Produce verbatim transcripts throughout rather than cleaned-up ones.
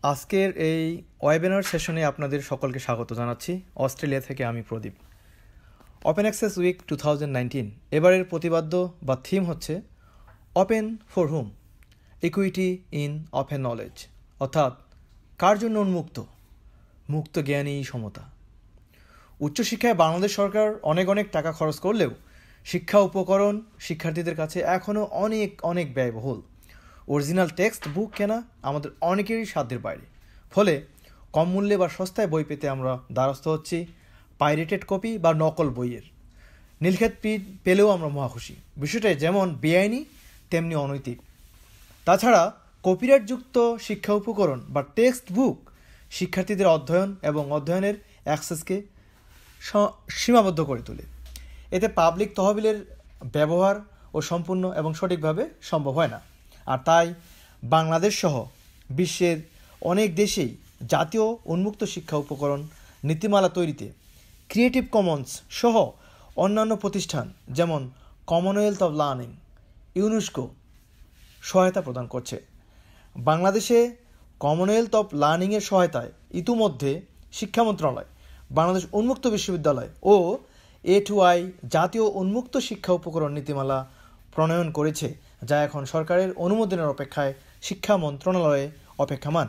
আজকের এই ওয়েবিনার সেশনে আপনাদের সকলকে স্বাগত জানাচ্ছি। অস্ট্রেলিয়া থেকে আমি Pradeep. Open access week two thousand nineteen এবারের প্রতিপাদ্য বা থিম হচ্ছে open for whom, equity in open knowledge, অর্থাৎ কার জন্য উন্মুক্ত? মুক্ত জ্ঞানী সমতা। উচ্চশিক্ষায় বাংলাদেশ সরকার অনেক অনেক টাকা খরচ করলেও শিক্ষা উপকরণ শিক্ষার্থীদের কাছে এখনও অনেক অনেক ব্যয়বহুল। অরিজিনাল টেক্সট বুক কেনা আমাদের অনেকেরই সাধ্যের বাইরে, ফলে কম মূল্যে বা সস্তায় বই পেতে আমরা দ্বারস্থ হচ্ছি পাইরেটেড কপি বা নকল বইয়ের। নীলক্ষেত পেলেও আমরা মহাখুশি। বিষয়টা যেমন বেআইনি তেমনি অনৈতিক। তাছাড়া কপিরাইটযুক্ত শিক্ষা উপকরণ বা টেক্সট বুক শিক্ষার্থীদের অধ্যয়ন এবং অধ্যয়নের অ্যাক্সেসকে সীমাবদ্ধ করে তোলে। এতে পাবলিক তহবিলের ব্যবহার ও সম্পূর্ণ এবং সঠিকভাবে সম্ভব হয় না। আর তাই বাংলাদেশ সহ বিশ্বের অনেক দেশেই জাতীয় উন্মুক্ত শিক্ষা উপকরণ নীতিমালা তৈরিতে ক্রিয়েটিভ কমন্স সহ অন্যান্য প্রতিষ্ঠান যেমন কমনওয়েলথ অফ লার্নিং, ইউনেস্কো সহায়তা প্রদান করছে। বাংলাদেশে কমনওয়েলথ অফ লার্নিংয়ের সহায়তায় ইতিমধ্যে শিক্ষা মন্ত্রণালয়, বাংলাদেশ উন্মুক্ত বিশ্ববিদ্যালয় ও এ টু আই জাতীয় উন্মুক্ত শিক্ষা উপকরণ নীতিমালা প্রণয়ন করেছে, যা এখন সরকারের অনুমোদনের অপেক্ষায় শিক্ষা মন্ত্রণালয়ে অপেক্ষমান।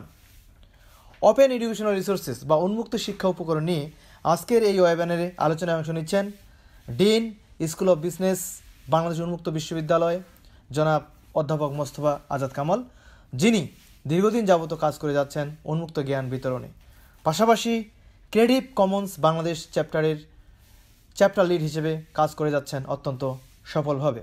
ওপেন এডুকেশনাল রিসোর্সেস বা উন্মুক্ত শিক্ষা উপকরণ নিয়ে আজকের এই ওয়েবিনারে আলোচনায় অংশ নিচ্ছেন dean school of business, Bangladesh উন্মুক্ত বিশ্ববিদ্যালয়, জনাব অধ্যাপক মোস্তফা আজাদ কামাল, যিনি দীর্ঘদিন যাবত কাজ করে যাচ্ছেন উন্মুক্ত জ্ঞান বিতরণে। পাশাপাশি ক্রিয়েটিভ কমন্স বাংলাদেশ চ্যাপ্টারের চ্যাপ্টার লিড হিসেবে কাজ করে যাচ্ছেন অত্যন্ত সফলভাবে।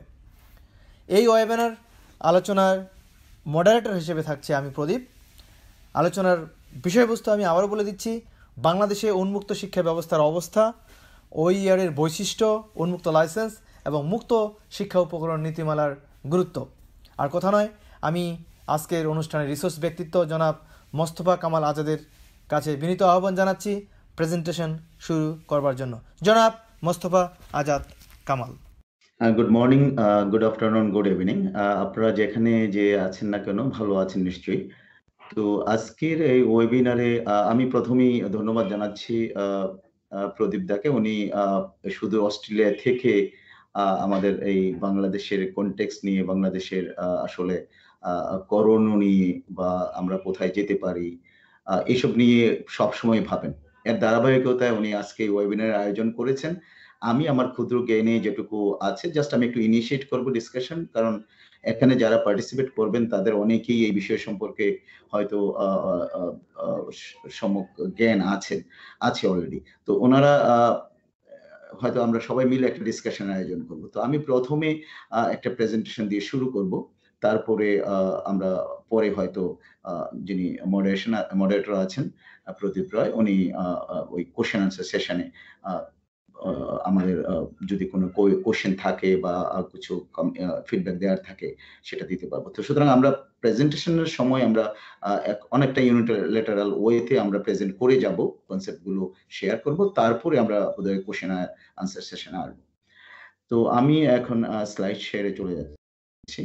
এই ওয়েবিনার আলোচনার মডারেটর হিসেবে থাকছে আমি প্রদীপ। আলোচনার বিষয়বস্তু আমি আবারও বলে দিচ্ছি: বাংলাদেশে উন্মুক্ত শিক্ষা ব্যবস্থার অবস্থা, ওইআর এর বৈশিষ্ট্য, উন্মুক্ত লাইসেন্স এবং মুক্ত শিক্ষা উপকরণ নীতিমালার গুরুত্ব। আর কথা নয়, আমি আজকের অনুষ্ঠানের রিসোর্স ব্যক্তিত্ব জনাব মোস্তফা কামাল আজাদের কাছে বিনীত আহ্বান জানাচ্ছি প্রেজেন্টেশন শুরু করবার জন্য। জনাব Mostafa Azad Kamal. Good morning, good afternoon, good evening. আপনারা যেখানে যে আছেন না কেন ভালো আছেন নিশ্চয়ই। তো আজকের এই ওয়েবিনারে আমি প্রথমেই ধন্যবাদ জানাচ্ছি প্রদীপ দাকে। উনি শুধু অস্ট্রেলিয়া থেকে আমাদের এই বাংলাদেশের কনটেক্সট নিয়ে, বাংলাদেশের আসলে করণীয় নিয়ে বা আমরা কোথায় যেতে পারি এসব নিয়ে সবসময় ভাবেন। এর ধারাবাহিকতায় উনি আজকে ওয়েবিনারের আয়োজন করেছেন। আমি আমার ক্ষুদ্র জ্ঞানে যেটুকু আছে জাস্ট আমি একটু ইনিশিয়েট করব ডিসকাশন, কারণ এখানে যারা পার্টিসিপেট করবেন তাদের অনেকেই এই বিষয় সম্পর্কে হয়তো সম্যক জ্ঞান আছেন আছে অলরেডি। তো ওনারা হয়তো আমরা সবাই মিলে একটা ডিসকাশন আয়োজন করব। তো আমি প্রথমে একটা প্রেজেন্টেশন দিয়ে শুরু করব, তারপরে আমরা পরে হয়তো যিনি মডারেশন মডারেটর আছেন প্রদীপ রায়, উনি ওই কোশ্চেন আনসার সেশনে আমাদের যদি কোনো কোশ্চেন থাকে বা কিছু ফিডব্যাক দেওয়ার থাকে সেটা দিতে পারবো। তো সুতরাং আমরা প্রেজেন্টেশনের সময় আমরা অনেকটা ইউনিলেটারাল ওয়েতে আমরা প্রেজেন্ট করে যাব, কনসেপ্টগুলো শেয়ার করব, তারপরে আমরা ওদের কোশ্চেন আনসার সেশনে আসবো। তো আমি এখন স্লাইড শেয়ারে চলে যাচ্ছি।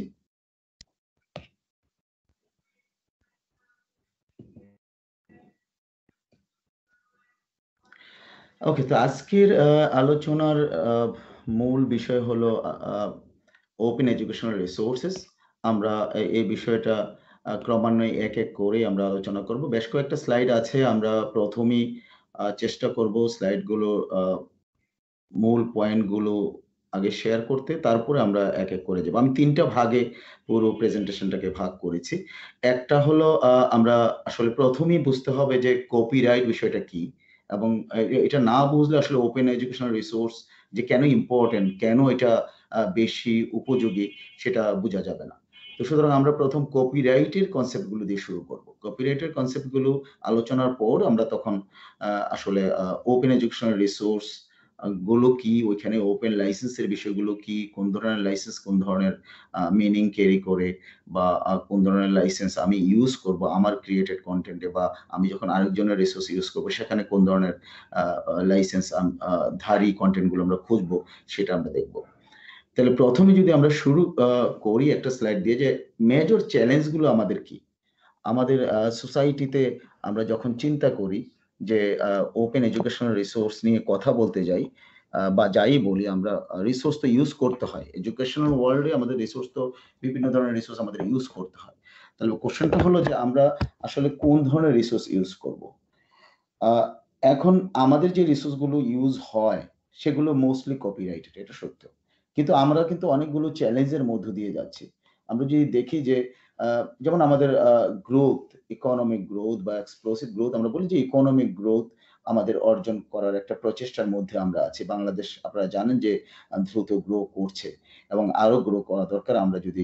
ওকে, তো আজকের আলোচনার মূল বিষয় হলো ওপেন এডুকেশনাল রিসোর্সেস। আমরা এই বিষয়টা ক্রমান্বয়ে এক এক করে আমরা আলোচনা করব। বেশ কয়েকটা স্লাইড আছে, আমরা প্রথমেই চেষ্টা করব স্লাইডগুলো মূল পয়েন্টগুলো আগে শেয়ার করতে, তারপরে আমরা এক এক করে যাব। আমি তিনটা ভাগে পুরো প্রেজেন্টেশনটাকে ভাগ করেছি। একটা হলো আমরা আসলে প্রথমেই বুঝতে হবে যে কপিরাইট বিষয়টা কি, এবং এটা না বুঝলে আসলে ওপেন এডুকেশনাল রিসোর্স যে কেন ইম্পর্টেন্ট, কেন এটা বেশি উপযোগী সেটা বোঝা যাবে না। তো সুতরাং আমরা প্রথম কপিরাইটের কনসেপ্টগুলো দিয়ে শুরু করব। কপিরাইটের কনসেপ্টগুলো আলোচনার পর আমরা তখন আসলে ওপেন এডুকেশনাল রিসোর্স গুলো কি, ওইখানে ওপেন লাইসেন্সের বিষয়গুলো কি, কোন ধরনের লাইসেন্স কোন ধরনের মিনিং ক্যারি করে, বা কোন ধরনের লাইসেন্স আমি ইউজ করব আমার ক্রিয়েটেড কন্টেন্টে, বা আমি যখন আরেকজনের রিসোর্স ইউজ করব সেখানে কোন ধরনের লাইসেন্স ধারী কন্টেন্টগুলো আমরা খুঁজবো, সেটা আমরা দেখব। তাহলে প্রথমে যদি আমরা শুরু করি একটা স্লাইড দিয়ে যে মেজর চ্যালেঞ্জগুলো আমাদের কি। আমাদের সোসাইটিতে আমরা যখন চিন্তা করি যে ওপেন এডুকেশনাল রিসোর্স নিয়ে কথা বলতে যাই বা যাই বলি আমরা, রিসোর্স তো ইউজ করতে হয়। এডুকেশনাল ওয়ার্ল্ডে আমাদের রিসোর্স তো বিভিন্ন ধরনের রিসোর্স আমাদের ইউজ করতে হয়। তাহলে কোশ্চেনটা হলো যে আমরা আসলে কোন ধরনের রিসোর্স ইউজ করব। এখন আমাদের যে রিসোর্সগুলো ইউজ হয় সেগুলো মোস্টলি কপিরাইটেড, এটা সত্য। কিন্তু আমরা কিন্তু অনেকগুলো চ্যালেঞ্জের মধ্য দিয়ে যাচ্ছি। আমরা যদি দেখি যে যেমন আমাদের গ্রোথ, ইকোনমিক গ্রোথ বা এক্সপ্লোসিভ গ্রোথ, আমরা বলি যে ইকোনমিক গ্রোথ আমাদের অর্জন করার একটা প্রচেষ্টার মধ্যে আমরা আছি। বাংলাদেশ আপনারা জানেন যে দ্রুত গ্রো করছে এবং আরো গ্রো করা দরকার। আমরা যদি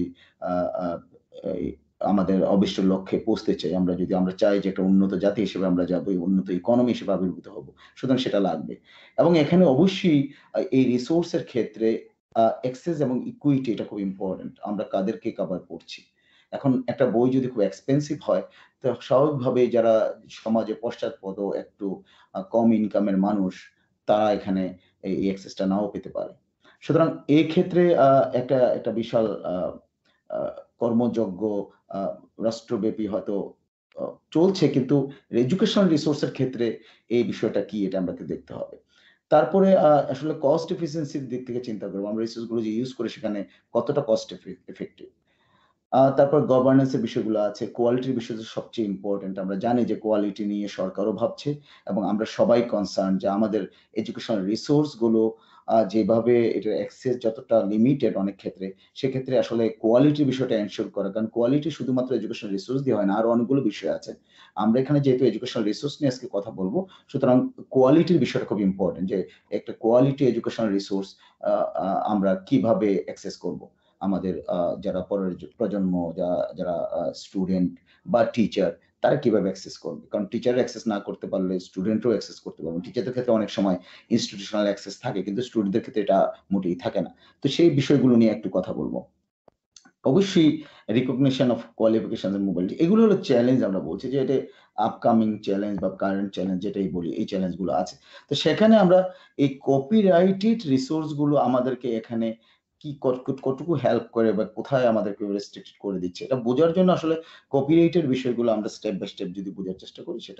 আমাদের অবিষ্ট লক্ষ্যে পৌঁছতে চাই, আমরা যদি আমরা চাই যে একটা উন্নত জাতি হিসেবে আমরা যাবো, উন্নত ইকোনমি হিসেবে আবির্ভূত হব, সুতরাং সেটা লাগবে। এবং এখানে অবশ্যই এই রিসোর্সের ক্ষেত্রে অ্যাক্সেস এবং ইকুইটি এটা খুব ইম্পর্টেন্ট। আমরা কাদেরকে কভার করছি। এখন একটা বই যদি খুব এক্সপেন্সিভ হয়, তো স্বাভাবিকভাবে যারা সমাজে পশ্চাৎপদ, একটু কম ইনকামের মানুষ, তারা এখানে এই অ্যাক্সেসটা নাও পেতে পারে। সুতরাং এই ক্ষেত্রে একটা একটা বিশাল কর্মযজ্ঞ রাষ্ট্রব্যাপী হয়তো চলছে, কিন্তু এডুকেশনাল রিসোর্সের ক্ষেত্রে এই বিষয়টা কি, এটা আমাকে দেখতে হবে। তারপরে আসলে কস্ট এফিসিয়েন্সির দিক থেকে চিন্তা করবো, আমরা রিসোর্সগুলো যে ইউজ করে সেখানে কতটা কস্ট এফেক্টিভ। তারপর গভর্নেন্সের বিষয়গুলো আছে, কোয়ালিটির বিষয় সবচেয়ে ইম্পর্টেন্ট। আমরা জানি যে কোয়ালিটি নিয়ে সরকারও ভাবছে এবং আমরা সবাই কনসার্ন যে আমাদের এডুকেশনাল রিসোর্স গুলো যেভাবে এটার অ্যাক্সেস যতটা লিমিটেড অনেক ক্ষেত্রে, সেক্ষেত্রে আসলে কোয়ালিটির বিষয়টা এনশিওর করা। কারণ কোয়ালিটি শুধুমাত্র এডুকেশনাল রিসোর্স দিয়ে হয় না, আরো অনেকগুলো বিষয় আছে। আমরা এখানে যেহেতু এডুকেশনাল রিসোর্স নিয়ে আজকে কথা বলবো, সুতরাং কোয়ালিটির বিষয়টা খুব ইম্পর্টেন্ট, যে একটা কোয়ালিটি এডুকেশনাল রিসোর্স আমরা কিভাবে অ্যাক্সেস করব। আমাদের যারা পরের প্রজন্ম, যারা স্টুডেন্ট বা টিচার, তারা কিভাবে অ্যাক্সেস করবে। কারণ টিচার অ্যাক্সেস না করতে পারলে স্টুডেন্টও অ্যাক্সেস করতে পারবে। টিচারদের ক্ষেত্রে অনেক সময় ইনস্টিটিউশনাল অ্যাক্সেস থাকে, কিন্তু স্টুডেন্টদের ক্ষেত্রে এটা মোটেই থাকে না। তো সেই বিষয়গুলো নিয়ে একটু কথা বলবো। অবশ্যই recognition of qualification and mobility, এগুলো হলো চ্যালেঞ্জ। আমরা বলছি যে এটা আপকামিং চ্যালেঞ্জ বা কারেন্ট চ্যালেঞ্জ, যেটাই বলি, এই চ্যালেঞ্জগুলো আছে। তো সেখানে আমরা এই কপিরাইটেড রিসোর্স গুলো আমাদেরকে এখানে কি কতটুকু হেল্প করে বা কোথায় আমাদেরকে রেস্ট্রিক্টেড করে দিচ্ছে, এটা বোঝার জন্য আসলে কপিরাইটেড বিষয়গুলো আমরা স্টেপ বাই স্টেপ যদি বোঝার চেষ্টা করি, সেটা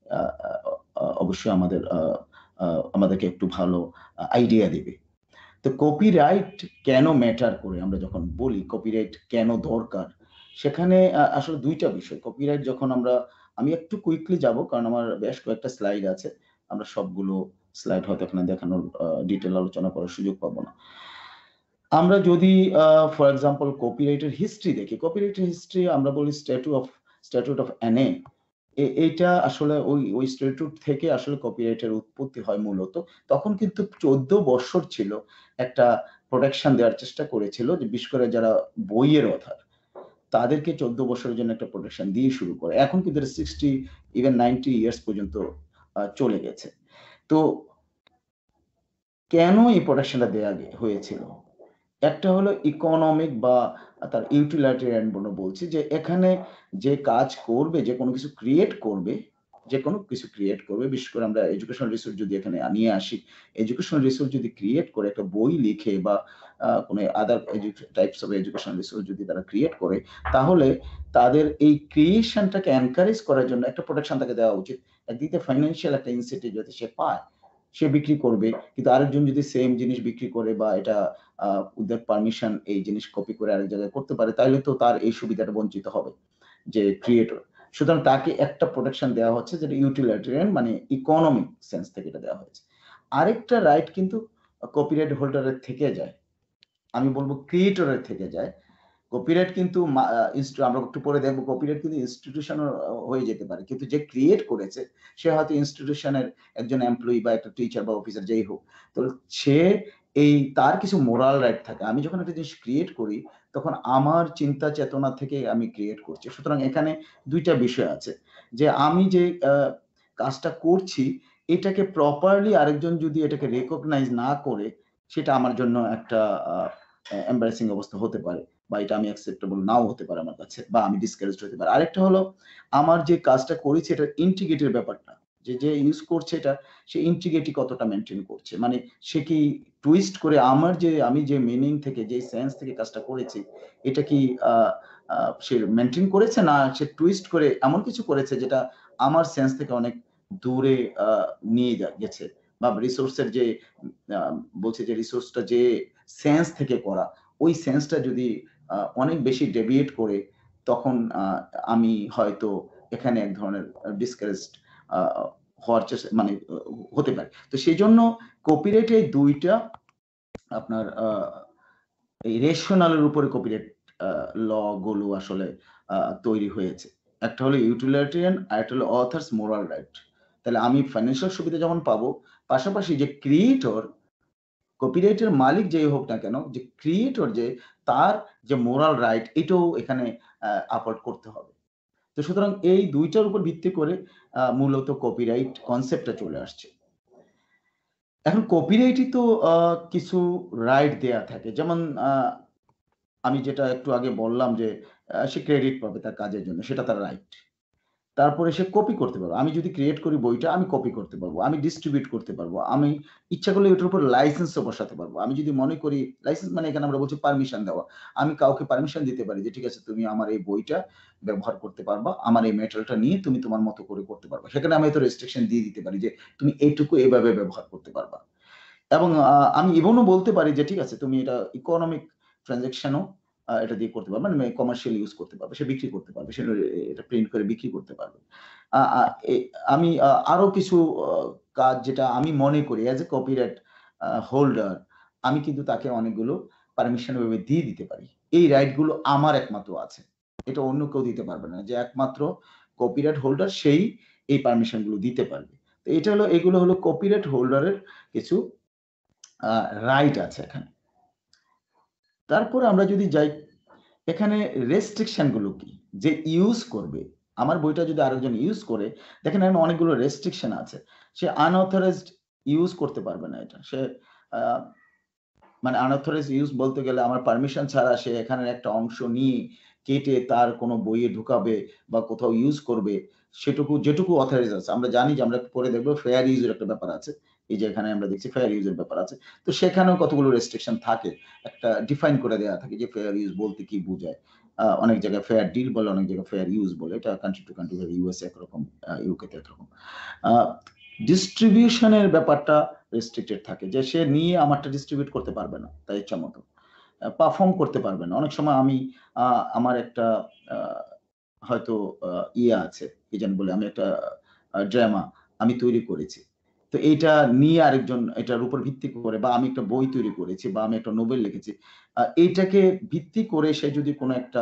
অবশ্যই আমাদের আমাদেরকে একটু ভালো আইডিয়া দিবে। তো কপিরাইট কেন ম্যাটার করে, আমরা যখন বলি কপিরাইট কেন দরকার, সেখানে আসলে দুইটা বিষয়। কপিরাইট যখন আমরা, আমি একটু কুইকলি যাব কারণ আমার বেশ কয়েকটা স্লাইড আছে, আমরা সবগুলো স্লাইড হয়তো এখানে দেখানোর ডিটেল আলোচনা করার সুযোগ পাবো না। আমরা যদি ফর এক্সাম্পল কপিরাইটের হিস্ট্রি দেখি, কপিরাইটের হিস্ট্রি আমরা বলি স্ট্যাটু অফ স্ট্যাটুট অফ অ্যানে, এইটা আসলে ওই ওই স্ট্যাটুট থেকে আসলে কপিরাইটের উৎপত্তি হয় মূলত। তখন কিন্তু চোদ্দ বছর ছিল একটা প্রোটেকশন দেওয়ার চেষ্টা করেছিল, যে বিশেষ করে যারা বইয়ের অথার, তাদেরকে চোদ্দ বছরের জন্য একটা প্রোটেকশন দিয়ে শুরু করে। এখন কিন্তু সিক্সটি ইভেন নাইনটি ইয়ার্স পর্যন্ত চলে গেছে। তো কেন এই প্রোটেকশনটা দেওয়া হয়েছিল? একটা হলো ইকোনমিক বা তার ইউটিলিটারিয়ান বলছি, যে এখানে যে কাজ করবে, যে কোনো কিছু ক্রিয়েট করবে, যে কোনো কিছু ক্রিয়েট করবে, বিশেষ করে আমরা এডুকেশনাল রিসোর্স যদি এখানে নিয়ে আসি, এডুকেশনাল রিসোর্স যদি ক্রিয়েট করে একটা বই লিখে বা কোনো other types of educational resource যদি তারা ক্রিয়েট করে, তাহলে তাদের এই ক্রিয়েশনটাকে এনকারেজ করার জন্য একটা প্রোটেকশন তাকে দেওয়া উচিত। একদিকে ফাইন্যান্সিয়াল একটা ইনসেন্টিভ যাতে সে পায়, সে বিক্রি করবে। কিন্তু আরেকজন যদি সেম জিনিস বিক্রি করে বা এটা উইদাউট পারমিশন এই জিনিস কপি করে আরেক জায়গায় করতে পারে, তাহলে তো তার এই সুবিধাটা বঞ্চিত হবে যে ক্রিয়েটর। সুতরাং তাকে একটা প্রোটেকশন দেওয়া হচ্ছে, যেটা ইউটিলিটারিয়ান, মানে ইকোনমিক সেন্স থেকে এটা দেওয়া হয়েছে। আরেকটা রাইট কিন্তু কপিরাইট হোল্ডারের থেকে যায়, আমি বলবো ক্রিয়েটরের থেকে যায়। কপিরাইট কিন্তু আমরা একটু পরে দেখবো, কপিরাইট কিন্তু ইনস্টিটিউশন হয়ে যেতে পারে, কিন্তু যে ক্রিয়েট করেছে সে হয়তো ইনস্টিটিউশনের একজন এমপ্লয়ি বা একটা টিচার বা অফিসার, যেই হোক। তো সে এই তার কিছু মোরাল রাইট থাকে। আমি যখন একটা জিনিস ক্রিয়েট করি, তখন আমার চিন্তা চেতনা থেকে আমি ক্রিয়েট করছি। সুতরাং এখানে দুইটা বিষয় আছে, যে আমি যে কাজটা করছি এটাকে প্রপারলি আরেকজন যদি এটাকে রেকগনাইজ না করে, সেটা আমার জন্য একটা এম্বারেসিং অবস্থা হতে পারে, বা এটা আমি অ্যাকসেপ্টেবল নাও হতে পারে আমার কাছে, বা আমি ডিসকারেজড হতে পারি। আরেকটা হলো আমার যে কাজটা করেছি এটা ইন্টিগ্রিটির ব্যাপারটা, যে যে ইউজ করছে এটা, সে ইন্টিগ্রিটি কতটা মেনটেন করছে, মানে সে কি টুইস্ট করে আমার যে আমি যে মিনিং থেকে, যে সেন্স থেকে কাজটা করেছি, এটা কি সে মেনটেন করেছে, না সে টুইস্ট করে এমন কিছু করেছে যেটা আমার সেন্স থেকে অনেক দূরে নিয়ে গেছে, বা রিসোর্সের যে বলছে যে রিসোর্সটা যে সেন্স থেকে করা, ওই সেন্সটা যদি অনেক বেশি ডেভিয়েট করে, তখন আমি হয়তো এখানে এক ধরনের ডিসকারেজড হওয়ার চেষ্টা মানে হতে পারে। তো সেই জন্য কপিরাইট এই দুইটা আপনার এই রেশনালের উপরে কপিরাইট ল গুলো আসলে তৈরি হয়েছে। একটা হলো ইউটিলিটারিয়ান, আর একটা হলো অথার্স মোরাল রাইট। তাহলে আমি ফাইন্যান্সিয়াল সুবিধা যেমন পাবো, পাশাপাশি যে ক্রিয়েটর, কপিরাইটের মালিক যেই হোক না কেন, যে ক্রিয়েটর যে তার যে মোরাল রাইট, এটাও এখানে আপহোল্ড করতে হবে। তো সুতরাং এই দুইটার উপর ভিত্তি করে মূলত কপিরাইট কনসেপ্টটা চলে আসছে। এখন কপিরাইটই তো কিছু রাইট দেয়া থাকে, যেমন আমি যেটা একটু আগে বললাম যে সে ক্রেডিট পাবে তার কাজের জন্য, সেটা তার রাইট। তারপরে সে কপি করতে পারবে, আমি যদি ক্রিয়েট করি বইটা, আমি কপি করতে পারবো, আমি ডিস্ট্রিবিউট করতে পারবো, আমি ইচ্ছা করলে এটার উপর লাইসেন্সও বসাতে পারবো। আমি যদি মনে করি, লাইসেন্স মানে এখানে আমরা বলছি পারমিশন দেওয়া, আমি কাউকে পারমিশন দিতে পারি যে ঠিক আছে তুমি আমার এই বইটা ব্যবহার করতে পারবা, আমার এই মেটেরিয়ালটা নিয়ে তুমি তোমার মতো করে করতে পারবা। সেখানে আমি তো রেস্ট্রিকশন দিয়ে দিতে পারি যে তুমি এইটুকু এইভাবে ব্যবহার করতে পারবা। এবং আমি ইভনও বলতে পারি যে ঠিক আছে তুমি এটা ইকোনমিক ট্রানজাকশনও এটা দিয়ে করতে পারবে, মানে কমার্শিয়াল ইউজ করতে পারবে, সে বিক্রি করতে পারবে, সে এটা প্রিন্ট করে বিক্রি করতে পারবে। আমি আরো কিছু কাজ যেটা আমি মনে করি অ্যাজ এ কপিরাইট হোল্ডার, আমি কিন্তু তাকে অনেকগুলো পারমিশন ভাবে দিয়ে দিতে পারি। এই রাইট গুলো আমার একমাত্র আছে, এটা অন্য কেউ দিতে পারবে না, যে একমাত্র কপিরাইট হোল্ডার সেই এই পারমিশন গুলো দিতে পারবে। তো এটা হলো, এগুলো হলো কপিরাইট হোল্ডারের কিছু রাইট আছে এখানে। তারপরে আমরা যদি যাই, এখানে রেস্ট্রিকশন গুলো কি, যে ইউজ করবে আমার বইটা যদি আরেকজন ইউজ করে, দেখেন এখানে অনেকগুলো রেস্ট্রিকশন আছে। সে আনঅথরাইজড ইউজ করতে পারবে না, এটা সে মানে আনঅথরাইজড ইউজ বলতে গেলে আমার পারমিশন ছাড়া সে এখানে একটা অংশ নিয়ে কেটে তার কোনো বইয়ে ঢুকাবে বা কোথাও ইউজ করবে, সেটুকু যেটুকু অথরাইজ আছে। আমরা জানি যে আমরা পরে দেখবো ফেয়ার ইউজের একটা ব্যাপার আছে, এই যে এখানে আমরা দেখছি ফেয়ার ইউজের ব্যাপার আছে। তো সেখানেও কতগুলো রেস্ট্রিকশন থাকে, একটা ডিফাইন করে দেওয়া থাকে যে ফেয়ার ইউজ বলতে কি বোঝায়। অনেক জায়গায় ফেয়ার ডিল বলে, অনেক জায়গায় ফেয়ার ইউজ বলে, এটা কান্ট্রি টু কান্ট্রি, ইউএসএ একরকম, ইউকে তে একরকম। ডিস্ট্রিবিউশনের ব্যাপারটা রেস্ট্রিক্টেড থাকে, যে সে নিয়ে আমারটা ডিস্ট্রিবিউট করতে পারবে না তার ইচ্ছা মতো, পারফর্ম করতে পারবে না। অনেক সময় আমি আমার একটা হয়তো ইয়ে আছে, কি যেন বলে, আমি একটা ড্রামা আমি তৈরি করেছি, তো এইটা নিয়ে আরেকজন এটার উপর ভিত্তি করে, বা আমি একটা বই তৈরি করেছি, বা আমি একটা নোবেল লিখেছি, এইটাকে ভিত্তি করে সে যদি কোনো একটা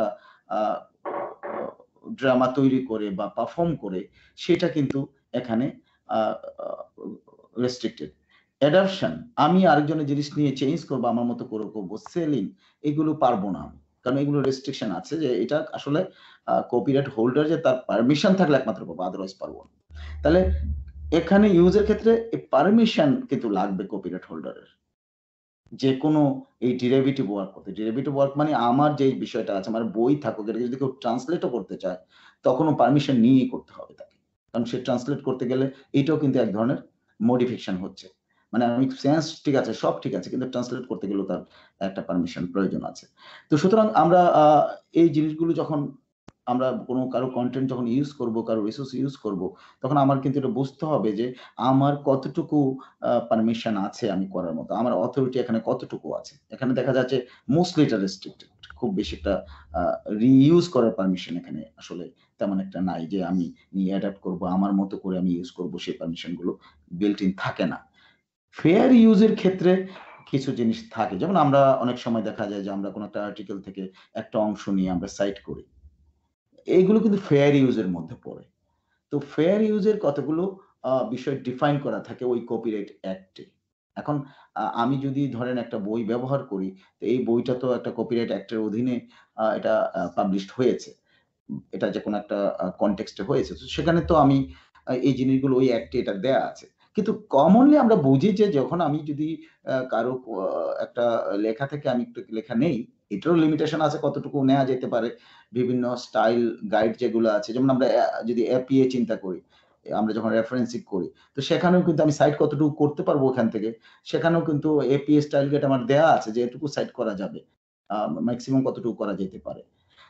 ড্রামা তৈরি করে বা পারফর্ম করে, সেটা কিন্তু এখানে রেস্ট্রিক্টেড। অ্যাডাপশন, আমি আরেকজনের জিনিস নিয়ে চেঞ্জ করবো, আমার মতো করে করবো, সেলিং, এগুলো পারবো না আমি, কারণ এগুলো রেস্ট্রিকশন আছে, যে এটা আসলে কপিরাইট হোল্ডার যে তার পারমিশন থাকলে একমাত্র পাবো, আদারওয়াইজ পারবো না। তাহলে এখানে ইউজের ক্ষেত্রে পারমিশন কিন্তু লাগবে কপিরাইট হোল্ডারের, যে কোনো এই ডেরিভেটিভ ওয়ার্ক করতে। ডেরিভেটিভ ওয়ার্ক মানে আমার যে বিষয়টা আছে, আমার বই থাকুক, এটা যদি কেউ ট্রান্সলেটও করতে চায়, তখনও পারমিশন নিয়েই করতে হবে তাকে, কারণ সে ট্রান্সলেট করতে গেলে এটাও কিন্তু এক ধরনের মডিফিকেশন হচ্ছে। মানে আমি সেন্স ঠিক আছে, সব ঠিক আছে, কিন্তু ট্রান্সলেট করতে গেলেও তার একটা পারমিশন প্রয়োজন আছে। তো সুতরাং আমরা এই জিনিসগুলো যখন আমরা কোনো কারো কন্টেন্ট যখন ইউজ করব, কারো রিসোর্স ইউজ করব, তখন আমার কিন্তু এটা বুঝতে হবে যে আমার কতটুকু পারমিশন আছে আমি করার মতো, আমার অথরিটি এখানে কতটুকু আছে। এখানে দেখা যাচ্ছে মোস্টলি এটা রেস্ট্রিক্টেড, খুব বেশি একটা রিইউজ করার পারমিশন এখানে আসলে তেমন একটা নাই, যে আমি নিয়ে অ্যাডাপ্ট করব, আমার মতো করে আমি ইউজ করব, সেই পারমিশন গুলো বিল্ট ইন থাকে না। ফেয়ার ইউজের ক্ষেত্রে কিছু জিনিস থাকে, যেমন আমরা অনেক সময় দেখা যায় যে আমরা কোনো একটা আর্টিকেল থেকে একটা অংশ নিয়ে আমরা সাইট করি, এইগুলো কিন্তু ফেয়ার ইউজের মধ্যে পড়ে। তো ফেয়ার ইউজের কতগুলো বিষয় ডিফাইন করা থাকে ওই কপিরাইট অ্যাক্টে। এখন আমি যদি ধরেন একটা বই ব্যবহার করি, তো এই বইটা তো একটা কপিরাইট অ্যাক্টের অধীনে এটা পাবলিশড হয়েছে, এটা যে কোনো একটা কনটেক্সটে হয়েছে, তো সেখানে তো আমি এই জিনিসগুলো ওই অ্যাক্টে এটা দেয়া আছে। কিন্তু কমনলি আমরা বুঝি যে যখন আমি যদি কারো একটা লেখা থেকে আমি একটু লেখা নেই, এটারও লিমিটেশন আছে কতটুকু নেওয়া যেতে পারে। বিভিন্ন স্টাইল গাইড যেগুলো আছে, যেমন আমরা যদি এপিএ চিন্তা করি, আমরা যখন রেফারেন্সিং করি, তো সেখানেও কিন্তু আমি সাইট কতটুকু করতে পারবো ওখান থেকে, সেখানেও কিন্তু এপিএ স্টাইল গাইড আমার দেয়া আছে যে এটুকু সাইট করা যাবে, ম্যাক্সিমাম কতটুকু করা যেতে পারে।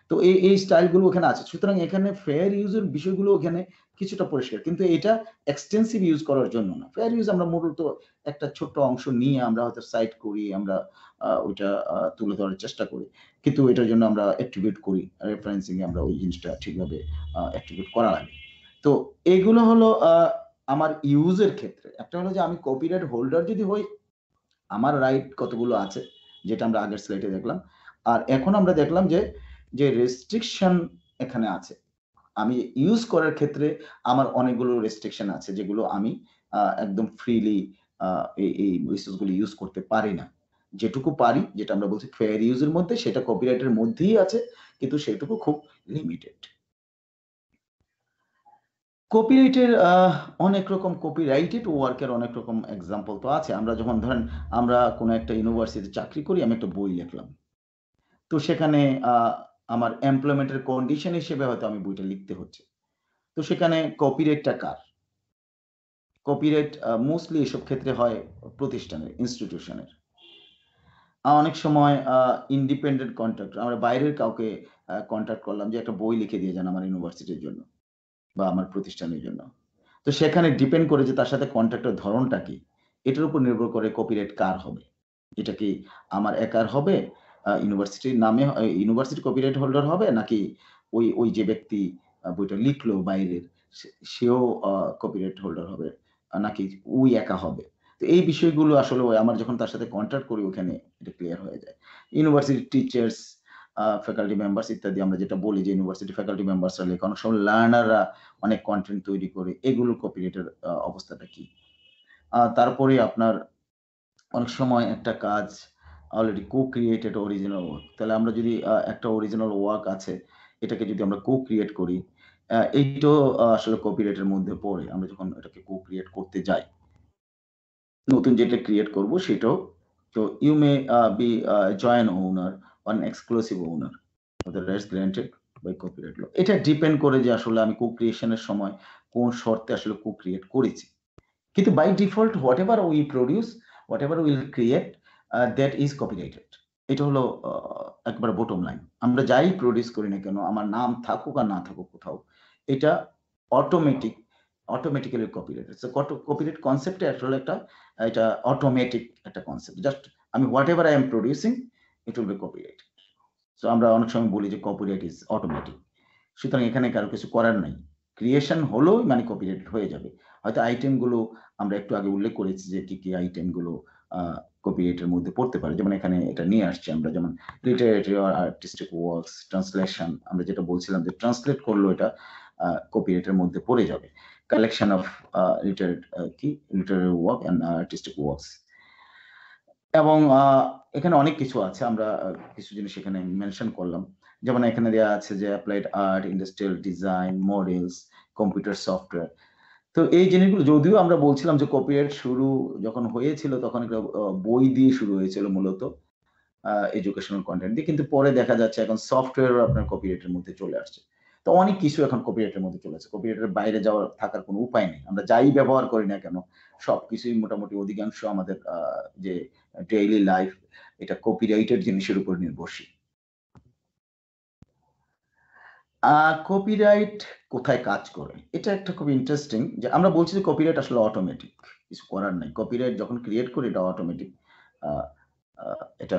তো এই এই স্টাইলগুলো ওখানে আছে। সুতরাং এখানে ফেয়ার ইউজের বিষয়গুলো ওখানে কিছুটা পরিষ্কার, কিন্তু এটা এক্সটেন্সিভ ইউজ করার জন্য না। ফেয়ার ইউজ আমরা মূলত একটা ছোট্ট অংশ নিয়ে আমরা হয়তো সাইট করি, আমরা ওইটা তুলে ধরার চেষ্টা করি, কিন্তু এটার জন্য আমরা অ্যাট্রিবিউট করি, রেফারেন্সিং এ আমরা ওই জিনিসটা ঠিকভাবে অ্যাট্রিবিউট করা লাগে। তো এগুলো হলো আমার ইউজের ক্ষেত্রে। একটা হলো যে আমি কপিরাইট হোল্ডার যদি হই, আমার রাইট কতগুলো আছে, যেটা আমরা আগের স্লাইডে দেখলাম। আর এখন আমরা দেখলাম যে যে রেস্ট্রিকশন এখানে আছে। আমি ইউজ করার ক্ষেত্রে আমার অনেকগুলো রেস্ট্রিকশন আছে, যেগুলো আমি একদম ফ্রিলি এই এই রিসোর্সগুলো ইউজ করতে পারি না। যেটুকু পারি, যেটা আমরা বলছি ফেয়ার ইউজের মধ্যে, সেটা কপিরাইটের মধ্যেই আছে, কিন্তু সেটুকু খুব লিমিটেড। কপিরাইটের অনেক রকম কপিরাইটেড ওয়ার্কের অনেক রকম এক্সাম্পল তো আছে। আমরা যখন ধরেন আমরা কোনো একটা ইউনিভার্সিটিতে চাকরি করি, আমি একটা বই লিখলাম, তো সেখানে আমার এমপ্লয়মেন্টের কন্ডিশন হিসেবে হয়তো আমি বইটা লিখতে হচ্ছে, তো সেখানে কপিরাইটটা কার? কপিরাইট মোস্টলি এসব ক্ষেত্রে হয় প্রতিষ্ঠানের, ইনস্টিটিউশনের। অনেক সময় ইন্ডিপেন্ডেন্ট কন্ট্রাক্টর, আমরা বাইরের কাউকে কন্ট্যাক্ট করলাম যে একটা বই লিখে দিয়ে যান আমার ইউনিভার্সিটির জন্য বা আমার প্রতিষ্ঠানের জন্য। তো সেখানে ডিপেন্ড করে যে তার সাথে কন্ট্রাক্টের ধরনটা কি, এটার উপর নির্ভর করে কপিরাইট কার হবে। এটা কি আমার একার হবে, ইউনিভার্সিটির নামে ইউনিভার্সিটি কপিরাইট হোল্ডার হবে, নাকি ওই ওই যে ব্যক্তি বইটা লিখলো বাইরের সেও কপিরাইট হোল্ডার হবে, নাকি ওই একা হবে। তো এই বিষয়গুলো আসলে আমার যখন তার সাথে কন্ট্যাক্ট করি ওখানে এটা ক্লিয়ার হয়ে যায়। ইউনিভার্সিটি টিচার্স, ফ্যাকাল্টি মেম্বার্স ইত্যাদি আমরা যেটা বলি যে ইউনিভার্সিটি ফ্যাকাল্টি মেম্বার্সরা লেখে, অনেক সময় লার্নাররা অনেক কন্টেন্ট তৈরি করে, এগুলো কপিরাইটের অবস্থাটা কি। তারপরে আপনার অনেক সময় একটা কাজ already co created original work, তাহলে আমরা যদি একটা অরিজিনাল ওয়ার্ক আছে, এটাকে যদি আমরা কো ক্রিয়েট করি, এইটাও আসলে কপিরাইটের মধ্যে পড়ে। আমরা যখন এটাকে কো ক্রিয়েট করতে যাই, নতুন যেটা ক্রিয়েট করব সেটাও, তো you may be joint owner on exclusive owner of the rights granted by copyright law. এটা ডিপেন্ড করে যে আসলে আমি কো ক্রিয়েশনের সময় কোন শর্তে আসলে কো ক্রিয়েট করেছি। কিন্তু by default whatever we produce, whatever will create, that is copyrighted. এটা হলো একবার বটম লাইন। আমরা যাই প্রডিউস করি না কেন, আমার নাম থাকুক আর না থাকুক কোথাও, এটা automatic automatically copyrighted. So copyright কনসেপ্টে আসলে একটা এটা অটোমেটিক একটা কনসেপ্ট। জাস্ট আমি whatever I am producing, it will be copyrighted. So আমরা অনেক সময় বলি যে কপিরাইট ইজ অটোমেটিক। সুতরাং এখানে কারো কিছু করার নাই, ক্রিয়েশন হলেও মানে কপিরাইট হয়ে যাবে। হয়তো আইটেমগুলো আমরা একটু আগে উল্লেখ করেছি যে কি কি আইটেমগুলো কপিরাইটের মধ্যে পড়তে পারে, যেমন এখানে এটা নিয়ে আসছি আমরা, যেমন লিটারেরি আর আর্টিস্টিক ওয়ার্কস, ট্রান্সলেশন, আমরা যেটা বলছিলাম যে ট্রান্সলেট করলো এটা কপিরাইটের মধ্যে পড়ে যাবে। কালেকশন অফ লিটারেরি কি literary work and artistic works, এবং এখানে অনেক কিছু আছে, আমরা কিছু জিনিস এখানে মেনশন করলাম। যেমন এখানে দেওয়া আছে যে applied art, industrial design, models, computer software. তো এই জিনিসগুলো যদিও আমরা বলছিলাম যে কপিরাইট শুরু যখন হয়েছিল তখন একটা বই দিয়ে শুরু হয়েছিল মূলত, এডুকেশনাল কন্টেন্ট দিয়ে, কিন্তু পরে দেখা যাচ্ছে এখন সফটওয়্যারও আপনার কপিরাইটের মধ্যে চলে আসছে। তো অনেক কিছু এখন কপিরাইটের মধ্যে চলে আসছে, কপিরাইটের বাইরে যাওয়ার থাকার কোনো উপায় নেই। আমরা যাই ব্যবহার করি না কেন, সবকিছুই মোটামুটি অধিকাংশ আমাদের যে ডেইলি লাইফ, এটা কপিরাইটেড জিনিসের উপর নির্ভরশীল। কপিরাইট কোথায় কাজ করে, এটা একটা খুব ইন্টারেস্টিং, যে আমরা বলছি যে কপিরাইট আসলে অটোমেটিক, কিছু করার নাই। কপিরাইট যখন ক্রিয়েট করি এটা অটোমেটিক। এটা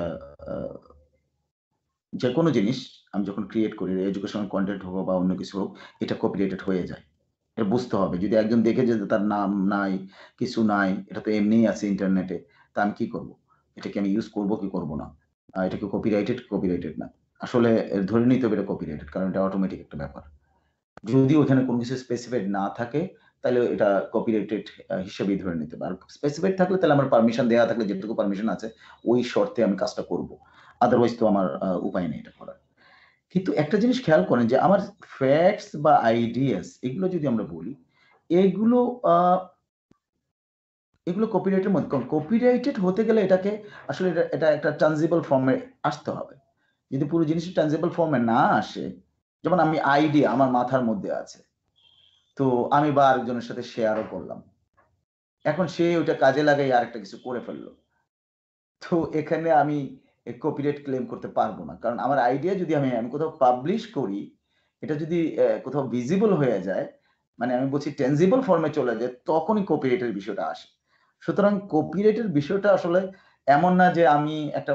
যে কোনো জিনিস আমি যখন ক্রিয়েট করি, এডুকেশনাল কন্টেন্ট হোক বা অন্য কিছু হোক, এটা কপিরাইটেড হয়ে যায়। এটা বুঝতে হবে। যদি একজন দেখে যে তার নাম নাই, কিছু নাই, এটা তো এমনিই আছে ইন্টারনেটে, তা আমি কি করব? এটাকে আমি ইউজ করব কি করব না? এটা কি কপিরাইটেড? কপিরাইটেড না। আসলে ধরে নিতে হবে এটা কপিরাইটেড, কারণ এটা অটোমেটিক একটা ব্যাপার। যদি ওখানে কোনো কিছু স্পেসিফাইড না থাকে, তাহলে এটা কপিরাইটেড হিসেবেই ধরে নিতে হবে। আর স্পেসিফাইড থাকলে তাহলে আমার পারমিশন দেওয়া থাকলে, যেটুকু পারমিশন আছে ওই শর্তে আমি কাজটা করব। আদারওয়াইজ তো আমার উপায় নেই এটা করার। কিন্তু একটা জিনিস খেয়াল করেন যে আমার ফ্যাক্টস বা আইডিয়াস, এগুলো যদি আমরা বলি, এগুলো এগুলো কপিরাইটের মধ্যে, কারণ কপিরাইটেড হতে গেলে এটাকে আসলে এটা এটা একটা ট্রানজিবল ফর্মে আসতে হবে। যদি পুরো জিনিসটা ট্রানজিবল ফর্মে না আসে, যেমন আমি আইডিয়া আমার মাথার মধ্যে আছে, তো আমি বা আরেকজনের সাথে শেয়ারও করলাম, এখন সে ওইটা কাজে লাগাই আরেকটা কিছু করে ফেললো, তো এখানে আমি কপিরাইট ক্লেম করতে পারবো না, কারণ আমার আইডিয়া যদি আমি আমি কোথাও পাবলিশ করি, এটা যদি আহ, কোথাও ভিজিবল হয়ে যায়, মানে আমি বলছি টেনজিবল ফর্মে চলে যায়, তখনই কপিরাইটের বিষয়টা আসে। সুতরাং কপিরাইটের বিষয়টা আসলে এমন না যে আমি একটা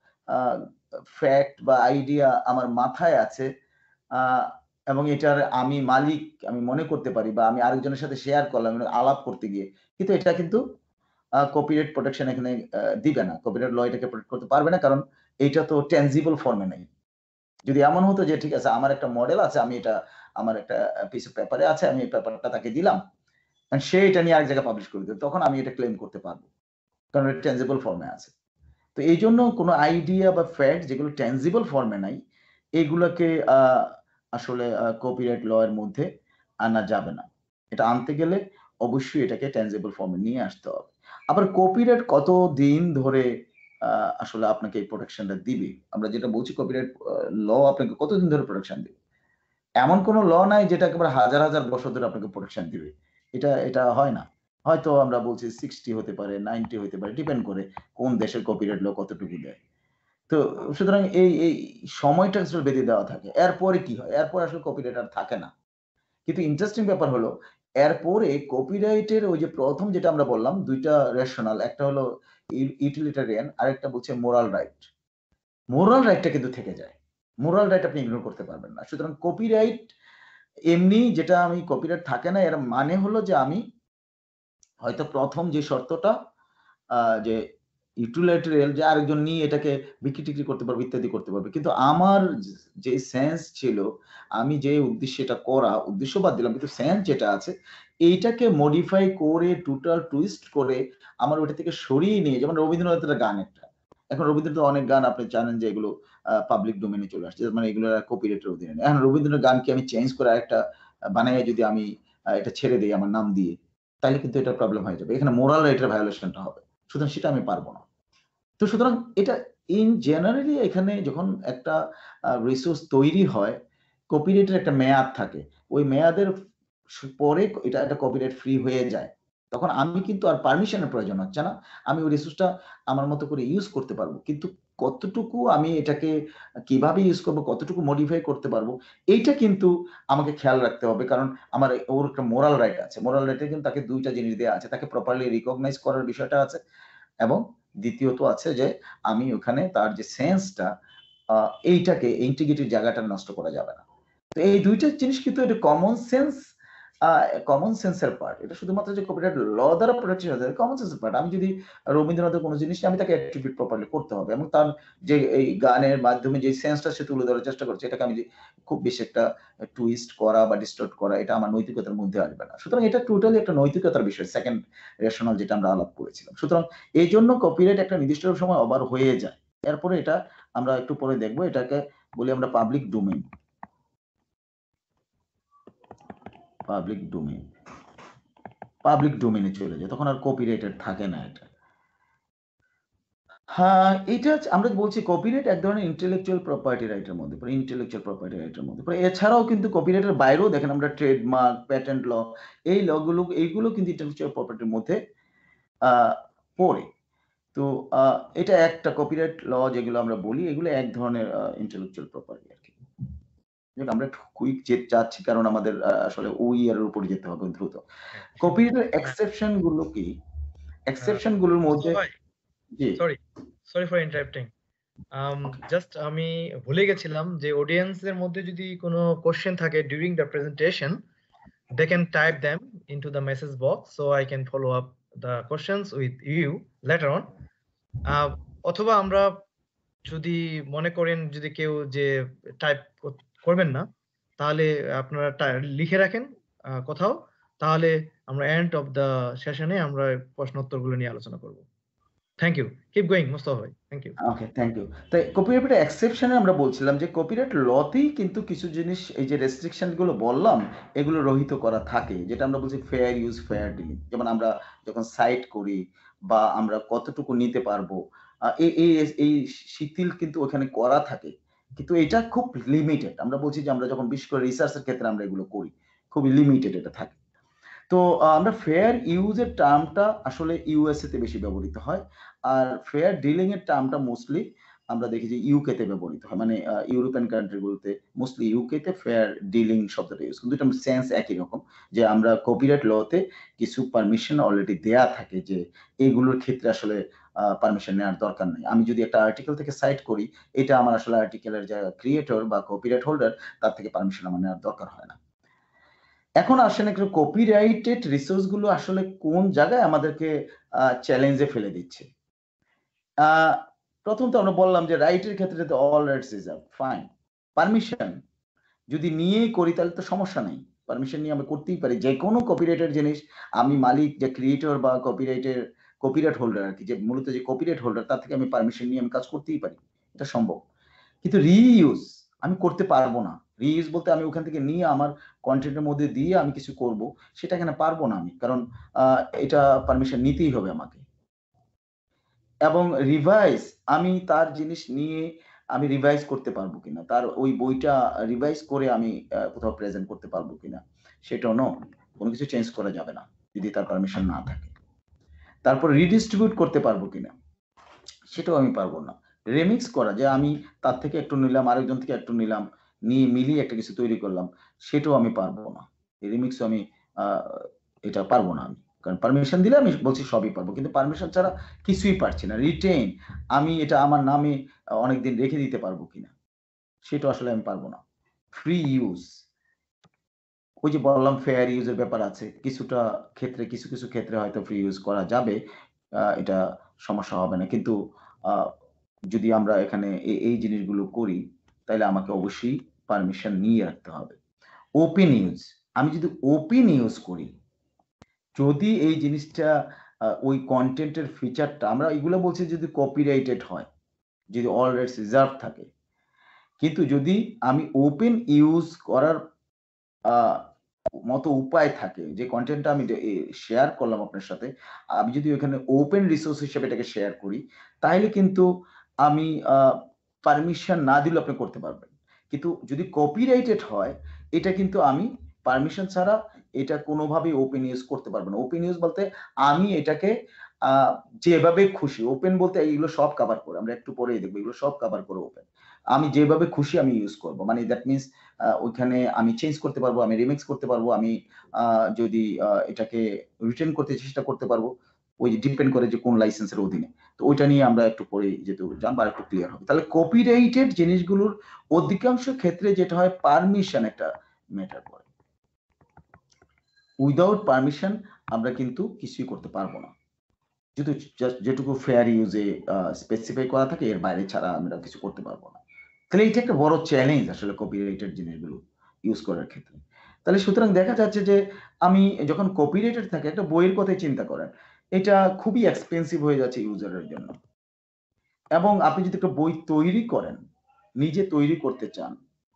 ফ্যাক্ট বা আইডিয়া আমার মাথায় আছে আহ, এবং এটার আমি মালিক আমি মনে করতে পারি, বা আমি আরেকজনের সাথে শেয়ার করলাম আলাপ করতে গিয়ে, কিন্তু এটা কিন্তু কপিরাইট প্রোটেকশন এখানে আহ, দিবে না, কপিরাইট ল এটাকে প্রোটেক্ট করতে পারবে না, কারণ এটা তো টেনজিবল ফর্মে নেই। যদি এমন হতো যে ঠিক আছে আমার একটা মডেল আছে, আমি এটা আমার একটা পিস অফ পেপারে আছে, আমি এই পেপারটা তাকে দিলাম, and সে এটা নিয়ে আরেক জায়গায় পাবলিশ করে দিল, তখন আমি এটা ক্লেম করতে পারবো, কারণ এটা টেনজিবল ফর্মে আছে। তো এই জন্য কোনো আইডিয়া বা ফ্যাক্ট যেগুলো টেনজিবল ফর্মে নাই, এগুলোকে আহ, আসলে কপিরাইট ল এর মধ্যে আনা যাবে না। এটা আনতে গেলে অবশ্যই এটাকে টেনজিবল ফর্মে নিয়ে আসতে হবে। আবার কপিরাইট কত দিন ধরে আহ, আসলে আপনাকে এই প্রোটেকশনটা দিবে, আমরা যেটা বলছি কপিরাইট ল আপনাকে কতদিন ধরে প্রোটেকশন দিবে, এমন কোনো ল নাই যেটা একেবারে হাজার হাজার বছর ধরে আপনাকে প্রোটেকশন দিবে। এটা এটা হয় না। হয়তো আমরা বলছি সিক্সটি হতে পারে, নাইনটি হতে পারে, ডিপেন্ড করে কোন দেশের কপিরাইট ল কতটুকু দেয়। তো সুতরাং এই এই সময়টা আসলে বেঁধে দেওয়া থাকে, এরপরে কি হয়, এরপর আসলে কপিরাইট আর থাকে না। কিন্তু ইন্টারেস্টিং ব্যাপার হলো এরপরে কপিরাইটের ওই যে প্রথম যেটা আমরা বললাম দুইটা রেশনাল, একটা হলো ইউটিলিটারিয়ান, আরেকটা বলছে মোরাল রাইট। মোরাল রাইটটা কিন্তু থেকে যায়, মোরাল রাইট আপনি ইগনোর করতে পারবেন না। সুতরাং কপিরাইট এমনি যেটা আমি কপিরাইট থাকে না, এর মানে হলো যে আমি হয়তো প্রথম যে শর্তটা আহ, যে ইউটিলিটারিয়ান, যে আরেকজন নিয়ে এটাকে বিক্রি টিক্রি করতে পারবে ইত্যাদি করতে পারবে, কিন্তু আমার যে সেন্স ছিল, আমি যে উদ্দেশ্যে এটা করা, উদ্দেশ্য বাদ দিলাম, কিন্তু সেন্স যেটা আছে এইটাকে মডিফাই করে টোটাল টুইস্ট করে আমার ওটা থেকে সরিয়ে নিয়ে, যেমন রবীন্দ্রনাথের গান একটা, এখন রবীন্দ্রনাথ অনেক গান আপনি জানেন যে এগুলো পাবলিক ডোমেনে চলে আসছে, মানে এগুলো কপিরাইটের অধীনে নেই। এখন রবীন্দ্রনাথ গানকে আমি চেঞ্জ করে আরেকটা বানাই যদি আমি আহ, এটা ছেড়ে দিই আমার নাম দিয়ে, তাহলে কিন্তু এটা প্রবলেম হয়ে যাবে, এখানে মোরাল রাইটের ভায়োলেশনটা হবে। সুতরাং সেটা আমি পারবো না। তো সুতরাং এটা ইন জেনারেলি এখানে যখন একটা রিসোর্স তৈরি হয়, কপিরাইটের একটা মেয়াদ থাকে, ওই মেয়াদের পরে এটা একটা কপিরাইট ফ্রি হয়ে যায়, তখন আমি কিন্তু আর পারমিশনের প্রয়োজন হচ্ছে না, আমি ওই রিসোর্সটা আমার মতো করে ইউজ করতে পারবো। কিন্তু কতটুকু আমি এটাকে কিভাবে ইউজ করবো, কতটুকু মডিফাই করতে পারবো, এইটা কিন্তু আমাকে খেয়াল রাখতে হবে, কারণ আমার ওর একটা মোরাল রাইট আছে, মোরাল রাইটে কিন্তু তাকে দুইটা জিনিস দেওয়া আছে, তাকে প্রপারলি রিকগনাইজ করার বিষয়টা আছে, এবং দ্বিতীয়ত আছে যে আমি ওখানে তার যে সেন্সটা এইটাকে ইন্টিগ্রিটির জায়গাটা নষ্ট করা যাবে না। তো এই দুইটা জিনিস কিন্তু এটা কমন সেন্স, কমন সেন্সের পার্ট, এটা শুধুমাত্র যে কপিরাইট ল দ্বারা প্রোটেকশন হতে কমন সেন্সের পার্ট। আমি যদি রবীন্দ্রনাথের কোনো জিনিস আমি তাকে অ্যাট্রিবিউট প্রপারলি করতে হবে, এবং তার যে এই গানের মাধ্যমে যে সেন্সটা সে তুলে ধরার চেষ্টা করছে, এটাকে আমি খুব বেশি একটা টুইস্ট করা বা ডিস্টর্ট করা, এটা আমার নৈতিকতার মধ্যে আসবে না। সুতরাং এটা টোটালি একটা নৈতিকতার বিষয়, সেকেন্ড রেশনাল যেটা আমরা আলাপ করেছিলাম। সুতরাং এই জন্য কপিরাইট একটা নির্দিষ্ট সময় ওভার হয়ে যায়, এরপরে এটা আমরা একটু পরে দেখবো, এটাকে বলি আমরা public domain. Public domain public ডোমেইনে চলে যায়, তখন আর কপিরাইটেড থাকে না এটা। হ্যাঁ, এটা আমরা বলছি কপিরাইট এক ধরনের ইন্টেলেকচুয়াল প্রপার্টি রাইটের মধ্যে পড়ে, ইন্টেলেকচুয়াল প্রপার্টি রাইটের মধ্যে পড়ে। এছাড়াও কিন্তু কপিরাইটের বাইরেও দেখেন আমরা ট্রেডমার্ক, প্যাটেন্ট ল, এই লগুলো এইগুলো কিন্তু ইন্টেলেকচুয়াল প্রপার্টির মধ্যে আহ, পড়ে। তো আহ, এটা একটা কপিরাইট ল যেগুলো আমরা বলি, এগুলো এক ধরনের ইন্টেলেকচুয়াল প্রপার্টি আর কি। আমরা একটু কুইক যে যাচ্ছি, কারণ আমাদের আহ, আসলে ওইআর এর উপর যেতে হবে দ্রুত। কপিরাইটের এক্সেপশন গুলো কি, এক্সেপশন গুলোর মধ্যে, জি sorry sorry for interrupting. Just আমি ভুলে গেছিলাম যে অডিয়েন্সের মধ্যে যদি কোনো কোশ্চেন থাকে during the presentation, they can type them into the message box so I can follow up the questions with you later on. Ah, অথবা আমরা যদি মনে করেন যদি কেউ যে টাইপ করবেন না, তাহলে আপনারা টা- লিখে রাখেন আহ, কোথাও, তাহলে আমরা এন্ড অফ দ্য সেশনে আমরা প্রশ্নোত্তরগুলো নিয়ে আলোচনা করব। Thank you, keep going Mostafa ভাই, thank you. Okay, thank you. তাই কপিরাইট এক্সেপশনে আমরা বলছিলাম যে কপিরাইট লতেই কিন্তু কিছু জিনিস, এই যে রেস্ট্রিকশন গুলো বললাম, এগুলো রহিত করা থাকে, যেটা আমরা বলছি ফেয়ার ইউজ ফেয়ার ডিলিং। যেমন আমরা যখন সাইট করি বা আমরা কতটুকু নিতে পারবো, আহ, এই এই এই শিথিল কিন্তু ওখানে করা থাকে, কিন্তু এটা খুব লিমিটেড। আমরা বলছি যে আমরা যখন বিশেষ করে রিসার্চের ক্ষেত্রে আমরা এগুলো করি, খুবই লিমিটেড এটা থাকে। তো আহ, আমরা ফেয়ার ইউজের টার্মটা আসলে ইউএসএ তে বেশি ব্যবহৃত হয়, আর ফেয়ার ডিলিং এর টার্মটা মোস্টলি আমরা দেখি যে ইউকেতে ব্যবহৃত হয়, মানে ইউরোপিয়ান কান্ট্রিগুলোতে মোস্টলি ইউকেতে ফেয়ার ডিলিং শব্দটা ইউজ, কিন্তু এটা সেন্স একই রকম, যে আমরা কপিরাইট লতে কিছু পারমিশন অলরেডি দেয়া থাকে যে এইগুলোর ক্ষেত্রে আসলে পারমিশন নেওয়ার দরকার নেই। আমি যদি একটা আর্টিকেল থেকে সাইট করি, এটা আমার আসলে আর্টিকেলের যে ক্রিয়েটর বা কপিরাইট হোল্ডার, তার থেকে পারমিশন আমার নেওয়ার দরকার হয় না। এখন আসেন একটু কপিরাইটেড রিসোর্স গুলো আসলে কোন জায়গায় আমাদেরকে চ্যালেঞ্জে ফেলে দিচ্ছে। আহ প্রথম তো আমরা বললাম যে রাইটের ক্ষেত্রে তো all rights reserve, fine. Permission যদি নিয়েই করি তাহলে তো সমস্যা নেই, পারমিশন নিয়ে আমি করতেই পারি যে কোনো কপিরাইটের জিনিস। আমি মালিক, যে ক্রিয়েটর বা কপিরাইটের কপিরাইট হোল্ডার আর কি, যে মূলত যে কপিরাইট হোল্ডার, তার থেকে আমি পারমিশন নিয়ে আমি কাজ করতেই পারি, এটা সম্ভব। কিন্তু রিইউজ আমি করতে পারবো না। রিইউজ বলতে আমি ওখান থেকে নিয়ে আমার কন্টেন্টের মধ্যে দিয়ে আমি কিছু করব, সেটা এখানে পারবো না আমি, কারণ এটা পারমিশন নিতেই হবে আমাকে। এবং রিভাইজ, আমি তার জিনিস নিয়ে আমি রিভাইজ করতে পারবো কিনা, তার ওই বইটা রিভাইজ করে আমি কোথাও প্রেজেন্ট করতে পারবো কিনা, সেটাও নো, কোনো কিছু চেঞ্জ করা যাবে না যদি তার পারমিশন না থাকে। তারপর রিডিস্ট্রিবিউট করতে পারবো কিনা, সেটাও আমি পারবো না। রেমিক্স করা, যে আমি তার থেকে একটু নিলাম, আরেকজন থেকে একটু নিলাম, নিয়ে মিলিয়ে একটা কিছু তৈরি করলাম, সেটাও আমি পারবো না। রিমিক্স আমি এটা পারবো না আমি, কারণ পারমিশন দিলে আমি বলছি সবই পারবো, কিন্তু পারমিশন ছাড়া কিছুই পারছি না। রিটেইন, আমি এটা আমার নামে অনেকদিন রেখে দিতে পারবো কিনা, সেটা আসলে আমি পারবো না। ফ্রি ইউজ, ওই যে বললাম ফেয়ার ইউজের ব্যাপার আছে, কিছুটা ক্ষেত্রে কিছু কিছু ক্ষেত্রে হয়তো ফ্রি ইউজ করা যাবে, এটা সমস্যা হবে না, কিন্তু যদি আমরা এখানে এই জিনিসগুলো করি তাহলে আমাকে অবশ্যই পারমিশন নিয়ে রাখতে হবে। ওপেন ইউজ, আমি যদি ওপেন ইউজ করি, যদি এই জিনিসটা ওই কন্টেন্টের ফিচারটা, আমরা এগুলো বলছি যদি কপিরাইটেড হয়, যদি অল রাইটস রিজার্ভ থাকে, কিন্তু যদি আমি ওপেন ইউজ করার মতো উপায় থাকে, যে কন্টেন্টটা আমি শেয়ার করলাম আপনার সাথে, আমি যদি ওখানে ওপেন রিসোর্স হিসেবে এটাকে শেয়ার করি, তাহলে কিন্তু আমি পারমিশন না দিলে আপনি করতে পারবেন। কিন্তু যদি কপিরাইটেড হয়, এটা কিন্তু আমি পারমিশন ছাড়া এটা কোনোভাবেই ওপেন ইউজ করতে পারবো না। ওপেন ইউজ বলতে আমি এটাকে যেভাবে খুশি, ওপেন বলতে এইগুলো সব কভার করে, আমরা একটু পরেই দেখবো, এগুলো সব কভার করে ওপেন, আমি যেভাবে খুশি আমি ইউজ করব, মানে দ্যাট মিনস ওইখানে আমি চেঞ্জ করতে পারবো, আমি রিমিক্স করতে পারবো, আমি যদি এটাকে রিটার্ন করতে চেষ্টা করতে পারবো, ওই ডিপেন্ড করে যে কোন লাইসেন্সের অধীনে। তো ওইটা নিয়ে আমরা একটু পরে যেহেতু জানবো আর একটু ক্লিয়ার হবে। তাহলে কপিরাইটেড জিনিসগুলোর অধিকাংশ ক্ষেত্রে যেটা হয়, পারমিশন একটা ম্যাটার করে। উইদাউট পারমিশন আমরা কিন্তু কিছুই করতে পারবো না, যদি যেটুকু ফেয়ার ইউজে স্পেসিফাই করা থাকে, এর বাইরে ছাড়া আমরা কিছু করতে পারবো না। তাহলে এটা একটা বড় চ্যালেঞ্জ আসলে কপিরাইটেড জিনিসগুলো ইউজ করার ক্ষেত্রে। তাহলে সুতরাং দেখা যাচ্ছে যে আমি যখন কপিরাইটেড থাকে, একটা বইয়ের কথাই চিন্তা করেন, এটা খুবই এক্সপেন্সিভ হয়ে যাচ্ছে ইউজারের জন্য। এবং আপনি যদি একটা বই তৈরি করেন, নিজে তৈরি করতে চান,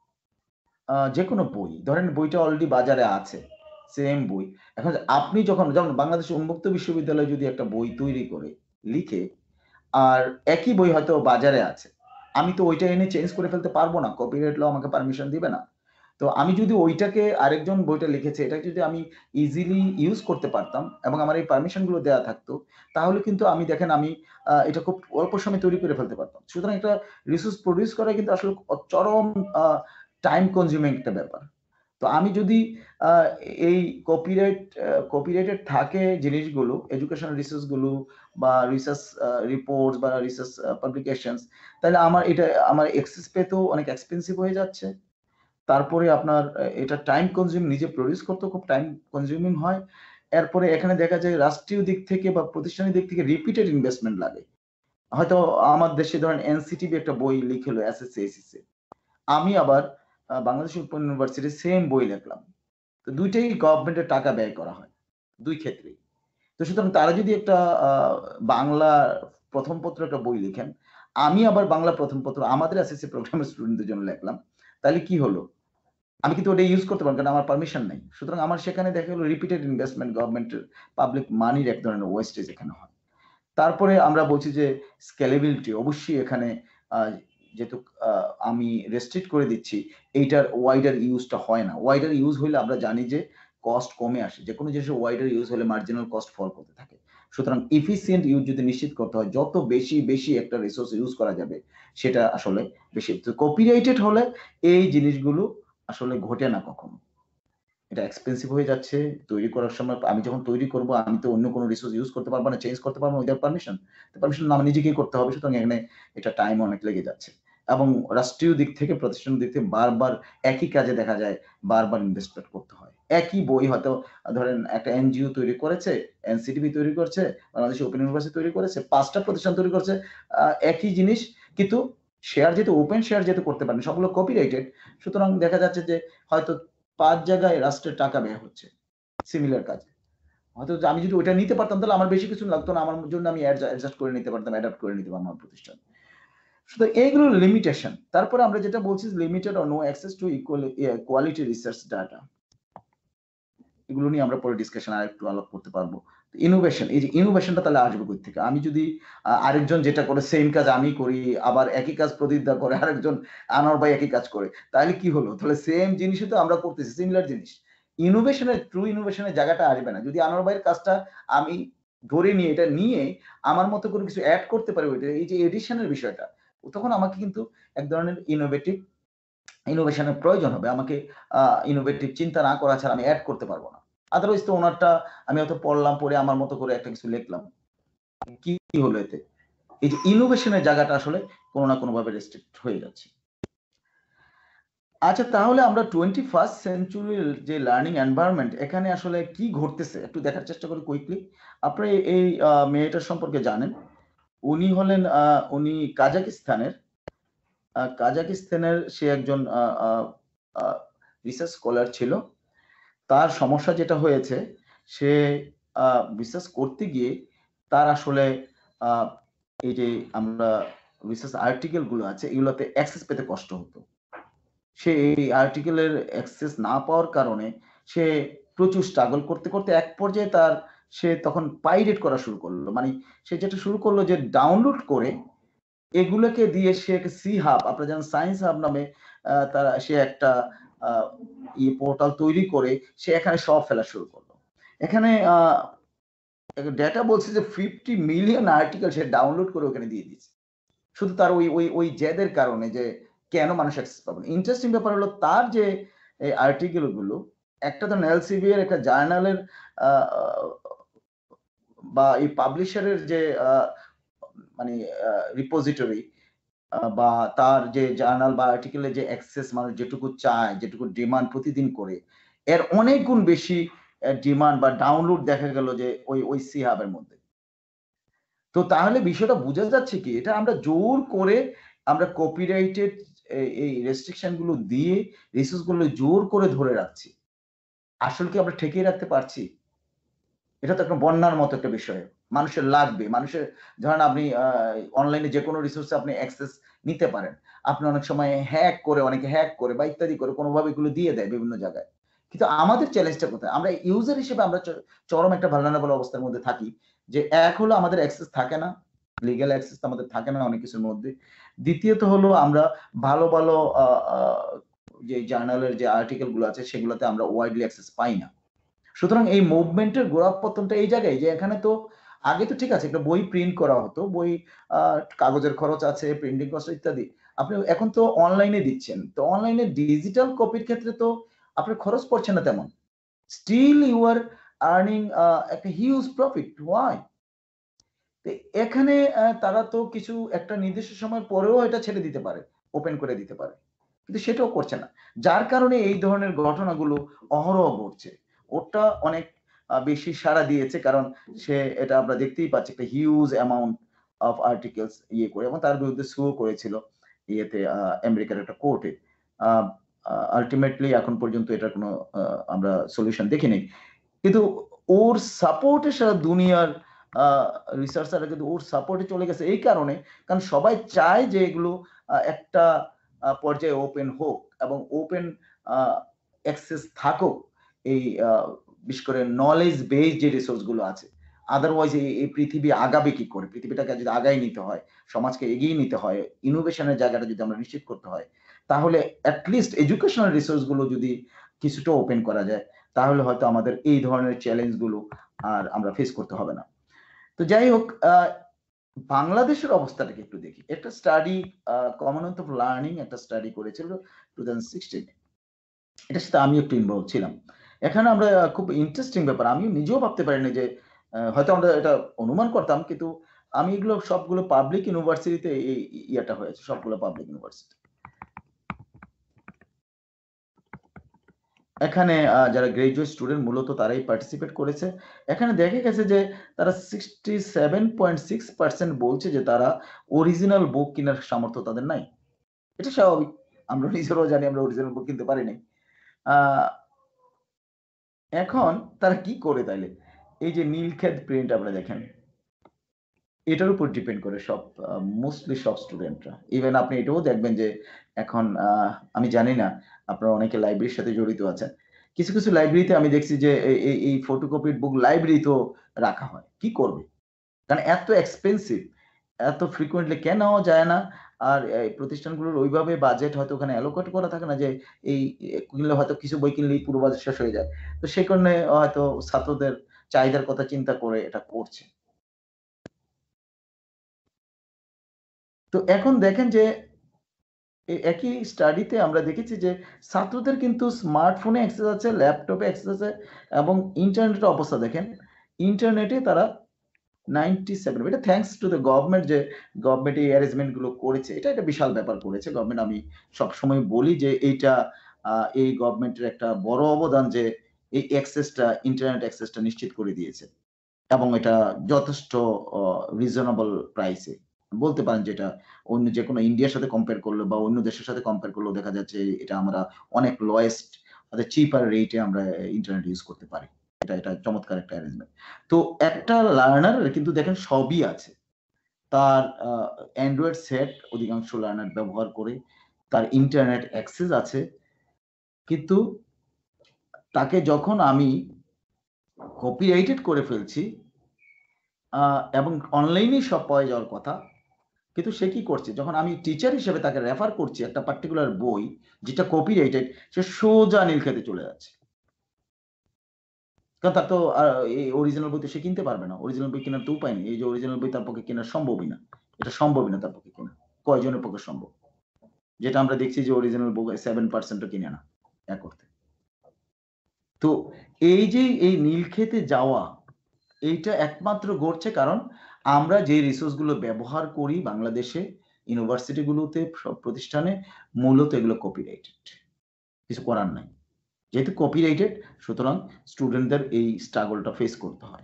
যে কোনো বই ধরেন, বইটা অলরেডি বাজারে আছে, সেম বই, এখন আপনি যখন যেমন বাংলাদেশ উন্মুক্ত বিশ্ববিদ্যালয় যদি একটা বই তৈরি করে লিখে, আর একই বই হয়তো বাজারে আছে, আমি তো ওইটা এনে চেঞ্জ করে ফেলতে পারবো না, কপিরাইট ল আমাকে পারমিশন দিবে না। তো আমি যদি ওইটাকে, আরেকজন বইটা লিখেছে, এটা যদি আমি ইজিলি ইউজ করতে পারতাম এবং আমার এই পারমিশনগুলো দেওয়া থাকতো, তাহলে কিন্তু আমি দেখেন আমি এটা খুব অল্প সময় তৈরি করে ফেলতে পারতাম। সুতরাং একটা রিসোর্স প্রডিউস করা কিন্তু আসলে চরম টাইম কনজিউমিং একটা ব্যাপার। তো আমি যদি এই কপিরাইট কপিরাইটেড থাকে জিনিসগুলো, এডুকেশনাল রিসোর্সগুলো বা রিসার্চ রিপোর্ট বা রিসার্চ পাবলিকেশনস, তাহলে আমার এটা আমার অ্যাক্সেস পেতেও অনেক এক্সপেন্সিভ হয়ে যাচ্ছে। তারপরে আপনার এটা টাইম কনজিউম, নিজে প্রডিউস করতেও খুব টাইম কনজিউমিং হয়। এরপরে এখানে দেখা যায় রাষ্ট্রীয় দিক থেকে বা প্রতিষ্ঠানের দিক থেকে রিপিটেড ইনভেস্টমেন্ট লাগে। হয়তো আমার দেশে ধরেন এনসিটিভি একটা বই লিখলো এসএসসি এসএসসি, আমি আবার বাংলাদেশ ওপেন ইউনিভার্সিটির সেম বই লিখলাম, তো দুইটাই গভর্নমেন্টের টাকা ব্যয় করা হয় দুই ক্ষেত্রে। তো সুতরাং তারা যদি একটা বাংলা প্রথম পত্র একটা বই লিখেন, আমি আবার বাংলা প্রথম পত্র আমাদের এসএসসি প্রোগ্রামের স্টুডেন্টদের জন্য লিখলাম, তাহলে কি হলো, আমি কিন্তু ওটা ইউজ করতে পারবো, কারণ আমার পারমিশন নেই। সুতরাং আমার সেখানে দেখা গেলো রিপিটেড ইনভেস্টমেন্ট, গভর্নমেন্টের পাবলিক মানির এক ধরনের ওয়েস্টেজ এখানে হয়। তারপরে আমরা বলছি যে স্কেলেবিলিটি, অবশ্যই এখানে যেহেতু আমি রেস্ট্রিক্ট করে দিচ্ছি, এইটার ওয়াইডার ইউজটা হয় না। ওয়াইডার ইউজ হইলে আমরা জানি যে কস্ট কমে আসে, যে কোনো জিনিসের ওয়াইডার ইউজ হলে মার্জিনাল কস্ট ফল করতে থাকে। সুতরাং এফিসিয়েন্ট ইউজ যদি নিশ্চিত করতে হয়, যত বেশি বেশি একটা রিসোর্স ইউজ করা যাবে সেটা আসলে বেশি। কপিরাইটেড হলে এই জিনিসগুলো আসলে ঘটে না কখনো, এটা এক্সপেন্সিভ হয়ে যাচ্ছে তৈরি করার সময়। আমি যখন তৈরি করব আমি তো অন্য কোনো রিসোর্স ইউজ করতে পারবো না, চেঞ্জ করতে পারবো না উইদাউট পারমিশন। পারমিশন আমার নিজেকেই করতে হবে, সুতরাং এখানে এটা টাইম অনেক লেগে যাচ্ছে। এবং রাষ্ট্রীয় দিক থেকে, প্রতিষ্ঠানের দিক থেকে বারবার একই কাজে দেখা যায় বারবার ইনভেস্টমেন্ট করতে হয়। একই বই হয়তো ধরেন একটা এনজিও তৈরি করেছে, এনসিটিভি তৈরি করছে, বাংলাদেশ ওপেন ইউনিভার্সিটি তৈরি করেছে, পাঁচটা প্রতিষ্ঠান তৈরি করছে একই জিনিস, কিন্তু শেয়ার যেহেতু ওপেন শেয়ার যেহেতু করতে পারেন, সবগুলো কপিরাইটেড, সুতরাং দেখা যাচ্ছে যে হয়তো পাঁচ জায়গায় রাষ্ট্রের টাকা ব্যয় হচ্ছে সিমিলার কাজে। হয়তো আমি যদি ওইটা নিতে পারতাম তাহলে আমার বেশি কিছু লাগতো না, আমার জন্য আমি অ্যাডজাস্ট করে নিতে পারতাম, অ্যাডাপ্ট করে নিতে পারতাম আমার প্রতিষ্ঠান। শুধু এইগুলো লিমিটেশন। তারপরে আমরা যেটা বলছি limited or no access to equal quality research data, এগুলো নিয়ে আমরা পরে ডিসকাশন আর একটু আলাপ করতে পারবো। ইনোভেশন, এই যে ইনোভেশনটা তাহলে আসবে কোথা থেকে? আমি যদি আরেকজন যেটা করে সেম কাজ আমি করি, আবার একই কাজ প্রদীপ দা করে, আরেকজন আনোয়ার ভাই একই কাজ করে, তাহলে কি হলো? তাহলে সেম জিনিসই তো আমরা করতেছি, সিমিলার জিনিস। ইনোভেশনের, ট্রু ইনোভেশনের জায়গাটা আসবে না যদি আনোয়ার ভাইয়ের কাজটা আমি ধরে নিয়ে এটা নিয়ে আমার মতো করে কিছু অ্যাড করতে পারি ওইটা, এই যে এডিশনের বিষয়টা, তখন আমাকে কিন্তু এক ধরনের ইনোভেটিভ ইনোভেশনের প্রয়োজন হবে। আমাকে ইনোভেটিভ চিন্তা না করা ছাড়া আমি অ্যাড করতে পারবো না। আদারওয়াইজ তো ওনারটা আমি হয়তো পড়লাম, পড়ে আমার মতো করে একটা কিছু লিখলাম, কি হলো এতে? এই যে ইনোভেশনের জায়গাটা আসলে কোনো না কোনো ভাবে রেস্ট্রিক্ট হয়ে যাচ্ছে। আচ্ছা, তাহলে আমরা টোয়েন্টি ফার্স্ট সেঞ্চুরির যে লার্নিং এনভায়রনমেন্ট, এখানে আসলে কি ঘটতেছে একটু দেখার চেষ্টা করি কুইকলি। আপনি এই মেয়েটার সম্পর্কে জানেন, উনি হলেন উনি কাজাকিস্তানের কাজাকিস্তানের সে একজন রিসার্চ স্কলার ছিল। তার সমস্যা যেটা হয়েছে, সে রিসার্চ করতে গিয়ে তার আসলে এই যে আমরা রিসার্চ আর্টিকেল গুলো আছে এগুলোতে অ্যাক্সেস পেতে কষ্ট হতো। সে এই আর্টিকেলের অ্যাক্সেস না পাওয়ার কারণে সে প্রচুর স্ট্রাগল করতে করতে এক পর্যায়ে তার সে তখন পাইরেট করা শুরু করলো। মানে সে যেটা শুরু করলো যে ডাউনলোড করে এগুলোকে দিয়ে সে সি হাব, আপনারা জানেন সায়েন্স হাব নামে তারা সে একটা ইয়ে পোর্টাল তৈরি করে সে এখানে সব ফেলা শুরু করলো। এখানে ডেটা বলছে যে ফিফটি মিলিয়ন আর্টিকেল সে ডাউনলোড করে ওখানে দিয়ে দিচ্ছে, শুধু তার ওই ওই ওই জেদের কারণে যে কেন মানুষ অ্যাক্সেস পাবে না। ইন্টারেস্টিং ব্যাপার হলো তার যে এই আর্টিকেল গুলো, একটা তো এলসিবি এর একটা জার্নালের বা এই পাবলিশারের যে মানে রিপোজিটরি বা তার যে জার্নাল বা আর্টিকেলের যে অ্যাক্সেস মানুষ যেটুকু চায়, যেটুকু ডিমান্ড প্রতিদিন করে, এর অনেক গুণ বেশি ডিমান্ড বা ডাউনলোড দেখা গেল যে ওই ওই সি হাবের মধ্যে। তো তাহলে বিষয়টা বোঝা যাচ্ছে কি, এটা আমরা জোর করে আমরা কপিরাইটেড এই রেস্ট্রিকশন গুলো দিয়ে রিসোর্স গুলো জোর করে ধরে রাখছি। আসলে কি আমরা ঠেকিয়ে রাখতে পারছি? এটা তো একটা বন্যার মতো একটা বিষয়, মানুষের লাগবে। মানুষের ধরেন আপনি অনলাইনে যে কোনো রিসোর্সে আপনি অ্যাক্সেস নিতে পারেন, আপনি অনেক সময় হ্যাক করে, অনেকে হ্যাক করে বা ইত্যাদি করে কোনোভাবে এগুলো দিয়ে দেয় বিভিন্ন জায়গায়। কিন্তু আমাদের চ্যালেঞ্জটা কোথায়? আমরা ইউজার হিসেবে আমরা চরম একটা ভালনারেবল অবস্থার মধ্যে থাকি। যে এক হলো আমাদের অ্যাক্সেস থাকে না, লিগ্যাল অ্যাক্সেস আমাদের থাকে না অনেক কিছুর মধ্যে। দ্বিতীয়ত হলো আমরা ভালো ভালো যে জার্নালের যে আর্টিকেল গুলো আছে সেগুলোতে আমরা ওয়াইডলি অ্যাক্সেস পাই না। সুতরাং এই মুভমেন্টের গোড়াপত্তনটা এই জায়গায় যে এখানে তো আগে তো ঠিক আছে একটা বই প্রিন্ট করা হতো, বই কাগজের খরচ আছে, প্রিন্টিং কস্ট ইত্যাদি। আপনি এখন তো অনলাইনে দিচ্ছেন, তো অনলাইনে ডিজিটাল কপির ক্ষেত্রে তো আপনার খরচ পড়ছে না তেমন, স্টিল ইউ আর আর্নিং একটা হিউজ প্রফিট। ওয়াই? এখানে তারা তো কিছু একটা নির্দিষ্ট সময় পরেও এটা ছেড়ে দিতে পারে, ওপেন করে দিতে পারে, কিন্তু সেটাও করছে না, যার কারণে এই ধরনের ঘটনাগুলো অহরহ ঘটছে। ওটা অনেক বেশি সাড়া দিয়েছে, কারণ সে এটা আমরা দেখতেই পাচ্ছি একটা হিউজ অ্যামাউন্ট অফ আর্টিকেলস ইয়ে করে, এবং তার বিরুদ্ধে সু করেছিল ইয়েতে আমেরিকার একটা কোর্টে। আলটিমেটলি এখন পর্যন্ত এটার কোনো আমরা সলিউশন দেখিনি, কিন্তু ওর সাপোর্টে সারা দুনিয়ার রিসার্চাররা কিন্তু ওর সাপোর্টে চলে গেছে এই কারণে, কারণ সবাই চায় যে এগুলো একটা পর্যায়ে ওপেন হোক এবং ওপেন অ্যাক্সেস থাকুক এই বিশেষ করে নলেজ বেস যে রিসোর্স গুলো আছে। আদারওয়াইজ এই পৃথিবী আগাবে কি করে? পৃথিবীটাকে যদি আগায় নিতে হয়, সমাজকে এগিয়ে নিতে হয়, ইনোভেশনের জায়গাটা যদি আমরা নিশ্চিত করতে হয়, তাহলে অ্যাটলিস্ট এডুকেশনাল রিসোর্স গুলো যদি কিছুটা ওপেন করা যায়, তাহলে হয়তো আমাদের এই ধরনের চ্যালেঞ্জ গুলো আর আমরা ফেস করতে হবে না। তো যাই হোক, বাংলাদেশের অবস্থাটাকে একটু দেখি। একটা স্টাডি কমনওয়েলথ অফ লার্নিং একটা স্টাডি করেছিল টু থাউজেন্ড সিক্সটিনে, এটার সাথে আমি একটু ইনভলভ ছিলাম। এখানে আমরা খুব ইন্টারেস্টিং ব্যাপার, আমি নিজেও ভাবতে পারিনি যে হয়তো আমরা এটা অনুমান করতাম, কিন্তু আমি এগুলো সবগুলো পাবলিক ইউনিভার্সিটিতে এই ইয়েটা হয়েছে, সবগুলো পাবলিক ইউনিভার্সিটি। এখানে যারা গ্রাজুয়েট স্টুডেন্ট মূলত তারাই পার্টিসিপেট করেছে। এখানে দেখা গেছে যে তারা sixty seven point six percent বলছে যে তারা অরিজিনাল বুক কেনার সামর্থ্য তাদের নাই। এটা স্বাভাবিক, আমরা নিজেরাও জানি আমরা অরিজিনাল বুক কিনতে পারি নাই। এখন তারা কি করে তাইলে, এই যে নীলক্ষেত প্রিন্ট আমরা দেখেন, এটার উপর ডিপেন্ড করে সব মোস্টলি সব স্টুডেন্টরা। ইভেন আপনি এটাও দেখবেন যে এখন আমি জানি না আপনারা অনেকে লাইব্রেরির সাথে জড়িত আছেন, কিছু কিছু লাইব্রেরিতে আমি দেখছি যে এই এই ফটোকপিড বুক লাইব্রেরিতেও রাখা হয়। কি করবে, কারণ এত এক্সপেন্সিভ, এত ফ্রিকুয়েন্টলি কেন নেওয়া যায় না। আর এই প্রতিষ্ঠানগুলোর ওইভাবে বাজেট হয়তো ওখানে অ্যালোকেট করা থাকে না যে এই কিনলে হয়তো কিছু বই কিনলেই পুরো বাজেট শেষ হয়ে যায়। তো সেই কারণে হয়তো ছাত্রদের চাহিদার কথা চিন্তা করে এটা করছে। তো এখন দেখেন যে একই স্টাডিতে আমরা দেখেছি যে ছাত্রদের কিন্তু স্মার্টফোনে অ্যাক্সেস আছে, ল্যাপটপে অ্যাক্সেস আছে, এবং ইন্টারনেটের অবস্থা দেখেন, ইন্টারনেটে তারা নাইনটি সেভেন, এটা থ্যাঙ্কস টু দ্য গভর্নমেন্ট, যে গভর্নমেন্ট এই অ্যারেঞ্জমেন্ট গুলো করেছে, এটা একটা বিশাল ব্যাপার করেছে গভর্নমেন্ট। আমি সবসময় বলি যে এইটা এই গভর্নমেন্টের একটা বড় অবদান, যে এই অ্যাক্সেসটা, ইন্টারনেট অ্যাক্সেসটা নিশ্চিত করে দিয়েছে, এবং এটা যথেষ্ট রিজনেবল প্রাইসে বলতে পারেন, যেটা অন্য যে কোনো ইন্ডিয়ার সাথে কম্পেয়ার করলে বা অন্য দেশের সাথে কম্পেয়ার করলেও দেখা যাচ্ছে এটা আমরা অনেক লোয়েস্ট, চিপার রেটে আমরা ইন্টারনেট ইউজ করতে পারি। এটা এটা চমৎকার একটা অ্যারেঞ্জমেন্ট। তো একটা লার্নার কিন্তু দেখেন সবই আছে, তার অ্যান্ড্রয়েড সেট অধিকাংশ লার্নার ব্যবহার করে, তার ইন্টারনেট অ্যাক্সেস আছে, কিন্তু তাকে যখন আমি কপিরাইটেড করে ফেলছি এবং অনলাইনেই সব পাওয়া যাওয়ার কথা, কিন্তু সে কি করছে, যখন আমি টিচার হিসেবে তাকে রেফার করছি একটা পার্টিকুলার বই যেটা কপিরাইটেড, সে সোজা নীলক্ষেতে চলে যাচ্ছে, কারণ তার তো এই অরিজিনাল বই তো সে কিনতে পারবে না, অরিজিনাল বই কেনার তো উপায় নেই, এই যে অরিজিনাল বই তার পক্ষে কেনা সম্ভবই না, এটা সম্ভবই না তার পক্ষে কেনা, কয়জনের পক্ষে সম্ভব, যেটা আমরা দেখছি যে অরিজিনাল বই সেভেন পার্সেন্টও কিনে না এক অর্থে। তো এই যে এই নীলক্ষেতে যাওয়া, এইটা একমাত্র ঘটছে কারণ আমরা যে রিসোর্সগুলো ব্যবহার করি বাংলাদেশে ইউনিভার্সিটিগুলোতে, সব প্রতিষ্ঠানে, মূলত এগুলো কপিরাইটেড, কিছু করার নাই, যেহেতু কপিরাইটেড, সুতরাং স্টুডেন্টদের এই স্ট্রাগলটা ফেস করতে হয়।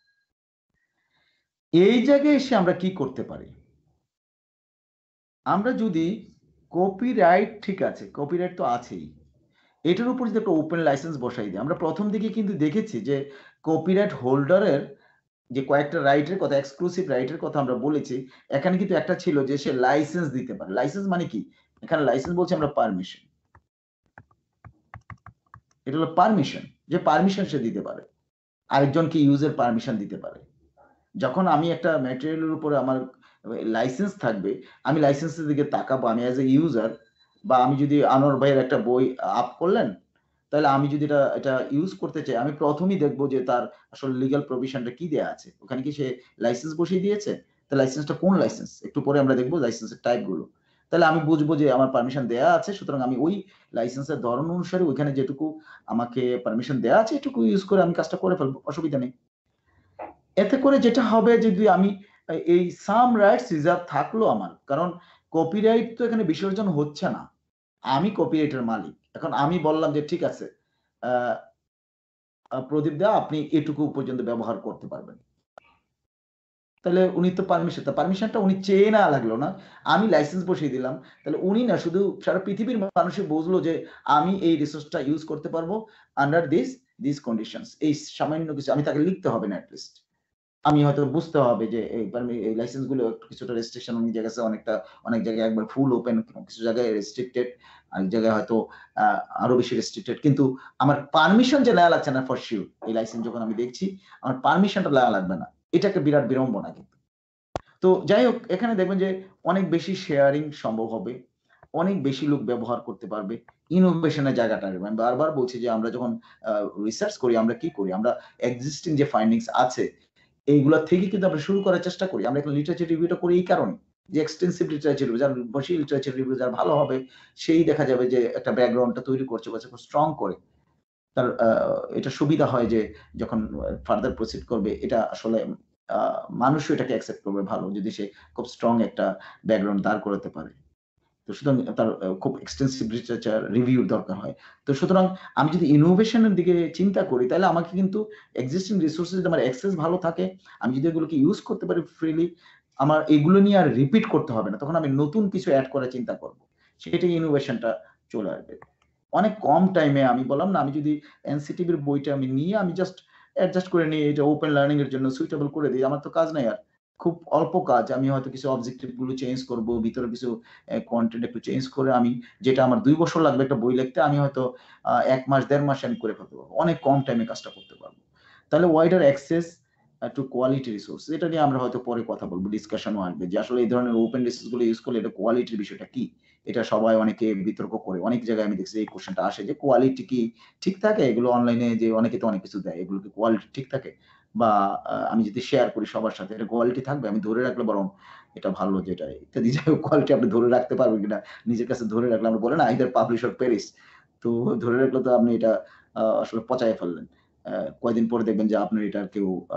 এই জায়গায় এসে আমরা কি করতে পারি, আমরা যদি কপিরাইট, ঠিক আছে কপিরাইট তো আছেই, এটার উপর যদি একটা ওপেন লাইসেন্স বসাই দিই, আমরা প্রথম দিকে কিন্তু দেখেছি যে কপিরাইট হোল্ডারের যে কয়েকটা রাইটের কথা, এক্সক্লুসিভ রাইটের কথা আমরা বলেছি, এখানে কিন্তু একটা ছিল যে সে লাইসেন্স দিতে পারে। লাইসেন্স মানে কি, এখানে লাইসেন্স বলছি আমরা পারমিশন, এটা হলো পারমিশন, যে পারমিশন সে দিতে পারে, আরেকজনকে ইউজের পারমিশন দিতে পারে। যখন আমি একটা ম্যাটেরিয়ালের উপরে আমার লাইসেন্স থাকবে, আমি লাইসেন্সের দিকে তাকাবো, আমি অ্যাজ এ ইউজার, বা আমি যদি আনোয়ার ভাইয়ের একটা বই আপ করলেন, তাহলে আমি যদি এটা এটা ইউজ করতে চাই, আমি প্রথমেই দেখবো যে তার আসলে লিগ্যাল প্রভিশনটা কি দেয়া আছে, ওখানে কি সে লাইসেন্স বসিয়ে দিয়েছে, তো লাইসেন্সটা কোন লাইসেন্স, একটু পরে আমরা দেখবো লাইসেন্সের টাইপগুলো, তাহলে আমি বুঝবো যে আমার পারমিশন দেয়া আছে, সুতরাং আমি ওই লাইসেন্সের ধরন অনুসারে ওইখানে যেটুকু আমাকে পারমিশন দেয়া আছে এটুকু ইউজ করে আমি কাজটা করে ফেলবো, অসুবিধা নেই। এতে করে যেটা হবে, যদি আমি এই সাম রাইটস রিজার্ভ থাকলো আমার, কারণ কপিরাইট তো এখানে বিসর্জন হচ্ছে না, আমি কপিরাইটের মালিক, এখন আমি বললাম যে ঠিক আছে প্রদীপ দা আপনি এটুকু পর্যন্ত ব্যবহার করতে পারবেন, তাহলে উনি তো পারমিশন, পারমিশনটা উনি চেয়ে না লাগলো না, আমি লাইসেন্স বসিয়ে দিলাম, তাহলে উনি না শুধু সারা পৃথিবীর মানুষ বুঝলো যে আমি এই রিসোর্সটা ইউজ করতে পারবো আন্ডার দিস দিস কন্ডিশনস, এই সামান্য কিছু আমি তাকে লিখতে হবে না, অ্যাটলিস্ট আমি হয়তো বুঝতে হবে যে এই লাইসেন্স গুলো কিছুটা রেস্ট্রিকশন, অনেক জায়গায় অনেকটা, অনেক জায়গায় একবার ফুল ওপেন, কিছু জায়গায় রেস্ট্রিক্টেড, অনেক জায়গায় হয়তো আরো বেশি রেস্ট্রিক্টেড, কিন্তু আমার পারমিশন যে নেওয়া লাগছে না ফর শিওর, এই লাইসেন্স যখন আমি দেখছি আমার পারমিশনটা নেওয়া লাগবে না, এটা একটা বিরাট বিড়ম্বনা কিন্তু। তো যাই হোক, এখানে দেখবেন যে অনেক বেশি শেয়ারিং সম্ভব হবে, অনেক বেশি লোক ব্যবহার করতে পারবে, ইনোভেশনের জায়গাটা আমি বারবার বলছি যে আমরা যখন রিসার্চ করি আমরা কি করি, আমরা এক্সিস্টিং যে ফাইন্ডিংস আছে এইগুলা থেকে কিন্তু আমরা শুরু করার চেষ্টা করি। আমরা এখন লিটারেচার রিভিউটা করি এই কারণে যে এক্সটেন্সিভ লিটারেচার রিভিউ, যার বেশি লিটারেচার রিভিউ যার ভালো হবে, সেই দেখা যাবে যে একটা ব্যাকগ্রাউন্ডটা তৈরি করছে বা খুব স্ট্রং করে। তার আ এটা সুবিধা হয় যে যখন ফার্দার প্রসিড করবে, এটা আসলে আ মানুষও এটাকে অ্যাকসেপ্ট করবে ভালো, যদি সে খুব স্ট্রং একটা ব্যাকগ্রাউন্ড দাঁড় করাতে পারে। তো সুতরাং তার আ খুব এক্সটেন্সিভ লিটারেচার রিভিউ দরকার হয়। তো সুতরাং আমি যদি ইনোভেশন এর দিকে চিন্তা করি, তাহলে আমাকে কিন্তু এক্সিস্টিং রিসোর্সেস যদি আমার অ্যাক্সেস ভালো থাকে, আমি যদি এগুলোকে ইউজ করতে পারি ফ্রিলি, আমার এগুলো নিয়ে আর রিপিট করতে হবে না। তখন আমি নতুন কিছু এড করার চিন্তা করব। সেটাই ইনোভেশনটা চলে আসবে। অনেক কম টাইমে, আমি বললাম না, আমি যদি এনসিটিভির বইটা আমি নিয়ে আমি জাস্ট অ্যাডজাস্ট করে নিই, এটা ওপেন লার্নিং এর জন্য সুইটেবল করে দিই। আমার তো কাজ নাই আর। খুব অল্প কাজ। আমি হয়তো কিছু অবজেক্টিভ গুলো চেঞ্জ করব, ভিতরে কিছু অ্যা কনটেন্ট একটু চেঞ্জ করে, আমি যেটা আমার দুই বছর লাগবে একটা বই লিখতে, আমি হয়তো আ এক মাস দেড় মাসে আমি করে ফেলতে পারব। অনেক কম টাইমে কাজটা করতে পারব। তাহলে wider access uh to quality resource, এটা নিয়ে আমরা হয়তো পরে কথা বলব, ডিসকাশনও আসবে যে আসলে এই ধরনের ওপেন রিসোর্স গুলো ইউজ করলে এটা কোয়ালিটির বিষয়টা কি? এটা সবাই অনেকে বিতর্ক করে। অনেক জায়গায় আমি দেখছি এই কোয়েশ্চেনটা আসে যে কোয়ালিটি কি ঠিক থাকে? এগুলো অনলাইনে যে অনেকে তো অনেক কিছু দেয়। এগুলো কি কোয়ালিটি ঠিক থাকে? বা আ আমি যদি শেয়ার করি সবার সাথে, এটা কোয়ালিটি থাকবে? আমি ধরে রাখলে বরং এটা ভালো যেটা ইত্যাদি। যাই হোক, কোয়ালিটি আপনি ধরে রাখতে পারবেন কিনা? নিজের কাছে ধরে রাখলে, আমরা বলে না either publish or perish। তো ধরে রাখলে তো আপনি এটা আ আসলে পচায় ফেললেন। অ্যা কয়দিন পরে দেখবেন যে আপনার এটা কেউ আ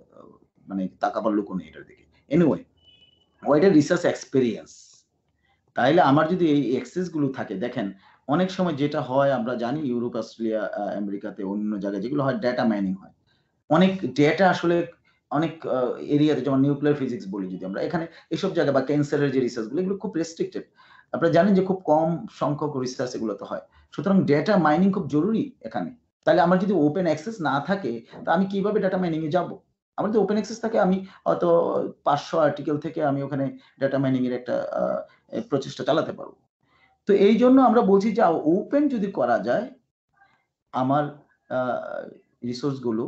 মানে তাকাবার লোকও নেই এটার দিকে। এনিওয়ে, wider research experience, তাইলে আমার যদি এই অ্যাক্সেস গুলো থাকে, দেখেন অনেক সময় যেটা হয় আমরা জানি ইউরোপ, অস্ট্রেলিয়া, আ আমেরিকাতে, অন্য জায়গায় যেগুলো হয় ডেটা মাইনিং হয়। অনেক ডেটা আসলে অনেক আ এরিয়াতে, যেমন নিউক্লিয়ার ফিজিক্স বলি যদি আমরা, এখানে এসব জায়গায় বা ক্যান্সারের যে রিসার্চ গুলো, এগুলো খুব রেস্ট্রিক্টেড। আপনারা জানেন যে খুব কম সংখ্যক রিসার্চ এগুলোতে হয়। সুতরাং ডেটা মাইনিং খুব জরুরি এখানে। তাইলে আমার যদি ওপেন অ্যাক্সেস না থাকে, তা আমি কিভাবে ডেটা মাইনিং এ যাবো? আমার যদি ওপেন অ্যাক্সেস থাকে, আমি হয়তো পাঁচশ আর্টিকেল থেকে আমি ওখানে ডেটা মাইনিং এর একটা আ এ প্রচেষ্টা চালাতে পারব। তো এইজন্য আমরা বলছি যে আ ওপেন যদি করা যায় আমার আ রিসোর্স গুলো,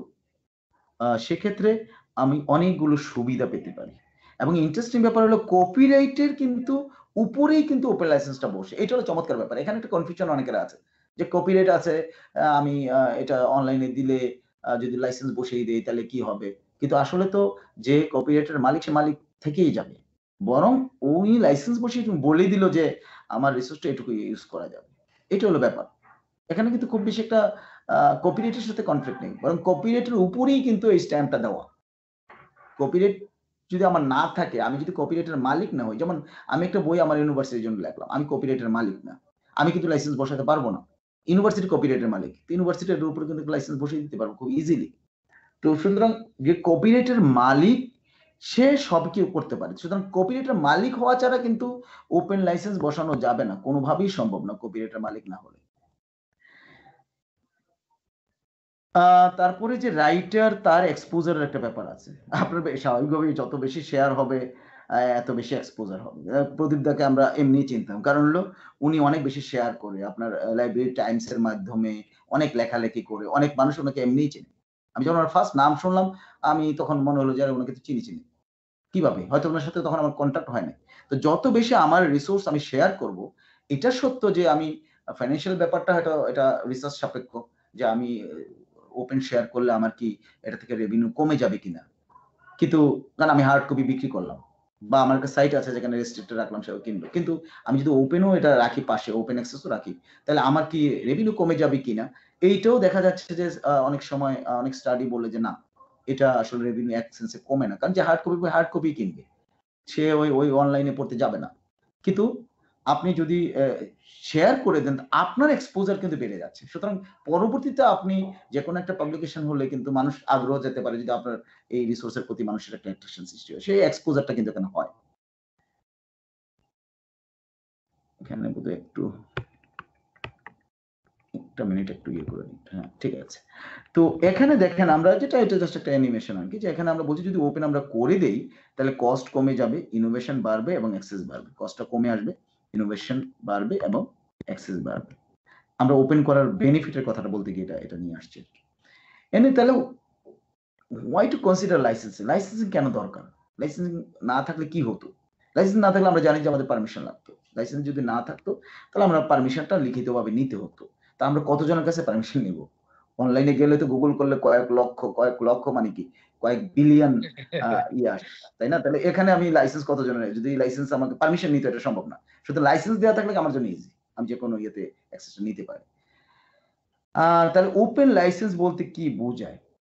আ সেক্ষেত্রে আমি অনেকগুলো সুবিধা পেতে পারি। এবং ইন্টারেস্টিং ব্যাপার হলো কপিরাইটের কিন্তু উপরেই কিন্তু ওপেন লাইসেন্সটা বসে। এটা হলো চমৎকার ব্যাপার। এখানে একটা কনফিউশন অনেকের আছে। যে কপিরাইট আছে, আ আমি আ এটা অনলাইনে দিলে আ যদি লাইসেন্স বসিয়ে দেই তাহলে কি হবে? কিন্তু আসলে তো যে কপিরাইটের মালিক, সে মালিক থেকেই যাবে। বরং ওই লাইসেন্স বসিয়ে বলে দিল যে আমার রিসোর্সটা এটুকু ইউজ করা যাবে। এটা হলো ব্যাপার। এখানে কিন্তু খুব বেশি একটা আ কপিরাইটের সাথে কনফ্লিক্ট নেই। বরং কপিরাইটের উপরেই কিন্তু এই স্ট্যাম্পটা দেওয়া। কপিরাইট যদি আমার না থাকে, আমি যদি কপিরাইটের মালিক না হই, যেমন আমি একটা বই আমার ইউনিভার্সিটির জন্য লেখলাম। আমি কপিরাইটের মালিক না। আমি কিন্তু লাইসেন্স বসাতে পারব না। ইউনিভার্সিটি কপিরাইটের মালিক। তো ইউনিভার্সিটি এর উপরে কিন্তু লাইসেন্স বসিয়ে দিতে পারব খুব ইজিলি। তো সুতরাং যে কপিরাইটের মালিক, সে সব কেউ করতে পারে। সুতরাং কপিরাইটের মালিক হওয়া ছাড়া কিন্তু ওপেন লাইসেন্স বসানো যাবে না। কোনভাবেই সম্ভব না কপিরাইটের মালিক না হলে। আ তারপরে যে রাইটার, তার এক্সপোজার এর একটা ব্যাপার আছে। আপনার বে স্বাভাবিকভাবেই যত বেশি শেয়ার হবে, আ এত বেশি এক্সপোজার হবে। আ প্রদীপ দাকে আমরা এমনিই চিনতাম। কারণ হলো উনি অনেক বেশি শেয়ার করে। আপনার আ লাইব্রেরি টাইমস এর মাধ্যমে অনেক লেখালেখি করে। অনেক মানুষ উনাকে এমনিই চেনে। আমি যখন উনার ফার্স্ট নাম শুনলাম, আমি তখন মনে হলো যে আরে উনাকে তো চিনি, চিনি। কিভাবে? হয়তো উনার সাথে তখন আমার কনট্যাক্ট হয় নাই। তো যত বেশি আমার রিসোর্স আমি শেয়ার করব, এটা সত্য যে আমি আ ফাইন্যান্সিয়াল ব্যাপারটা হয়তো এটা রিসার্চ সাপেক্ষ, যে আমি ওপেন শেয়ার করলে আমার কি এটা থেকে রেভিনিউ কমে যাবে কিনা? কিন্তু কারণ আমি হার্ড কপি বিক্রি করলাম। বা আমার একটা সাইট আছে যেখানে রেস্ট্রিক্টেড রাখলাম, সেও কিনলো। কিন্তু আমি যদি ওপেনও এটা রাখি পাশে, ওপেন অ্যাক্সেস ও রাখি, তাহলে আমার কি রেভিনিউ কমে যাবে কিনা? এইটাও দেখা যাচ্ছে যে আ অনেক সময় আ অনেক স্টাডি বলে যে না, এটা আসলে রেভিনিউ এক সেন্স এ কমে না। কারণ যে হার্ড কপি হার্ড কপি কিনবে। সে ওই, ওই অনলাইনে পড়তে যাবে না। কিন্তু আপনি যদি অ্যা শেয়ার করে দেন, আপনার এক্সপোজার কিন্তু বেড়ে যাচ্ছে। সুতরাং পরবর্তীতে আপনি যেকোনো একটা পাবলিকেশন হলে কিন্তু মানুষ আগ্রহ যেতে পারে, যদি আপনার এই রিসোর্স এর প্রতি মানুষের একটা অ্যাট্রাকশন সৃষ্টি হয়। সেই এক্সপোজারটা কিন্তু এখানে হয়। এখানে বোধহয় একটু একটা মিনিট একটু ইয়ে করে নিই। হ্যাঁ, ঠিক আছে। তো এখানে দেখেন আমরা যেটা, এটা জাস্ট একটা অ্যানিমেশন আরকি, যে এখানে আমরা বলছি যদি ওপেন আমরা করে দেই, তাহলে কস্ট কমে যাবে, ইনোভেশন বাড়বে এবং অ্যাক্সেস বাড়বে। কস্টটা কমে আসবে, ইনোভেশন বাড়বে এবং অ্যাক্সেস বাড়বে। আমরা ওপেন করার বেনিফিট এর কথাটা বলতে গিয়ে এটা, এটা নিয়ে আসছি আরকি। এমনি তাহলে why to consider licensing? Licensing কেন দরকার? লাইসেন্সিং না থাকলে কি হতো? লাইসেন্স না থাকলে আমরা জানি যে আমাদের পারমিশন লাগতো। লাইসেন্স যদি না থাকতো, তাহলে আমরা পারমিশনটা লিখিতভাবে নিতে হতো। তা আমরা কতজনের কাছে পারমিশন নিব? অনলাইনে গেলে তো গুগল করলে কয়েক লক্ষ কয়েক লক্ষ মানে কি কয়েক বিলিয়ন ইয়ে আসে, তাই না? তাহলে এখানে আমি লাইসেন্স কত জনের, যদি লাইসেন্স আমাকে পারমিশন নিতে, এটা সম্ভব না। শুধু লাইসেন্স দেওয়া থাকলে আমার জন্য ইজি, আমি যে কোনো ইয়েতে অ্যাক্সেস নিতে পারি। আর তাহলে ওপেন লাইসেন্স বলতে কি বোঝায়?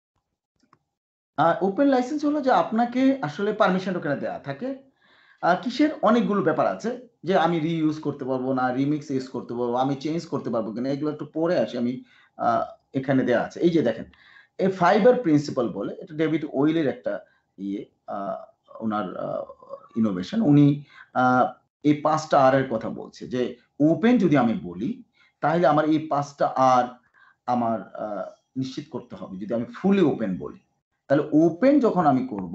ওপেন লাইসেন্স হলো যে আপনাকে আসলে পারমিশন ওখানে দেওয়া থাকে। আহ, কিসের? অনেকগুলো ব্যাপার আছে, যে আমি রিইউজ করতে পারবো না, রিমিক্স ইউজ করতে পারবো, আমি চেঞ্জ করতে পারবো কিনা, এগুলো একটু পরে আসি আমি। আহ, এখানে দেওয়া আছে, এই যে দেখেন, এই ফাইবার প্রিন্সিপাল বলে, এটা ডেভিড ওয়েলের একটা ইয়ে, আহ, ওনার ইনোভেশন। উনি আহ, এই পাঁচটা আর এর কথা বলছে, যে ওপেন যদি আমি বলি তাহলে আমার এই পাঁচটা আর আমার আহ, নিশ্চিত করতে হবে। যদি আমি ফুলি ওপেন বলি, তাহলে ওপেন যখন আমি করব,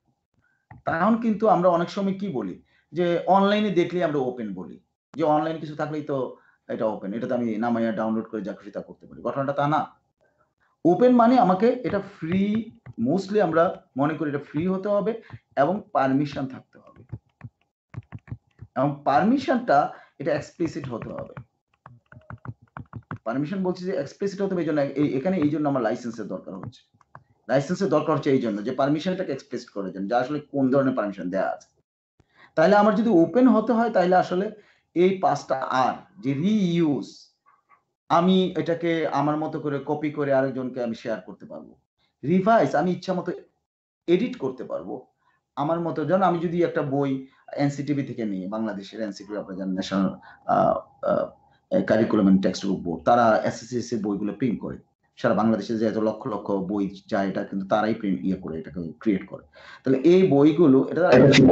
তখন কিন্তু আমরা অনেক সময় কি বলি, যে অনলাইনে দেখলেই আমরা ওপেন বলি, যে অনলাইনে কিছু থাকলেই তো এটা ওপেন, এটাতে আমি নামাইয়া ডাউনলোড করে যা খুশি তা করতে পারি। ঘটনাটা তা না। ওপেন মানে আমাকে এটা ফ্রি, মোস্টলি আমরা মনে করি এটা ফ্রি হতে হবে এবং পারমিশন থাকতে হবে, এবং পারমিশনটা এটা এক্সপ্লিসিট হতে হবে। পারমিশন বলছি যে এক্সপ্লিসিট হতে হবে, এই জন্য এখানে এই জন্য আমার লাইসেন্সের দরকার হচ্ছে। লাইসেন্সের দরকার হচ্ছে এই জন্য যে পারমিশনটাকে এক্সপ্রেস করার জন্য, যে আসলে কোন ধরনের পারমিশন দেওয়া আছে। তাহলে আমার যদি ওপেন হতে হয়, তাহলে আসলে এই পাঁচটা আর, যে রিইউজ, আমি এটাকে আমার মতো করে কপি করে আরেকজনকে আমি শেয়ার করতে পারবো। রিভাইস, আমি ইচ্ছা মতো এডিট করতে পারবো আমার মতো। যেমন আমি যদি একটা বই এনসিটিভি থেকে নিই, বাংলাদেশের এনসিটিভি, আপনার জানেন, national curriculum and text book board, তারা এসএসসি বইগুলো প্রিন্ট করে। সারা বাংলাদেশে যে এত লক্ষ লক্ষ বই যায়, এটা কিন্তু তারাই প্রিন্ট ইয়ে করে, এটাকে ক্রিয়েট করে। তাহলে এই বইগুলো এটা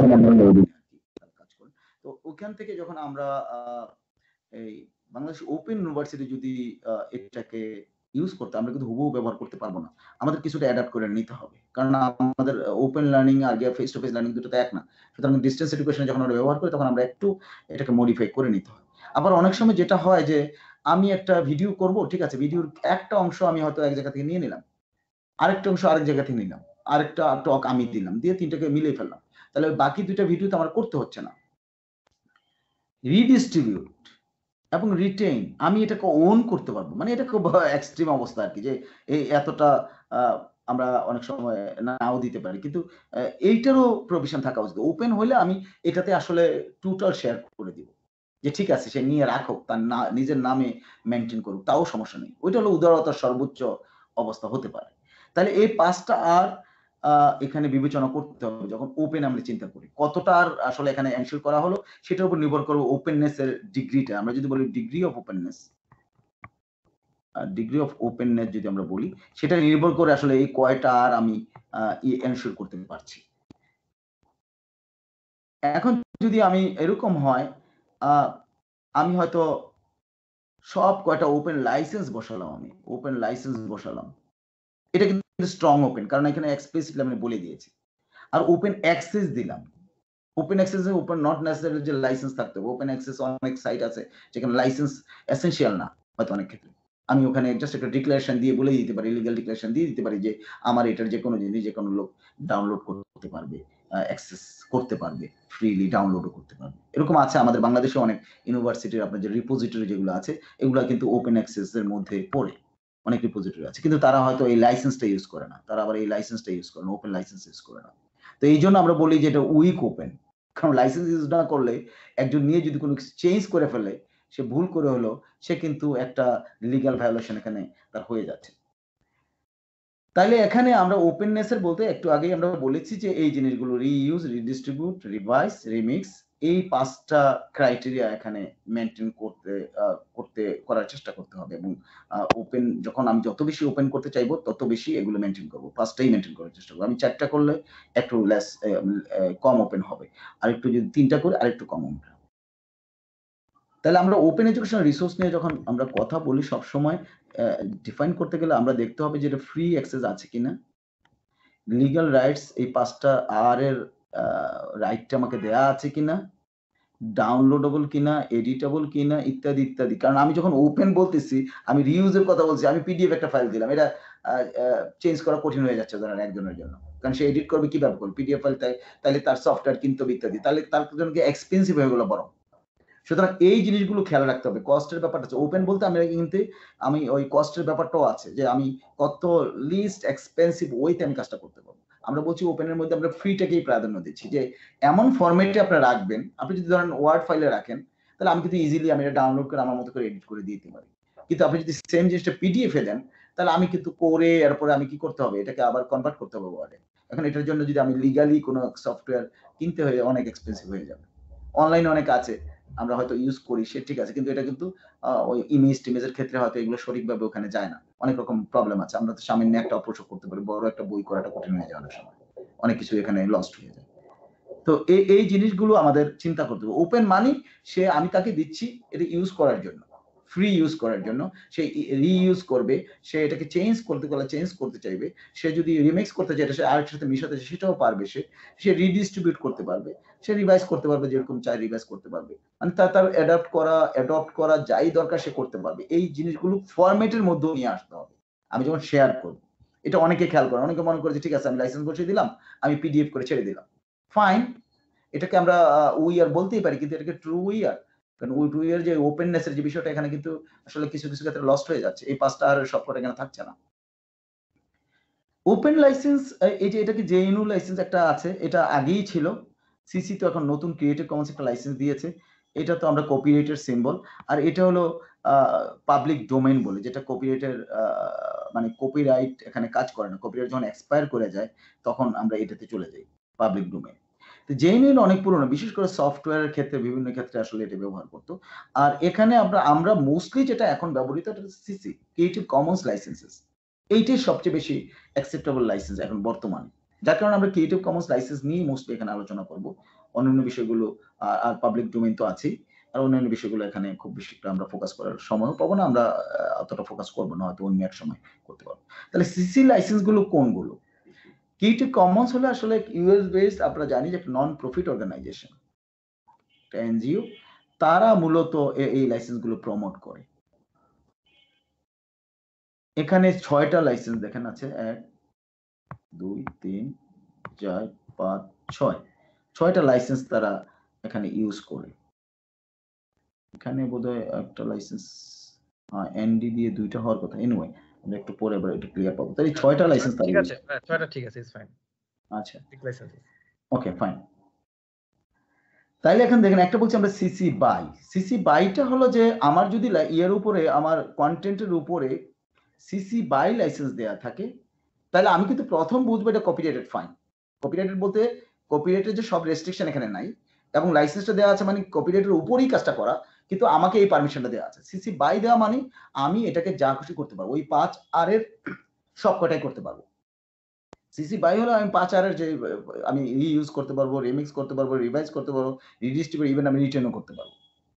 কাজ করে। তো ওখান থেকে যখন আমরা আহ, এই বাংলাদেশ ওপেন ইউনিভার্সিটি যদি আহ, এটাকে ইউজ করতে, আমরা কিন্তু হুবহু ব্যবহার করতে পারবো না, আমাদের কিছুটা অ্যাডাপ্ট করে নিতে হবে। কারণ আমাদের ওপেন লার্নিং আর ফেস টু ফেস লার্নিং দুটো তো এক না। সুতরাং ডিস্টেন্স এডুকেশনে যখন আমরা ব্যবহার করি, তখন আমরা একটু এটাকে মডিফাই করে নিতে হয়। আবার অনেক সময় যেটা হয়, যে আমি একটা ভিডিও করব, ঠিক আছে, ভিডিওর একটা অংশ আমি হয়তো এক জায়গা থেকে নিয়ে নিলাম, আরেকটা অংশ আরেক জায়গা থেকে নিলাম, আরেকটা টক আমি দিলাম, দিয়ে তিনটাকে মিলিয়ে ফেললাম, তাহলে বাকি দুইটা ভিডিও তো আমার করতে হচ্ছে না। রিডিস্ট্রিবিউট এবং রিটেইন, আমি এটাকে ওন করতে পারবো, মানে এটা খুব এক্সট্রিম অবস্থা আর কি, যে এই এতটা আহ, আমরা অনেক সময় নাও দিতে পারি, কিন্তু আহ, এইটারও প্রভিশন থাকা উচিত। ওপেন হলে আমি এটাতে আসলে টোটাল শেয়ার করে দিব, যে ঠিক আছে সে নিয়ে রাখুক, তার না নিজের নামে মেনটেন করুক, তাও সমস্যা নেই। ওইটা হলো উদারতার সর্বোচ্চ অবস্থা হতে পারে। তাহলে এই পাঁচটা আর আহ, এখানে বিবেচনা করতে হবে যখন ওপেন আমরা চিন্তা করি। কতটা আর আসলে এখানে এনশিওর করা হলো, সেটার উপর নির্ভর করবে ওপেননেস এর ডিগ্রিটা। আমরা যদি বলি degree of openness, degree of openness যদি আমরা বলি, সেটা নির্ভর করে আসলে এই কয়টা আর আমি এনশিওর করতে পারছি। এখন যদি আমি এরকম হয়, আহ, আমি হয়তো সব কয়টা ওপেন লাইসেন্স বসালাম, আমি ওপেন লাইসেন্স বসালাম, এটা কিন্তু স্ট্রং ওপেন, কারণ এখানে এক্সপ্লিসিটলি আমি বলে দিয়েছি। আর ওপেন অ্যাক্সেস দিলাম। ওপেন অ্যাক্সেসে ওপেন নট নেসেসারি যে লাইসেন্স থাকতে হবে। ওপেন অ্যাক্সেস অনেক সাইট আছে যেখানে লাইসেন্স এসেনশিয়াল না, হয়তো অনেক ক্ষেত্রে আমি ওখানে জাস্ট একটা ডিক্লারেশন দিয়ে বলে দিতে পারি, লিগ্যাল ডিক্লারেশন দিয়ে দিতে পারি, যে আমার এটার যে কোনো জিনিস যে কোনো লোক ডাউনলোড করতে পারবে, অ্যাক্সেস করতে পারবে, ফ্রিলি ডাউনলোডও করতে পারবে। এরকম আছে আমাদের বাংলাদেশে অনেক ইউনিভার্সিটির আপনার যে রিপোজিটরি যেগুলো আছে, এগুলো কিন্তু ওপেন অ্যাক্সেস এর মধ্যে পড়ে। অনেক রিপোজিটরি আছে, কিন্তু তারা হয়তো এই লাইসেন্সটা ইউজ করে না, তারা আবার এই লাইসেন্সটা ইউজ করে না, ওপেন লাইসেন্স ইউজ করে না। তো এই জন্য আমরা বলি যে এটা উইক ওপেন। কারণ লাইসেন্স ইউজ না করলে, একজন নিয়ে যদি কোনো চেঞ্জ করে ফেলে, সে ভুল করে হলো, সে কিন্তু একটা লিগ্যাল ভায়োলেশন এখানে তার হয়ে যাচ্ছে। তাইলে এখানে আমরা ওপেননেস এর বলতে একটু আগেই আমরা বলেছি যে এই জিনিসগুলো রিইউজ, রিডিস্ট্রিবিউট, রিভাইস, রিমিক্স, এই পাঁচটা ক্রাইটেরিয়া এখানে মেনটেন করতে করতে করার চেষ্টা করতে হবে। এবং ওপেন যখন আমি যত বেশি ওপেন করতে চাইবো, তত বেশি এগুলো মেনটেন করবো, পাঁচটাই মেনটেন করার চেষ্টা করবো। আমি চারটা করলে একটু লেস কম ওপেন হবে, আর একটু যদি তিনটা করি আর একটু কম ওপেন। তাহলে আমরা ওপেন এডুকেশন রিসোর্স নিয়ে যখন আমরা কথা বলি, সবসময় ডিফাইন করতে গেলে আমরা দেখতে হবে যে এটা ফ্রি অ্যাক্সেস আছে কিনা, লিগ্যাল রাইটস এই পাঁচটা আর এর রাইটটা আমাকে দেয়া আছে কিনা, ডাউনলোডেবল কিনা, এডিটেবল কিনা, ইত্যাদি ইত্যাদি। কারণ আমি যখন ওপেন বলতেছি, আমি রিউজের কথা বলছি, আমি পিডিএফ একটা ফাইল দিলাম, এটা চেঞ্জ করা কঠিন হয়ে যাচ্ছে ধরেন একজনের জন্য, কারণ সে এডিট করবে কিভাবে করবে, পিডিএফ ফাইল, তাই তাহলে তার সফটওয়্যার কিনতে হবে ইত্যাদি, তাহলে তার জন্য কি এক্সপেন্সিভ হয়ে গেলো বরং। সুতরাং এই জিনিসগুলো খেয়াল রাখতে হবে। কস্টের ব্যাপারটা আছে, ওপেন বলতে আমি কিন্তু আমি ওই কস্টের ব্যাপারটাও আছে যে আমি কত লিস্ট এক্সপেন্সিভ ওয়েতে আমি কাজটা করতে পারবো। আমরা বলছি ওপেনের মধ্যে আমরা ফ্রিটাকেই প্রাধান্য দিচ্ছি, যে এমন ফরম্যাটে আপনারা রাখবেন, আপনি যদি ধরেন ওয়ার্ড ফাইলে রাখেন তাহলে আমি কিন্তু ইজিলি আমি এটা ডাউনলোড করে আমার মতো করে এডিট করে দিতে পারি। কিন্তু আপনি যদি সেম জিনিসটা পিডিএফ এ দেন তাহলে আমি কিন্তু করে এরপরে আমি কি করতে হবে, এটাকে আবার কনভার্ট করতে হবে ওয়ার্ডে। এখন এটার জন্য যদি আমি লিগালি কোনো সফটওয়্যার কিনতে হয়ে অনেক এক্সপেন্সিভ হয়ে যাবে। অনলাইনে অনেক আছে, আমরা হয়তো ইউজ করি, সে ঠিক আছে, কিন্তু এটা কিন্তু ওই ইমেজ টিমেজের ক্ষেত্রে হয়তো এগুলো সঠিকভাবে ওখানে যায় না, অনেক রকম প্রবলেম আছে। আমরা তো সামান্য একটা অপ্রসব করতে পারি, বড় একটা বই করাটা কঠিন হয়ে যায় অনেক সময়, অনেক কিছু এখানে লস্ট হয়ে যায়। তো এই এই জিনিসগুলো আমাদের চিন্তা করতে হবে। ওপেন মানি সে আমি তাকে দিচ্ছি এটা ইউজ করার জন্য, ফ্রি ইউজ করার জন্য, সে রিইউজ করবে, সে এটাকে চেঞ্জ করতে গেলে চেঞ্জ করতে চাইবে, সে যদি রিমিক্স করতে চায় সে আরেকটার সাথে মিশাতে চায় সেটাও পারবে, সে সে রিডিস্ট্রিবিউট করতে পারবে, সে রিভাইজ করতে পারবে, যেরকম চাই রিভাইজ করতে পারবে, মানে তার তার অ্যাডাপ্ট করা অ্যাডপ্ট করা যাই দরকার সে করতে পারবে। এই জিনিসগুলো ফরম্যাটের মধ্যে নিয়ে আসতে হবে। আমি যখন শেয়ার করব, এটা অনেকে খেয়াল করে, অনেকে মনে করে যে ঠিক আছে আমি লাইসেন্স বসিয়ে দিলাম, আমি পিডিএফ করে ছেড়ে দিলাম, ফাইন, এটাকে আমরা ওইআর বলতেই পারি, কিন্তু এটাকে ট্রু ওইআর, কারণ ওই ট্রু ওইআর যে ওপেননেসের যে বিষয়টা এখানে কিন্তু আসলে কিছু কিছু ক্ষেত্রে লস্ট হয়ে যাচ্ছে, এই পাঁচটা আর সবকটা এখানে থাকছে না। ওপেন লাইসেন্স, এই যে এটাকে জেএনইউ লাইসেন্স একটা আছে, এটা আগেই ছিল, সিসি তো এখন নতুন ক্রিয়েটিভ কমন্স একটা লাইসেন্স দিয়েছে, এটা তো আমরা কপিরাইটের সিম্বল, আর এটা হলো পাবলিক ডোমেইন বলে, যেটা কপিরাইটের মানে কপিরাইট এখানে কাজ করে না, কপিরাইট যখন এক্সপায়ার করে যায় তখন আমরা এটাতে চলে যাই, পাবলিক ডোমেইন। জেএনইউ অনেক পুরনো, বিশেষ করে সফটওয়্যারের ক্ষেত্রে বিভিন্ন ক্ষেত্রে আসলে এটা ব্যবহার করতো। আর এখানে আমরা আমরা মোস্টলি যেটা এখন ব্যবহৃত সিসি, ক্রিয়েটিভ কমন্স লাইসেন্সেস, এইটাই সবচেয়ে বেশি অ্যাকসেপ্টেবল লাইসেন্স এখন বর্তমানে, যার কারণে আমরা ক্রিয়েটিভ কমন্স লাইসেন্স নিয়ে মোস্টলি এখানে আলোচনা করব। অন্যান্য বিষয়গুলো আর পাবলিক ডোমেইন তো আছেই, আর অন্যান্য বিষয়গুলো এখানে খুব বেশি আমরা ফোকাস করার সময়ও পাবো না, আমরা অতটা ফোকাস করবো না, হয়তো অন্য এক সময় করতে পারবো। তাহলে সিসি লাইসেন্স গুলো কোনগুলো? ক্রিয়েটিভ কমন্স হলো আসলে ইউএস বেসড, আমরা জানি যে একটা নন প্রফিট অর্গানাইজেশন, একটা এনজিও, তারা মূলত এই লাইসেন্স গুলো প্রমোট করে। এখানে ছয়টা লাইসেন্স দেখেন আছে, এক দুই তিন চার পাঁচ ছয়, ছয়টা লাইসেন্স তারা এখানে ইউজ করে। এখানে বোধহয় একটা লাইসেন্স এনডি দিয়ে দুইটা হওয়ার কথা, এনিওয়ে আমরা একটু পরে আবার একটু ক্লিয়ার পাবো। তাই ছয়টা লাইসেন্স ঠিক আছে, ছয়টা ঠিক আছে, ইটস ফাইন। আচ্ছা, ঠিক লাইসেন্স, ওকে ফাইন। তাইলে এখন দেখেন একটা বলছি আমরা সিসি বাই, সিসি বাইটা হলো যে আমার যদি ইয়ের উপরে আমার কন্টেন্টের উপরে সিসি বাই লাইসেন্স দেয়া থাকে, তাহলে আমি কিন্তু প্রথম বুঝবো এটা কপিরাইটেড, ফাইন। কপিরাইটেড বলতে কপিরাইটের যে সব রেস্ট্রিকশন এখানে নাই, এবং লাইসেন্সটা দেওয়া আছে মানে কপিরাইটের উপরেই কাজটা করা, কিন্তু আমাকে এই পারমিশনটা দেওয়া আছে। সিসি বাই দেওয়া মানে আমি এটাকে যা খুশি করতে পারবো, ওই পাঁচ আর এর সব কটাই করতে পারবো। সিসি বাই হলো আমি পাঁচ আর এর যে আমি রিইউজ করতে পারবো, রিমিক্স করতে পারবো, রিভাইজ করতে পারবো, রিডিস্ট্রিবিউট, ইভেন আমি রিটার্নও করতে পারবো।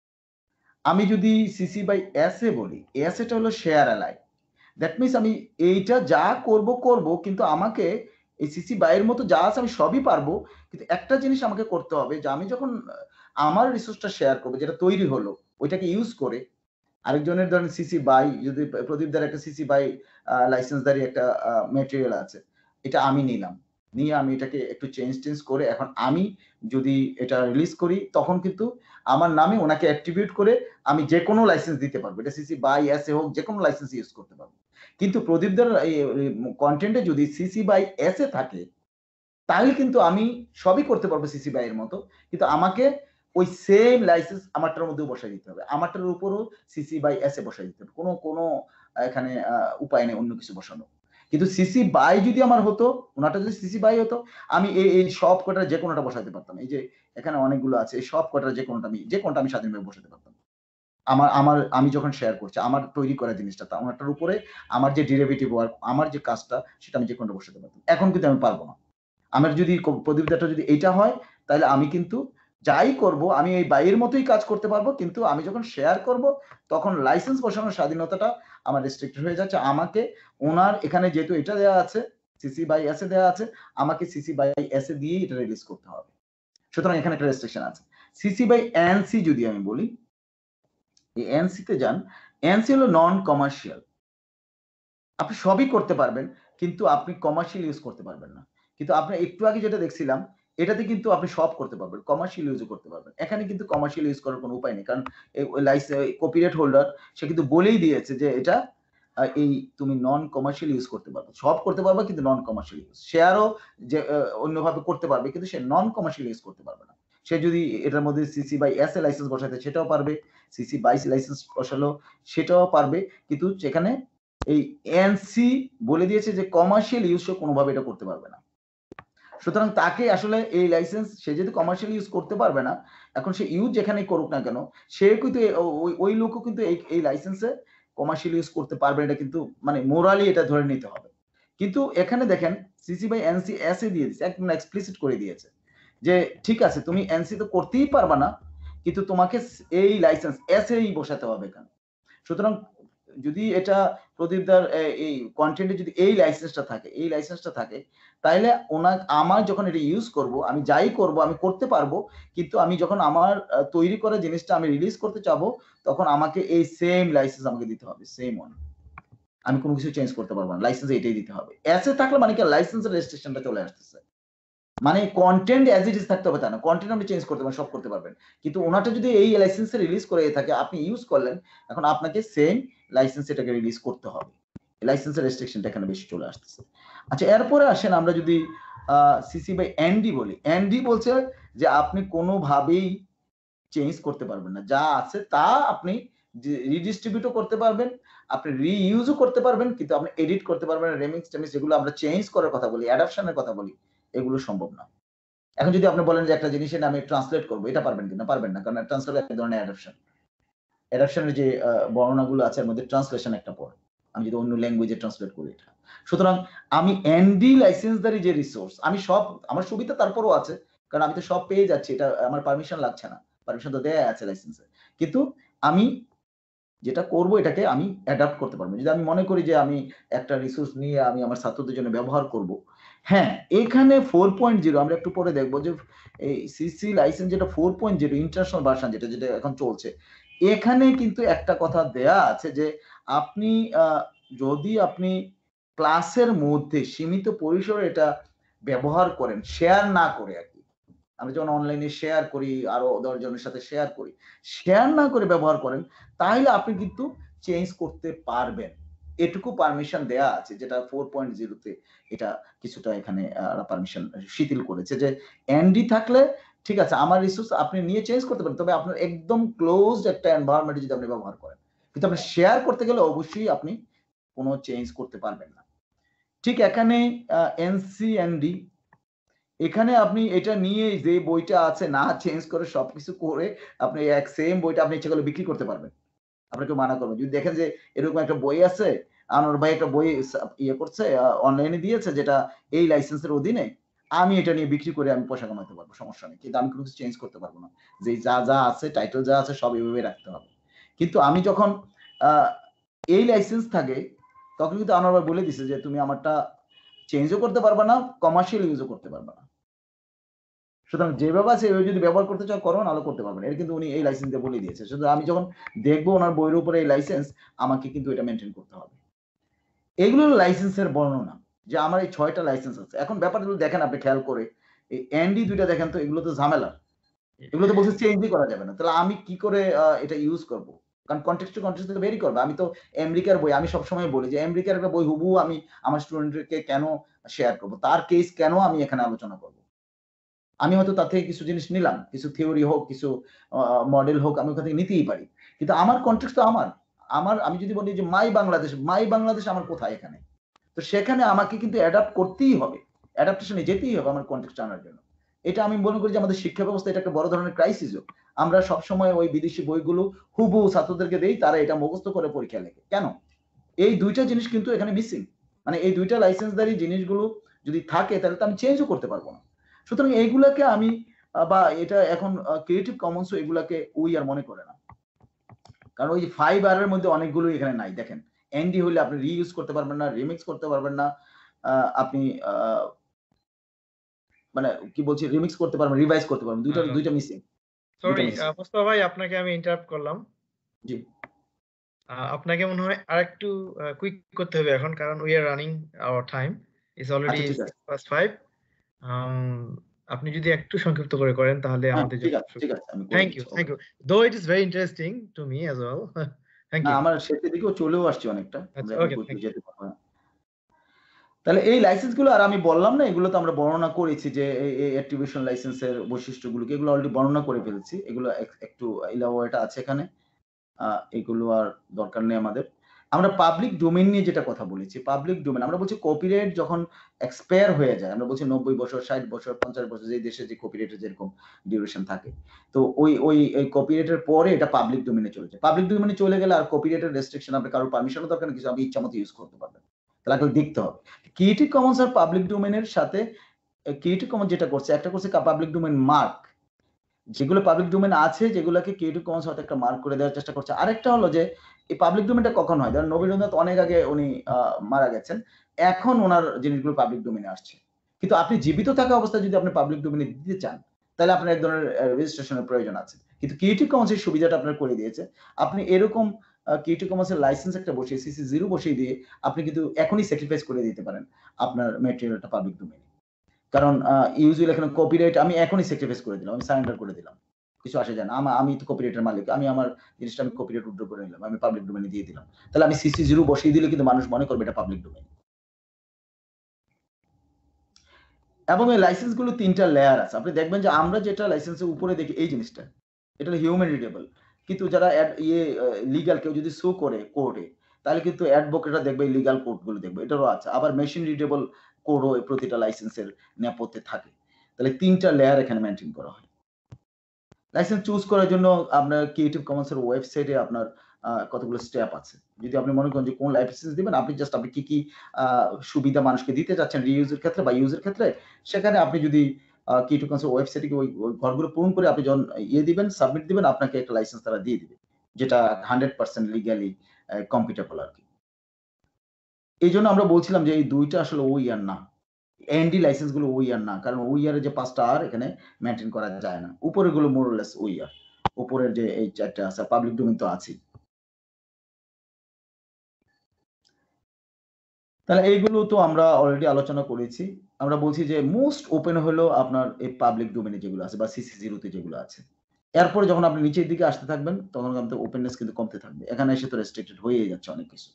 আমি যদি সিসি বাই এস এ বলি, এস এটা হলো শেয়ার অ্যালাইক, দ্যাট মিনস আমি এইটা যা করব করব, কিন্তু আমাকে এই সিসি বাইয়ের মতো যা আছে আমি সবই পারবো, কিন্তু একটা জিনিস আমাকে করতে হবে, যে আমি যখন আমার রিসোর্সটা শেয়ার করবো, যেটা তৈরি হলো ওইটাকে ইউজ করে আরেকজনের, ধরেন সিসি বাই, যদি প্রদীপদার একটা সিসি বাই লাইসেন্সদারি একটা ম্যাটেরিয়াল আছে, এটা আমি নিলাম, নিয়ে আমি এটাকে একটু চেঞ্জ চেঞ্জ করে এখন আমি যদি এটা রিলিজ করি, তখন কিন্তু আমার নামে ওনাকে অ্যাট্রিবিউট করে আমি যে কোনো লাইসেন্স দিতে পারবো, এটা সিসি বাই এস এ হোক, যে কোনো লাইসেন্স ইউজ করতে পারবো। কিন্তু প্রদীপদার কন্টেন্টে যদি সিসি বাই এস এ থাকে, তাহলে কিন্তু আমি সবই করতে পারবো সিসি বাই এর মতো, কিন্তু আমাকে ওই সেম লাইসেন্স আমারটার মধ্যেও বসাই দিতে হবে, আমারটার উপরও সিসি বাই এস এ বসাই দিতে হবে, কোনো কোনো এখানে উপায় নেই অন্য কিছু বসানো। কিন্তু সিসি বাই যদি আমার হতো, ওনাটা যদি সিসি বাই হতো, আমি এই এই সব কটা যে কোনোটা বসাতে পারতাম, এই যে এখানে অনেকগুলো আছে, এই সব কটা যে কোনোটা আমি যে কোনোটা আমি স্বাধীনভাবে বসাতে পারতাম। আমার আমার আমি যখন শেয়ার করছি আমার তৈরি করা জিনিসটা, তা ওনাটার উপরে আমার যে ডেরিভেটিভ ওয়ার্ক, আমার যে কাজটা, সেটা আমি যে কোনোটা বসাতে পারতাম। এখন কিন্তু আমি পারবো না। আমার যদি প্রদীপদাটা যদি এইটা হয়, তাহলে আমি কিন্তু যাই করব আমি এই বাইয়ের মতোই কাজ করতে পারবো, কিন্তু আমি যখন শেয়ার করব তখন লাইসেন্স বসানোর স্বাধীনতাটা আমার রেস্ট্রিক্টেড হয়ে যাচ্ছে। আমাকে ওনার এখানে যেহেতু এটা দেওয়া আছে, সিসি বাই এস এ দেওয়া আছে, আমাকে সিসি বাই এস এ দিয়েই এটা রিলিজ করতে হবে। সুতরাং এখানে একটা রেস্ট্রিকশন আছে। সিসি বাই এনসি যদি আমি বলি, এই এনসি তে যান, এনসি হলো নন কমার্শিয়াল, আপনি সবই করতে পারবেন কিন্তু আপনি কমার্শিয়াল ইউজ করতে পারবেন না। কিন্তু আপনি একটু আগে যেটা দেখছিলাম, এটাতে কিন্তু আপনি সব করতে পারবেন, কমার্শিয়াল ইউজও করতে পারবেন। এখানে কিন্তু কমার্শিয়াল ইউজ করার কোনো উপায় নেই, কারণ এই কপিরাইট হোল্ডার সে কিন্তু বলেই দিয়েছে যে এটা আহ, এই তুমি নন কমার্শিয়াল ইউজ করতে পারবে, সব করতে পারবে কিন্তু নন কমার্শিয়াল ইউজ। শেয়ারও যে আহ, অন্যভাবে করতে পারবে, কিন্তু সে নন কমার্শিয়াল ইউজ করতে পারবে না। সে যদি এটার মধ্যে CC by S A license বসাতে সেটাও পারবে, সিসি বাইশ লাইসেন্স বসালো সেটাও পারবে, কিন্তু সেখানে এই এনসি বলে দিয়েছে যে কমার্শিয়াল ইউজ কোনোভাবে এটা করতে পারবে না। সুতরাং তাকে আসলে এই লাইসেন্স, সে যদি কমার্শিয়াল ইউজ করতে পারবে না, এখন সে ইউজ যেখানেই করুক না কেন, সে কিন্তু ওই ওই লোকও কিন্তু এই এই লাইসেন্সে কমার্শিয়াল ইউজ করতে পারবে, এটা কিন্তু মানে মোরালি এটা ধরে নিতে হবে। কিন্তু এখানে দেখেন CC by NC S A দিয়ে দিয়েছে, একদম এক্সপ্লিসিট করে দিয়েছে যে ঠিক আছে তুমি এনসি তো করতেই পারবা না, কিন্তু তোমাকে এই লাইসেন্স এস এই বসাতে হবে এখানে। সুতরাং যদি এটা প্রদীপদার এই কন্টেন্টে যদি এই লাইসেন্সটা থাকে, এই লাইসেন্সটা থাকে, তাহলে ওনার আমার যখন এটা ইউজ করব, আমি যাই করব আমি করতে পারবো, কিন্তু আমি যখন আমার তৈরি করা জিনিসটা আমি রিলিজ করতে চাবো, তখন আমাকে এই সেম লাইসেন্স আমাকে দিতে হবে, সেম ওয়ান। আমি কোনো কিছু চেঞ্জ করতে পারবো না, লাইসেন্স এটাই দিতে হবে। এসে থাকলে মানে কি লাইসেন্সের রেজিস্ট্রেশনটা চলে আসতেছে, মানে কন্টেন্ট অ্যাজ ইট ইজ থাকতে হবে তা না, কন্টেন্ট আপনি চেঞ্জ করতে পারেন, সব করতে পারবেন, কিন্তু ওনাটা যদি এই লাইসেন্সে রিলিজ করে থাকে, আপনি ইউজ করলেন, এখন আপনাকে সেম লাইসেন্স এটাকে রিলিজ করতে হবে। লাইসেন্সের রেস্ট্রিকশনটা এখানে বেশি চলে আসতেছে। আচ্ছা, এরপরে আসেন আমরা যদি সিসি বাই এনডি বলি, এনডি বলছে যে আপনি কোনোভাবেই চেঞ্জ করতে পারবেন না, যা আছে তা আপনি রিডিস্ট্রিবিউটও করতে পারবেন, আপনি রিইউজও করতে পারবেন, কিন্তু আপনি এডিট করতে পারবেন না, রেমিক্স টেমিক্স যেগুলো আমরা চেঞ্জ করার কথা বলি, অ্যাডাপশনের কথা বলি, এগুলো সম্ভব না। এখন যদি আপনি বলেন যে একটা জিনিসের আমি ট্রান্সলেট করবো, এটা পারবেন কিনা? পারবেন না, কারণ ট্রান্সলেট এক ধরনের অ্যাডাপশন। অ্যাডাপশনের যে বর্ণনাগুলো আছে এর মধ্যে ট্রান্সলেশন একটা পড়ে, আমি যদি অন্য ল্যাঙ্গুয়েজে ট্রান্সলেট করি এটা। সুতরাং আমি এনডি লাইসেন্সদারি যে রিসোর্স, আমি সব আমার সুবিধা তারপরও আছে, কারণ আমি তো সব পেয়ে যাচ্ছি, এটা আমার পারমিশন লাগছে না, পারমিশন তো দেয়া আছে লাইসেন্সে, কিন্তু আমি যেটা করব এটাকে আমি অ্যাডাপ্ট করতে পারবো। যদি আমি মনে করি যে আমি একটা রিসোর্স নিয়ে আমি আমার ছাত্রদের জন্য ব্যবহার করব, হ্যাঁ, এখানে ফোর পয়েন্ট জিরো আমরা একটু পরে দেখবো যে এই সিসি লাইসেন্স যেটা four point zero international version যেটা যেটা এখন চলছে, এখানে কিন্তু একটা কথা দেয়া আছে যে আপনি যদি আপনি ক্লাসের মধ্যে সীমিত পরিসরে এটা ব্যবহার করেন, শেয়ার না করে আর কি, আমরা যখন অনলাইনে শেয়ার করি, আরো দশজনের সাথে শেয়ার করি, শেয়ার না করে ব্যবহার করেন, তাহলে আপনি কিন্তু চেঞ্জ করতে পারবেন। এটুকু পারমিশন দেয়া আছে, যেটা ফোর পয়েন্ট জিরোতে এটা কিছুটা এখানে পারমিশন শিথিল করেছে, যে এনডি থাকলে ঠিক আছে আমার রিসোর্স আপনি নিয়ে চেঞ্জ করতে পারেন, তবে আপনার একদম ক্লোজড একটা এনভায়রনমেন্টে যদি আপনি ব্যবহার করেন, কিন্তু আপনি শেয়ার করতে গেলে অবশ্যই আপনি কোনো চেঞ্জ করতে পারবেন না। ঠিক এখানে এনসিএনডি, এখানে আপনি এটা নিয়ে যে বইটা আছে না চেঞ্জ করে সবকিছু করে আপনি এক সেম বইটা আপনি ইচ্ছা করলে বিক্রি করতে পারবেন, আপনাকে মানা করবেন। যদি দেখেন যে এরকম একটা বই আছে, আনোয়ার ভাই একটা বই ইয়ে করছে অনলাইনে দিয়েছে যেটা এই লাইসেন্সের অধীনে, আমি এটা নিয়ে বিক্রি করে আমি পয়সা কামাতে পারবো, সমস্যা নেই, কিন্তু আমি কোনো কিছু চেঞ্জ করতে পারবো না, যে যা যা আছে টাইটেল যা আছে সব এইভাবে রাখতে হবে। কিন্তু আমি যখন এই লাইসেন্স থাকে, তখন কিন্তু আনোয়ার ভাই বলে দিছে যে তুমি আমারটা চেঞ্জও করতে পারবা না, কমার্শিয়াল ইউজও করতে পারবা না। সুতরাং যেভাবে আছে এভাবে যদি ব্যবহার করতে চাও করো, নাহলে করতে পারবেন, এটা কিন্তু উনি এই লাইসেন্স দিয়ে বলে দিয়েছে। শুধু আমি যখন দেখবো ওনার বইয়ের উপরে এই লাইসেন্স, আমাকে কিন্তু এটা মেনটেন করতে হবে। এগুলো হলো লাইসেন্সের বর্ণনা, যে আমার এই ছয়টা লাইসেন্স আছে। এখন ব্যাপারগুলো দেখেন আপনি খেয়াল করে, এই এনডি দুইটা দেখেন তো, এগুলো তো ঝামেলা, এগুলো তো বলছে চেঞ্জই করা যাবে না, তাহলে আমি কি করে এটা ইউজ করব? কারণ কনটেক্সট টু কনটেক্সট থেকে ভেরি করবে। আমি তো আমেরিকার বই, আমি সবসময় বলি যে আমেরিকার একটা বই হুবহু আমি আমার স্টুডেন্টকে কেন শেয়ার করব, তার কেস কেন আমি এখানে আলোচনা করব? আমি হয়তো তার থেকে কিছু জিনিস নিলাম, কিছু থিওরি হোক, কিছু মডেল হোক, আমি ওখান থেকে নিতেই পারি, কিন্তু আমার কনটেক্সট তো আমার আমার আমি যদি বলি যে মাই বাংলাদেশ, মাই বাংলাদেশ আমার কোথায় এখানে, তো সেখানে আমাকে কিন্তু অ্যাডাপ্ট করতেই হবে, অ্যাডাপ্টেশনে যেতেই হবে আমার কনটেক্সট আনার জন্য। এটা আমি মনে করি যে আমাদের শিক্ষা ব্যবস্থা এটা একটা বড় ধরনের ক্রাইসিসও। আমরা সবসময় ওই বিদেশি বইগুলো হুবহু ছাত্রদেরকে দেই, তারা এটা মুখস্থ করে পরীক্ষা লেখে, কেন? এই দুইটা জিনিস কিন্তু এখানে মিসিং, মানে এই দুইটা লাইসেন্সদারি জিনিসগুলো যদি থাকে তাহলে তো আমি চেঞ্জও করতে পারবো না। সুতরাং এইগুলাকে আমি বা এটা এখন ক্রিয়েটিভ কমন্স এগুলাকে ওই আর মনে করে না, কারণ ওই ফাইভ আর এর মধ্যে অনেকগুলো এখানে নাই। দেখেন এনডি হলে আপনি রিইউজ করতে পারবেন না, রিমিক্স করতে পারবেন না, আপনি মানে কি বলছি রিমিক্স করতে পারবেন, রিভাইজ করতে পারবেন, দুইটা দুইটা মিসিং। সরি মোস্তফা ভাই, আপনাকে আমি ইন্টারাপ্ট করলাম। জি, আপনাকে মনে হয় আরেকটু কুইক করতে হবে এখন, কারণ we are running our time is already past five. আপনি যদি একটু সংক্ষিপ্ত করে করেন তাহলে হ্যাঁ, আমাদের ঠিক জন্য আছে, ঠিক আছে, আমি করে থ্যাংক ইউ দিচ্ছি। Thank okay. You though it is very interesting to me as well thank না, ইউ আমার শেষের দিকেও চলেও আসছি অনেকটা। আমরা আচ্ছা এখন ওকে পর্যন্ত থ্যাংক ইউ যেতে পারবো না। তাহলে এই লাইসেন্স গুলো আর আমি বললাম না, এগুলো তো আমরা বর্ণনা করেছি যে এই অ্যাট্রিবিউশন লাইসেন্সের বৈশিষ্ট্যগুলোকে, এগুলো অলরেডি বর্ণনা করে ফেলেছি। এগুলো এক- একটু ইলাবোরেট আছে এখানে। আহ, এগুলো আর দরকার নেই আমাদের। আমরা পাবলিক ডোমেইন নিয়ে যেটা কথা বলেছি, পাবলিক ডোমেইন আমরা বলছি কপিরাইট যখন এক্সপায়ার হয়ে যায়, আমরা বলছি নব্বই বছর, ষাট বছর, পঞ্চাশ বছর, যে দেশে যে কপিরাইটের যেরকম ডিউরেশন থাকে, তো ওই ওই এই কপিরাইটের পরে এটা পাবলিক ডোমেইনে চলে যায়। পাবলিক ডোমেইনে চলে গেলে আর কপিরাইটের রেস্ট্রিকশন, আপনি কারোর পারমিশনও দরকার নেই, কিছু আপনি ইচ্ছা মতো ইউজ করতে পারবেন। তাহলে আগে দেখতে হবে ক্রিয়েটিভ কমন্স আর পাবলিক ডোমেইনের সাথে। ক্রিয়েটিভ কমন্স যেটা করছে, একটা করছে পাবলিক ডোমেইন মার্ক, যেগুলো পাবলিক ডোমেইন আছে যেগুলোকে ক্রিয়েটিভ কমন্স হয়তো একটা মার্ক করে দেওয়ার চেষ্টা করছে। আরেকটা হলো যে এই পাবলিক ডোমেইনটা কখন হয়, ধরেন নবী রবীন্দ্রনাথ অনেক আগে উনি আহ, মারা গেছেন, এখন ওনার জিনিসগুলো পাবলিক ডোমেইনে আসছে। কিন্তু আপনি জীবিত থাকা অবস্থায় যদি আপনি পাবলিক ডোমেইনে দিতে চান, তাহলে আপনার এক ধরনের রেজিস্ট্রেশনের প্রয়োজন আছে। কিন্তু ক্রিয়েটিভ কমন্স এর সুবিধাটা আপনার করে দিয়েছে, আপনি এরকম ক্রিয়েটিভ কমন্স এর লাইসেন্স একটা বসিয়ে সিসি জিরো বসিয়ে দিয়ে আপনি কিন্তু এখনই স্যাক্রিফাইস করে দিতে পারেন আপনার ম্যাটেরিয়ালটা পাবলিক ডোমেইনে। কারণ ইউজুয়ালি এখানে কপিরাইট আমি এখনই স্যাক্রিফাইস করে দিলাম, আমি সারেন্ডার করে দিলাম, কিছু আসে যায় না। আমার আমি তো কপিরাইটের মালিক, আমি আমার জিনিসটা আমি কপিরাইট উইথড্র করে নিলাম, আমি পাবলিক ডোমেইনে দিয়ে দিলাম। তাহলে আমি সিসি জিরো বসিয়ে দিলে কিন্তু মানুষ মনে করবে এটা পাবলিক ডোমেইন। এবং এই লাইসেন্স গুলো তিনটা লেয়ার আছে। আপনি দেখবেন যে আমরা যেটা লাইসেন্সের উপরে দেখি এই জিনিসটা, এটা হিউম্যান রিডেবল, কিন্তু যারা ইয়ে লিগাল কেউ যদি শো করে কোর্টে, তাহলে কিন্তু অ্যাডভোকেটরা দেখবে লিগাল কোড গুলো দেখবে, এটারও আছে। আবার মেশিন রিডেবল কোডও প্রতিটা লাইসেন্সের নেপথ্যে থাকে। তাহলে তিনটা লেয়ার এখানে মেনটেন করা হয়। লাইসেন্স চুজ করার জন্য আপনার ক্রিয়েটিভ কমন্স এর ওয়েবসাইটে আপনার কতগুলো স্টেপ আছে। যদি আপনি মনে করেন যে কোন লাইসেন্স দিবেন, আপনি জাস্ট আপনি কি কি সুবিধা মানুষকে দিতে চাচ্ছেন রিইউজের ক্ষেত্রে বা ইউজের ক্ষেত্রে, সেখানে আপনি যদি ক্রিয়েটিভ কমন্স এর ওয়েবসাইটে ওই ঘরগুলো পূরণ করে আপনি যখন ইয়ে দিবেন, সাবমিট দিবেন, আপনাকে একটা লাইসেন্স তারা দিয়ে দিবে, যেটা হান্ড্রেড পার্সেন্ট লিগালি কম্পিটেবল আর কি। এই জন্য আমরা বলছিলাম যে এই দুইটা আসলে ওইআর না, এনডি লাইসেন্স গুলো ওইআর না, কারণ ওইআর এর যে পাঁচটা আর এখানে মেনটেন করা যায় না। উপরের গুলো মোরলেস ওইআর, উপরের যে এই চারটা আছে, পাবলিক ডোমেইন তো আছেই। তাহলে এইগুলো তো আমরা অলরেডি আলোচনা করেছি। আমরা বলছি যে মোস্ট ওপেন হলো আপনার এই পাবলিক ডোমেইনে যেগুলো আছে বা সিসি জিরোতে যেগুলো আছে। এরপরে যখন আপনি নিচের দিকে আসতে থাকবেন তখন কিন্তু ওপেননেস কিন্তু কমতে থাকবে। এখানে এসে তো রেস্ট্রিক্টেড হয়ে যাচ্ছে অনেক কিছু।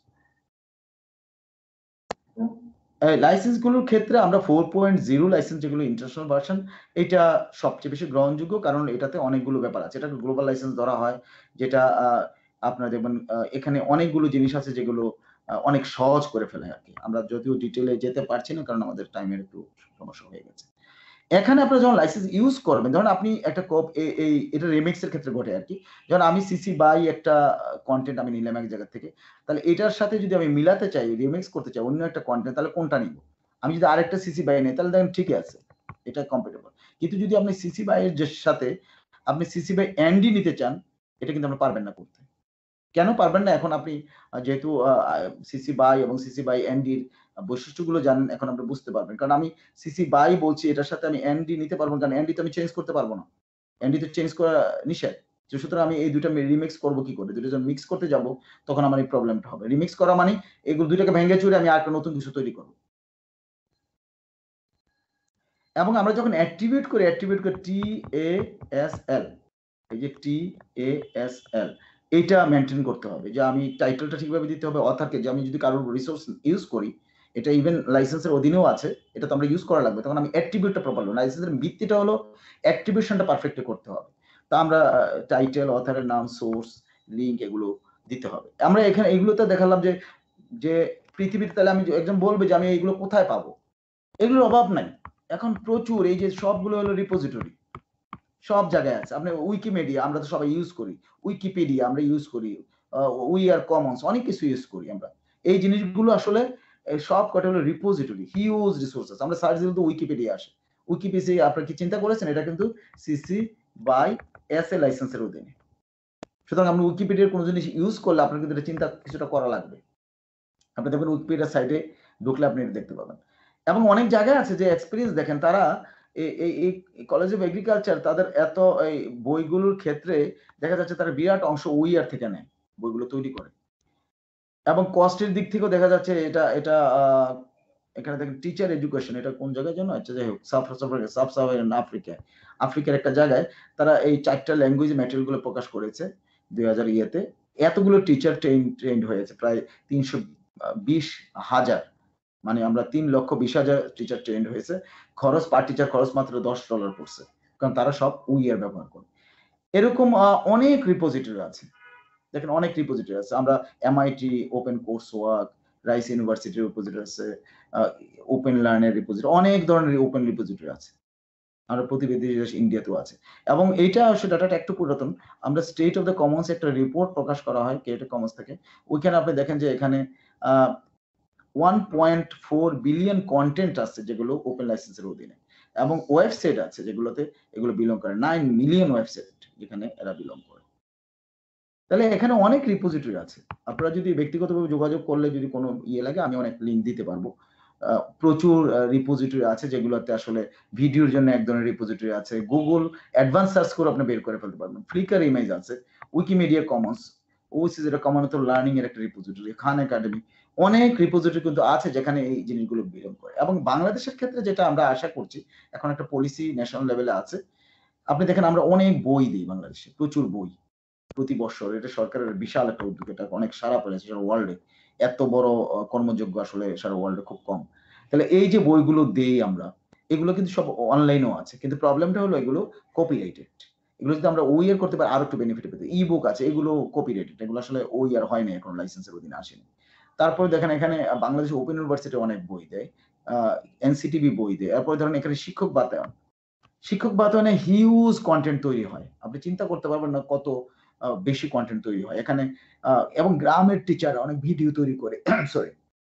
লাইসেন্স গুলোর ক্ষেত্রে আমরা ফোর পয়েন্ট জিরো লাইসেন্স যেগুলো ইন্টারন্যাশনাল ভার্সন, এটা সবচেয়ে বেশি গ্রহণযোগ্য, কারণ এটাতে অনেকগুলো ব্যাপার আছে। এটা গ্লোবাল লাইসেন্স ধরা হয়, যেটা আপনার দেখবেন এখানে অনেকগুলো জিনিস আছে যেগুলো অনেক সহজ করে ফেলে আর কি। আমরা যদিও ডিটেলে যেতে পারছি না কারণ আমাদের টাইমের একটু সমস্যা হয়ে গেছে। এখানে আপনারা যখন লাইসেন্স ইউজ করবেন, ধরুন আপনি একটা কপ এই এটা রিমিক্স এর ক্ষেত্রে ঘটে আর কি। যখন আমি সিসি বাই একটা কন্টেন্ট আমি নিলাম এক জায়গা থেকে, তাহলে এটার সাথে যদি আমি মিলাতে চাই, রিমিক্স করতে চাই অন্য একটা কন্টেন্ট, তাহলে কোনটা নিব? আমি যদি আরেকটা সিসি বাই নেই তাহলে দেখেন ঠিকই আছে, এটা কম্পিটেবল। কিন্তু যদি আপনি সিসি বাই এর সাথে আপনি সিসি বাই এনডি নিতে চান, এটা কিন্তু আপনি পারবেন না করতে। কেন পারবেন না? এখন আপনি যেহেতু সিসি বাই এবং সিসি বাই এনডির বৈশিষ্ট্যগুলো জানেন, এখন আপনি বুঝতে পারবেন। কারণ আমি সিসি বাই বলছি, এটার সাথে আমি এনডি নিতে পারবো, কারণ এনডি তো আমি চেঞ্জ করতে পারবো না, এনডি তো চেঞ্জ করা নিষেধ। সুতরাং আমি এই দুইটা রিমিক্স করবো কি করে? দুটো যখন মিক্স করতে যাব তখন আমার এই প্রবলেমটা হবে। রিমিক্স করা মানে এগুলো দুইটাকে ভেঙে চুরে আমি আর একটা নতুন কিছু তৈরি করবো। এবং আমরা যখন অ্যাট্রিবিউট করি, অ্যাট্রিবিউট করি টি এ এস এল, এই যে টি এ এস এল, এইটা মেনটেন করতে হবে যে আমি টাইটেলটা ঠিকভাবে দিতে হবে অথারকে, যে আমি যদি কারোর রিসোর্স ইউজ করি, এটা ইভেন লাইসেন্সের অধীনেও আছে, এটা তো আমরা ইউজ করা লাগবে, তখন আমি অ্যাট্রিবিউটটা প্রপার, লাইসেন্সের ভিত্তিটা হলো অ্যাট্রিবিউশনটা পারফেক্টলি করতে হবে। তা আমরা টাইটেল, অথারের নাম, সোর্স, লিঙ্ক এগুলো দিতে হবে। আমরা এখানে এগুলোতে দেখালাম যে যে পৃথিবীতে, তাহলে আমি একজন বলবে যে আমি এগুলো কোথায় পাবো, এগুলোর অভাব নাই এখন, প্রচুর। এই যে সবগুলো হলো রিপোজিটরি, সব জায়গায় আছে। আপনি উইকিমিডিয়া আমরা তো সবাই ইউজ করি, উইকিপিডিয়া আমরা ইউজ করি, উই আর কমন্স, অনেক কিছু ইউজ করি আমরা। এই জিনিসগুলো আসলে সব কটা হলো রিপোজিটরি, হিউজ রিসোর্সেস। আমরা সার্চ দিলে তো উইকিপিডিয়া আসে। উইকিপিডিয়া আপনারা কি চিন্তা করেছেন, এটা কিন্তু সিসি বাই এস এ লাইসেন্সের অধীনে। সুতরাং আপনি উইকিপিডিয়ার কোনো জিনিস ইউজ করলে আপনার কিন্তু এটা চিন্তা কিছুটা করা লাগবে। আপনি দেখবেন উইকিপিডিয়ার সাইটে ঢুকলে আপনি এটা দেখতে পাবেন। এবং অনেক জায়গায় আছে যে এক্সপিরিয়েন্স দেখেন, তারা এই কলেজ অফ এগ্রিকালচার তাদের এত এই বইগুলোর ক্ষেত্রে দেখা যাচ্ছে তারা বিরাট অংশ ওইআর থেকে নেয়, বইগুলো তৈরি করে। এবং কস্টের দিক থেকেও দেখা যাচ্ছে এটা এটা এখানে দেখেন টিচার এডুকেশন, এটা কোন জায়গায় যেন, আচ্ছা যাই হোক, সাব সাব সাহারান আফ্রিকায়, আফ্রিকার একটা জায়গায় তারা এই চারটা ল্যাঙ্গুয়েজ ম্যাটেরিয়াল গুলো প্রকাশ করেছে দুই হাজার ইয়েতে। এতগুলো টিচার ট্রেন ট্রেন্ড হয়েছে, প্রায় তিনশো বিশ হাজার, মানে আমরা তিন লক্ষ বিশ হাজার টিচার ট্রেন্ড হয়েছে। খরচ পার টিচার খরচ মাত্র দশ ডলার পড়ছে, কারণ তারা সব ওইআর ব্যবহার করে। এরকম অনেক রিপোজিটরি আছে, দেখেন অনেক রিপোজিটরি আছে। আমরা MIT open course work, Rice ইউনিভার্সিটির রিপোজিটরি আছে, ওপেন লার্নের রিপোজিটরি, অনেক ধরনের ওপেন রিপোজিটরি আছে। আমরা প্রতিবেদী দেশ ইন্ডিয়াতেও আছে, এবং এইটা আসলে ডাটাটা একটু পুরাতন। আমরা স্টেট অফ দ্য কমন্স একটা রিপোর্ট প্রকাশ করা হয় ক্রিয়েটিভ কমন্স থেকে, ওইখানে আপনি দেখেন যে এখানে one point four billion content আছে যেগুলো ওপেন লাইসেন্সের অধীনে, এবং ওয়েবসাইট আছে যেগুলোতে এগুলো বিলং করে, নাইন মিলিয়ন ওয়েবসাইট যেখানে এরা বিলং করে। তাহলে এখানে অনেক রিপোজিটরি আছে। আপনারা যদি ব্যক্তিগতভাবে যোগাযোগ করলে যদি কোনো ইয়ে লাগে, আমি অনেক লিঙ্ক দিতে পারবো। প্রচুর রিপোজিটরি আছে যেগুলোতে আসলে ভিডিওর জন্য এক ধরনের রিপোজিটরি আছে, গুগল অ্যাডভান্স সার্চ করে আপনি বের করে ফেলতে পারবেন, ফ্লিকার ইমেজ আছে, উইকিমিডিয়া কমন্স, ওসি যেটা কমনওয়েলথ লার্নিং এর একটা রিপোজিটরি, খান একাডেমি, অনেক রিপোজিটরি কিন্তু আছে যেখানে এই জিনিসগুলো বিলং করে। এবং বাংলাদেশের ক্ষেত্রে যেটা আমরা আশা করছি, এখন একটা পলিসি ন্যাশনাল লেভেলে আছে। আপনি দেখেন আমরা অনেক বই দিই বাংলাদেশে, প্রচুর বই প্রতি বছর, এটা সরকারের বিশাল একটা উদ্যোগ, এটা অনেক সারা পড়েছে সারা ওয়ার্ল্ডে, এত বড় কর্মযোগ্য আসলে সারা ওয়ার্ল্ডে খুব কম। তাহলে এই যে বইগুলো দেই আমরা, এগুলো কিন্তু সব অনলাইনেও আছে, কিন্তু প্রবলেমটা হলো এগুলো কপিরাইটেড। এগুলো যদি আমরা ওইআর করতে পারি আরো একটু বেনিফিট পেতে। ই বুক আছে, এগুলো কপিরাইটেড, এগুলো আসলে ওইআর হয় না, এখন লাইসেন্সের অধীনে আসেনি। তারপরে দেখেন এখানে বাংলাদেশ ওপেন ইউনিভার্সিটি অনেক বই দেয়, এনসিটিভি বই দেয়। এরপরে ধরেন এখানে শিক্ষক বাতায়ন, শিক্ষক বাতায়নে হিউজ কন্টেন্ট তৈরি হয়, আপনি চিন্তা করতে পারবেন না কত বেশি কন্টেন্ট তৈরি হয় এখানে। এবং গ্রামের টিচার অনেক ভিডিও তৈরি করে, সরি,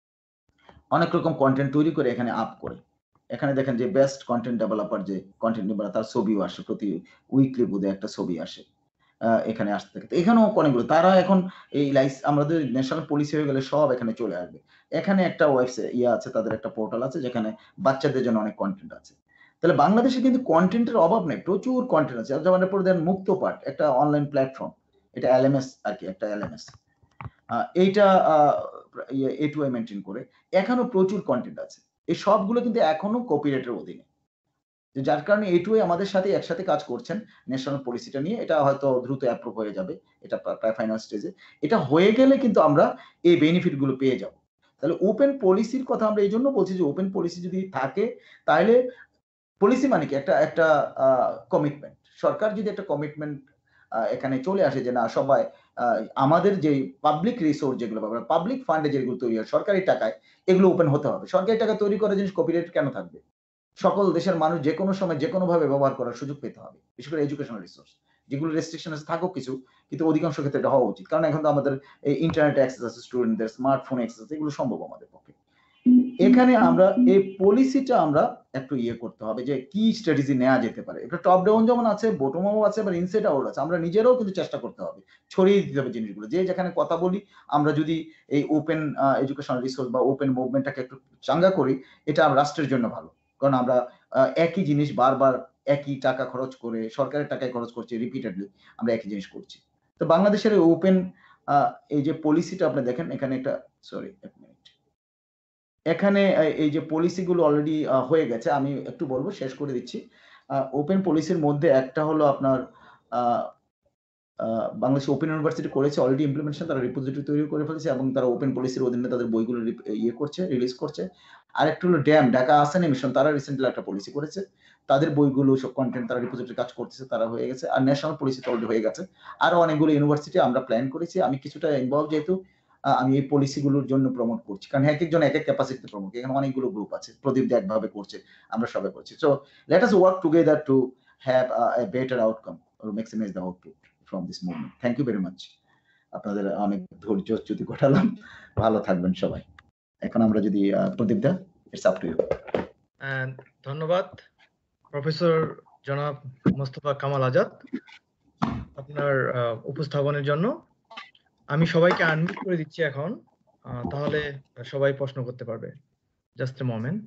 অনেক রকম কন্টেন্ট তৈরি করে এখানে আপ করে। এখানে দেখেন যে বেস্ট কন্টেন্ট ডেভেলপার, যে কন্টেন্ট ডেভেলপার, তার ছবিও আসে, প্রতি উইকলি বোধহয় একটা ছবি আসে এখানে আসতে থাকে। এখানেও অনেকগুলো, তারা এখন এই লাইস আমাদের ন্যাশনাল পলিসি হয়ে গেলে সব এখানে চলে আসবে। এখানে একটা ওয়েবসাইট ইয়ে আছে, তাদের একটা পোর্টাল আছে যেখানে বাচ্চাদের জন্য অনেক কন্টেন্ট আছে। তাহলে বাংলাদেশে কিন্তু কন্টেন্টের অভাব নেই, প্রচুর কন্টেন্ট আছে। যেমন এরপর দেন মুক্ত পাঠ, একটা অনলাইন প্ল্যাটফর্ম, এটা এলএমএস আর কি, একটা এলএমএস, এইটা এ টু আই মেনটেন করে, এখনো প্রচুর কন্টেন্ট আছে। এই সবগুলো কিন্তু এখনো কপিরাইটের অধীনে, যার কারণে এ টু আই আমাদের সাথে একসাথে কাজ করছেন ন্যাশনাল পলিসিটা নিয়ে। এটা হয়তো দ্রুত অ্যাপ্রুভ হয়ে যাবে, এটা প্রায় ফাইনাল স্টেজে। এটা হয়ে গেলে কিন্তু আমরা এই বেনিফিট গুলো পেয়ে যাব। তাহলে ওপেন পলিসির কথা আমরা এই জন্য বলছি যে ওপেন পলিসি যদি থাকে, তাহলে পলিসি মানে কি, একটা একটা কমিটমেন্ট, সরকার যদি একটা কমিটমেন্ট এখানে চলে আসে যে না সবাই আমাদের যে পাবলিক রিসোর্স যেগুলো পাবলিক ফান্ডে যেগুলো তৈরি হয় সরকারি টাকায়, এগুলো ওপেন হতে হবে। সরকারি টাকা তৈরি করা জিনিস কপিরাইট কেন থাকবে? সকল দেশের মানুষ যে কোনো সময় যে কোনো ভাবে ব্যবহার করার সুযোগ পেতে হবে, বিশেষ করে এডুকেশনাল রিসোর্স যেগুলো রেস্ট্রিকশন আছে থাকুক কিছু, কিন্তু অধিকাংশ ক্ষেত্রে এটা হওয়া উচিত। কারণ এখন তো আমাদের এই ইন্টারনেট অ্যাক্সেস আছে, স্টুডেন্টদের স্মার্টফোন অ্যাক্সেস আছে, এগুলো সম্ভব আমাদের পক্ষে। এখানে আমরা এই পলিসিটা আমরা একটু ইয়ে করতে হবে যে কি স্ট্র্যাটেজি নেওয়া যেতে পারে। এটা টপ ডাউন যেমন আছে, বটম আপ আছে, আবার ইনসাইড আউট আছে। আমরা নিজেরাও কিন্তু চেষ্টা করতে হবে, ছড়িয়ে দিতে হবে জিনিসগুলো। যে যেখানে কথা বলি আমরা যদি এই ওপেন এডুকেশনাল রিসোর্স বা ওপেন মুভমেন্টটাকে একটু চাঙ্গা করি, এটা রাষ্ট্রের জন্য ভালো। কারণ আমরা একই জিনিস বারবার একই টাকা খরচ করে, সরকারের টাকায় খরচ করছি রিপিটেডলি, আমরা একই জিনিস করছি। তো বাংলাদেশের ওপেন এই যে পলিসিটা আপনি দেখেন এখানে একটা, সরি এক মিনিট, এখানে এই যে পলিসিগুলো অলরেডি হয়ে গেছে, আমি একটু বলবো, শেষ করে দিচ্ছি। ওপেন পলিসির মধ্যে একটা হলো আপনার বাংলাদেশ ওপেন ইউনিভার্সিটি করেছে অলরেডি ইমপ্লিমেন্টেশন, তারা রিপোজিটরি তৈরি করে ফেলেছে এবং তারা ওপেন পলিসির অধীনে তাদের বইগুলো ইয়ে করছে, রিলিজ করছে। আরেকটা হলো ড্যাম, ঢাকা আসেন মিশন, তারা রিসেন্টলি একটা পলিসি করেছে, তাদের বইগুলো সব কন্টেন্ট তারা রিপোজিটরি কাজ করতেছে, তারা হয়ে গেছে। আর ন্যাশনাল পলিসি তো অলরেডি হয়ে গেছে। আরো অনেকগুলো ইউনিভার্সিটি আমরা প্ল্যান করেছি, আমি কিছুটা ইনভলভ, যেহেতু আমি এই পলিসিগুলোর জন্য প্রমোট করছি, কারণ এক একজন এক এক ক্যাপাসিটিতে প্রমোট, এখানে অনেকগুলো গ্রুপ আছে, প্রদীপ একভাবে করছে, আমরা সবাই করছি। So let us work together to have a better outcome or maximize the output from this movement. Thank you very much. আপনাদের অনেক ধৈর্য যদি ঘটালাম, ভালো থাকবেন সবাই। এখন আমরা যদি Pradip da, it's up to you. ধন্যবাদ প্রফেসর জনাব মোস্তফা কামাল আজাদ আপনার উপস্থাপনের জন্য। আমি সবাইকে আনমিউট করে দিচ্ছি এখন, তাহলে সবাই প্রশ্ন করতে পারবে। Just a moment.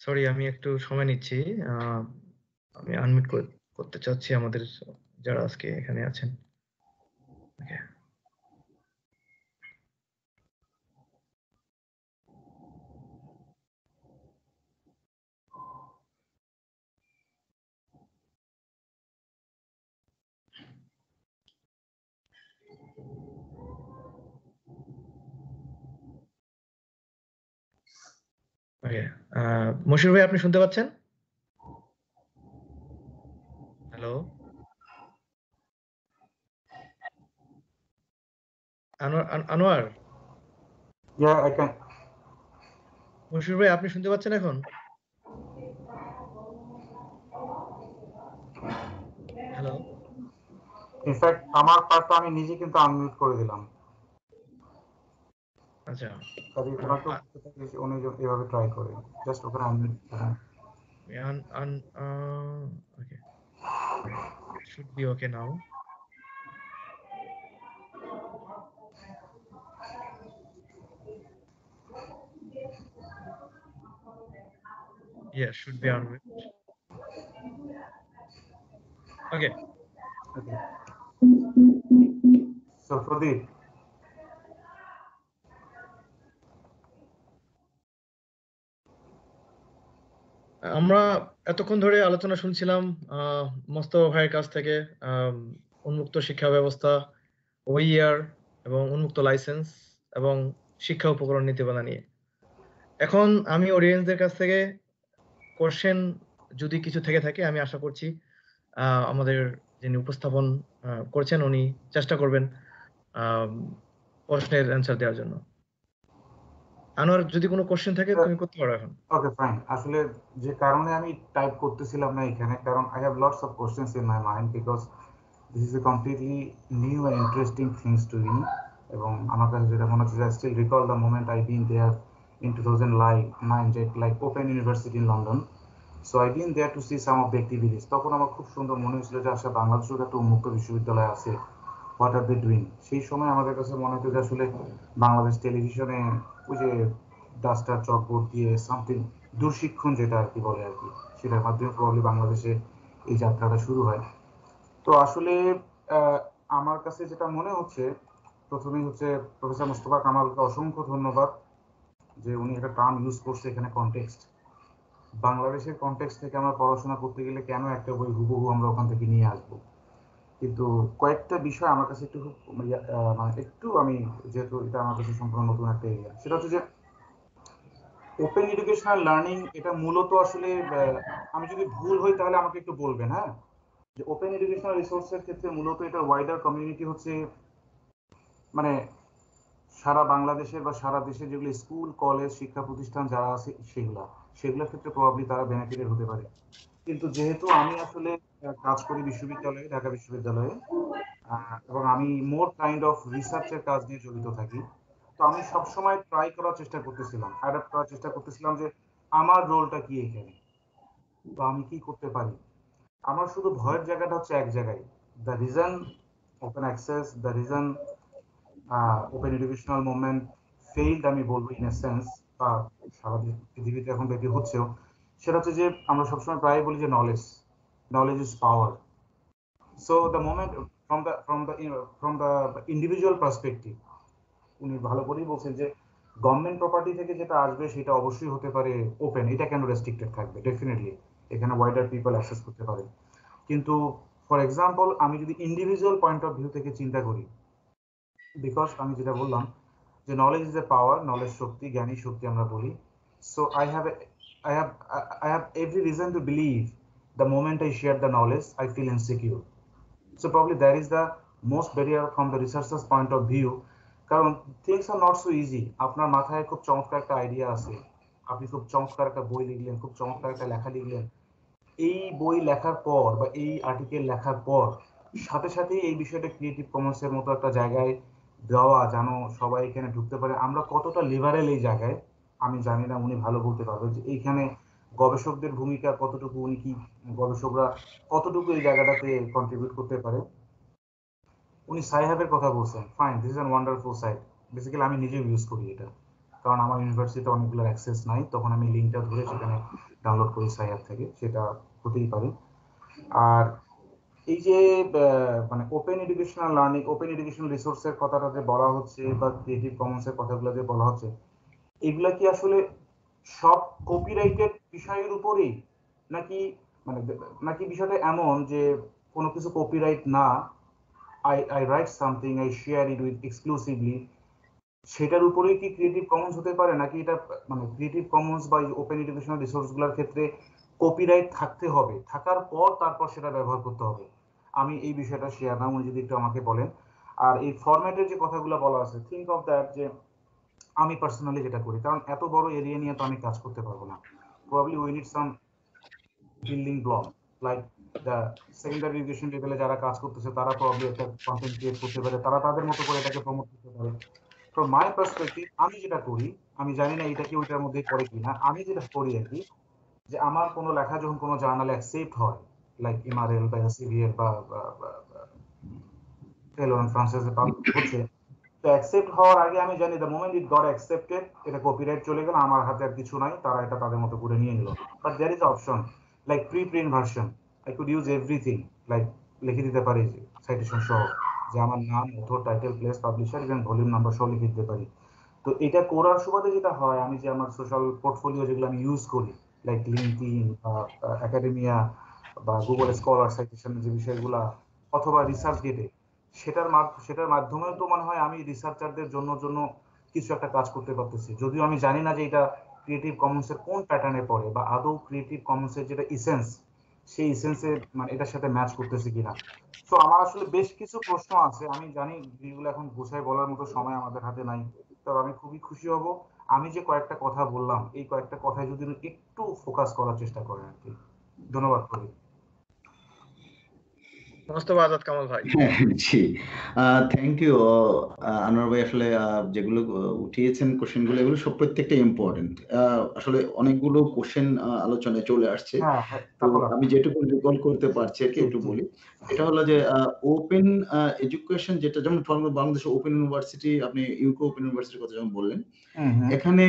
সরি আমি একটু সময় নিচ্ছি। আহ, আমি আনমিউট করতে চাচ্ছি আমাদের যারা আজকে এখানে আছেন। ওকে। ওকে, মশির ভাই আপনি শুনতে পাচ্ছেন? হ্যালো আনোয়ার, আন- Anwar Yeah, I can. Moshir ভাই আপনি শুনতে পাচ্ছেন এখন? হ্যালো In fact, আমার পার্টটা আমি নিজে কিন্তু আনমিউট করে দিলাম। আচ্ছা, কাজে ওনাকে উনি এভাবে ট্রাই করে জাস্ট ওখানে আনমিউট করেন। আন আন okay, should be okay now. Yeah, should be on mute. Okay. Okay. So Pradeep, আমরা এতক্ষণ ধরে আলোচনা শুনছিলাম আহ, মোস্তফা ভাইয়ের কাছ থেকে আম, উন্মুক্ত শিক্ষা ব্যবস্থা, ওইআর এবং উন্মুক্ত লাইসেন্স এবং শিক্ষা উপকরণ নীতিমালা নিয়ে। এখন আমি অডিয়েন্সদের কাছ থেকে কোশ্চেন যদি কিছু থেকে থাকে আমি আশা করছি আহ, আমাদের যিনি উপস্থাপন আহ, করছেন উনি চেষ্টা করবেন আম, প্রশ্নের অ্যান্সার দেওয়ার জন্য। আনোয়ার যদি কোনো কোশ্চেন থাকে তুমি করতে পারো এখন। okay, fine. আসলে যে কারণে আমি টাইপ করতেছিলাম না এখানে, কারণ I have lots of questions in my mind because this is a completely new and interesting things to me. এবং আমার কাছে যেটা মনে হচ্ছে, I still recall the moment I been there in two thousand nine, যে like Open University in London. So I been there to see some of the activities. তখন আমার খুব সুন্দর মনে হয়েছিল যে আসলে বাংলাদেশের একটা উন্মুক্ত বিশ্ববিদ্যালয় আছে, হোয়াট আর দে ডুইং। সেই সময় আমাদের কাছে মনে হতো যে আসলে বাংলাদেশ টেলিভিশনে ওই যে ডাস্টার চকবোর্ড দিয়ে সামথিং দূরশিক্ষণ যেটা আর কি বলে আর কি, সেটার মাধ্যমে প্রবলি বাংলাদেশে এই যাত্রাটা শুরু হয়। তো আসলে আমার কাছে যেটা মনে হচ্ছে, প্রথমেই হচ্ছে প্রফেসর মোস্তফা কামালকে অসংখ্য ধন্যবাদ যে উনি একটা টার্ম ইউজ করছে এখানে, কনটেক্সট। বাংলাদেশের কনটেক্সট থেকে আমরা পড়াশোনা করতে গেলে কেন একটা বই হুবহু আমরা ওখান থেকে নিয়ে আসবো? কিন্তু কয়েকটা বিষয় আমার কাছে একটু মানে একটু আমি, যেহেতু এটা আমার কাছে সম্পূর্ণ নতুন একটা এরিয়া, সেটা হচ্ছে যে ওপেন এডুকেশনাল লার্নিং এটা মূলত আসলে, আমি যদি ভুল হই তাহলে আমাকে একটু বলবেন, হ্যাঁ, যে ওপেন এডুকেশনাল রিসোর্সের ক্ষেত্রে মূলত এটা ওয়াইডার কমিউনিটি হচ্ছে মানে সারা বাংলাদেশের বা সারা দেশের যেগুলো স্কুল কলেজ শিক্ষা প্রতিষ্ঠান যারা আছে সেগুলা সেগুলোর ক্ষেত্রে প্রবাবলি তারা বেনিফিটেড হতে পারে। কিন্তু যেহেতু আমি আসলে কাজ করি বিশ্ববিদ্যালয়ে, ঢাকা বিশ্ববিদ্যালয়ে, এবং আমি মোর কাইন্ড অফ রিসার্চের কাজ নিয়ে জড়িত থাকি, তো আমি সবসময় ট্রাই করার চেষ্টা করতেছিলাম, অ্যাডাপ্ট করার চেষ্টা করতেছিলাম যে আমার রোলটা কি এখানে, তো আমি কি করতে পারি। আমার শুধু ভয়ের জায়গাটা হচ্ছে এক জায়গায়, the reason open access, the reason open educational movement failed আমি বলবো ইন এ সেন্স, বা সারা পৃথিবীতে এখন বেশি হচ্ছেও, সেটা হচ্ছে যে আমরা সবসময় প্রায় বলি যে knowledge knowledge is power. So the moment from the from the from the individual perspective, উনি ভালো করেই বলছেন যে গভর্নমেন্ট প্রপার্টি থেকে যেটা আসবে সেটা অবশ্যই হতে পারে ওপেন, এটা কেন রেস্ট্রিক্টেড থাকবে? ডেফিনেটলি এখানে ওয়াইডার পিপল অ্যাক্সেস করতে পারে। কিন্তু ফর এক্সাম্পল আমি যদি ইন্ডিভিজুয়াল পয়েন্ট অফ ভিউ থেকে চিন্তা করি, বিকজ আমি যেটা বললাম যে knowledge is a power, knowledge শক্তি, জ্ঞানী শক্তি আমরা বলি। So I have I have I have every reason to believe the moment I share the knowledge I feel insecure. So probably that is the most barrier from the researcher's point of view, কারণ things are not so easy. আপনার মাথায় খুব চমৎকার একটা idea আছে, আপনি খুব চমৎকার একটা বই লিখলেন, খুব চমৎকার একটা লেখা লিখলেন, এই বই লেখার পর বা এই আর্টিকেল লেখার পর সাথে সাথে এই বিষয়টা ক্রিয়েটিভ কমন্সের মতো একটা জায়গায় দেওয়া, যেন সবাই এখানে ঢুকতে পারে। আমরা কতটা লিবারেল এই জায়গায় আমি জানি না, উনি ভালো বলতে পারবেন যে এইখানে গবেষকদের ভূমিকা কতটুকু, উনি কি গবেষকরা কতটুকু এই জায়গাটাতে কন্ট্রিবিউট করতে পারে। উনি সাইহাবের কথা বলছেন, fine, this is an wonderful site, basically আমি নিজেও ইউজ করি এটা। কারণ আমার ইউনিভার্সিটিতে অনেকগুলো অ্যাক্সেস নাই, তখন আমি লিঙ্কটা ধরে সেখানে ডাউনলোড করি সাইট থেকে, সেটা হতেই পারে। আর এই যে মানে open educational learning, open educational রিসোর্সের কথাটা যে বলা হচ্ছে বা ক্রিয়েটিভ কমন্সের কথাগুলো যে বলা হচ্ছে, এগুলা কি আসলে সব কপিরাইটেড বিষয়ের উপরেই, নাকি মানে নাকি বিষয়টা এমন যে কোনো কিছু কপিরাইট না, I I write something, I share it with exclusively, সেটার উপরেই কি ক্রিয়েটিভ কমন্স হতে পারে, নাকি এটা মানে ক্রিয়েটিভ কমন্স বা ওপেন এডুকেশনাল রিসোর্সগুলোর ক্ষেত্রে কপিরাইট থাকতে হবে, থাকার পর তারপর সেটা ব্যবহার করতে হবে? আমি এই বিষয়টা শেয়ার না, উনি যদি একটু আমাকে বলেন। আর এই ফরম্যাটের যে কথাগুলো বলা আছে, থিঙ্ক অফ দ্যাট যে আমি পার্সোনালি যেটা করি, কারণ এত বড় এরিয়া নিয়ে তো আমি কাজ করতে পারবো না, probably we need some building block, like the secondary education লেভেলে যারা কাজ করতেছে তারা প্রবাবলি একটা কন্টেন্ট ক্রিয়েট করতে পারে, তারা তাদের মতো করে এটাকে প্রমোট করতে পারে। ফ্রম মাই পার্সপেক্টিভ আমি যেটা করি, আমি জানি না এটা কি ওইটার মধ্যে পড়ে কিনা, আমি যেটা করি আর কি, যে আমার কোনো লেখা যখন কোনো জার্নালে অ্যাকসেপ্ট হয়, লাইক এমআরএল বা এসিভিএল বা এলন ফ্রান্সিসে হচ্ছে, তো অ্যাকসেপ্ট হওয়ার আগে আমি জানি the moment it got accepted, এটা কপিরাইট চলে গেল, আমার হাতে আর কিছু নাই, তারা এটা তাদের মতো করে নিয়ে নিল। But there is option like pre print version, I could use everything, like লিখে দিতে পারি সাইটেশন সহ, যে আমার নাম, অথর, টাইটেল, প্লেস, পাবলিশার এবং ভলিউম নাম্বার সহ লিখে দিতে পারি। তো এটা করার সুবাদে যেটা হয়, আমি যে আমার সোশ্যাল পোর্টফোলিও যেগুলো আমি ইউজ করি, লাইক লিঙ্কডইন বা একাডেমিয়া বা গুগল স্কলার সাইটেশন যে বিষয়গুলা, অথবা রিসার্চ গেটে, সেটার সেটার মাধ্যমেও তো মনে হয় আমি রিসার্চারদের জন্য জন্য কিছু একটা কাজ করতে পারতেছি, যদিও আমি জানি না যে এটা ক্রিয়েটিভ কমন্সের কোন প্যাটার্নে পড়ে, বা আদৌ ক্রিয়েটিভ কমন্সের যেটা ইসেন্স, সেই ইসেন্সে মানে এটার সাথে ম্যাচ করতেছে কিনা। তো আমার আসলে বেশ কিছু প্রশ্ন আছে, আমি জানি যেগুলো এখন গুছাই বলার মতো সময় আমাদের হাতে নাই, তবে আমি খুবই খুশি হব আমি যে কয়েকটা কথা বললাম, এই কয়েকটা কথায় যদি একটু ফোকাস করার চেষ্টা করেন আর কি। ধন্যবাদ করি। মোস্তফা আজাদ কামাল ভাই। জি, থ্যাংক ইউ আনোয়ার ভাই। আসলে যেগুলো উঠিয়েছেন কোশ্চেনগুলো, এগুলো সব প্রত্যেকটা ইম্পর্টেন্ট। আসলে অনেকগুলো কোশ্চেন আলোচনায় চলে আসছে, তো আমি যেটুকু রিকল করতে পারছি আর কি একটু বলি। এটা হলো যে ওপেন এডুকেশন, যেটা যেমন বাংলাদেশ ওপেন ইউনিভার্সিটি, আপনি ইউকো ওপেন ইউনিভার্সিটির কথা যেমন বললেন, এখানে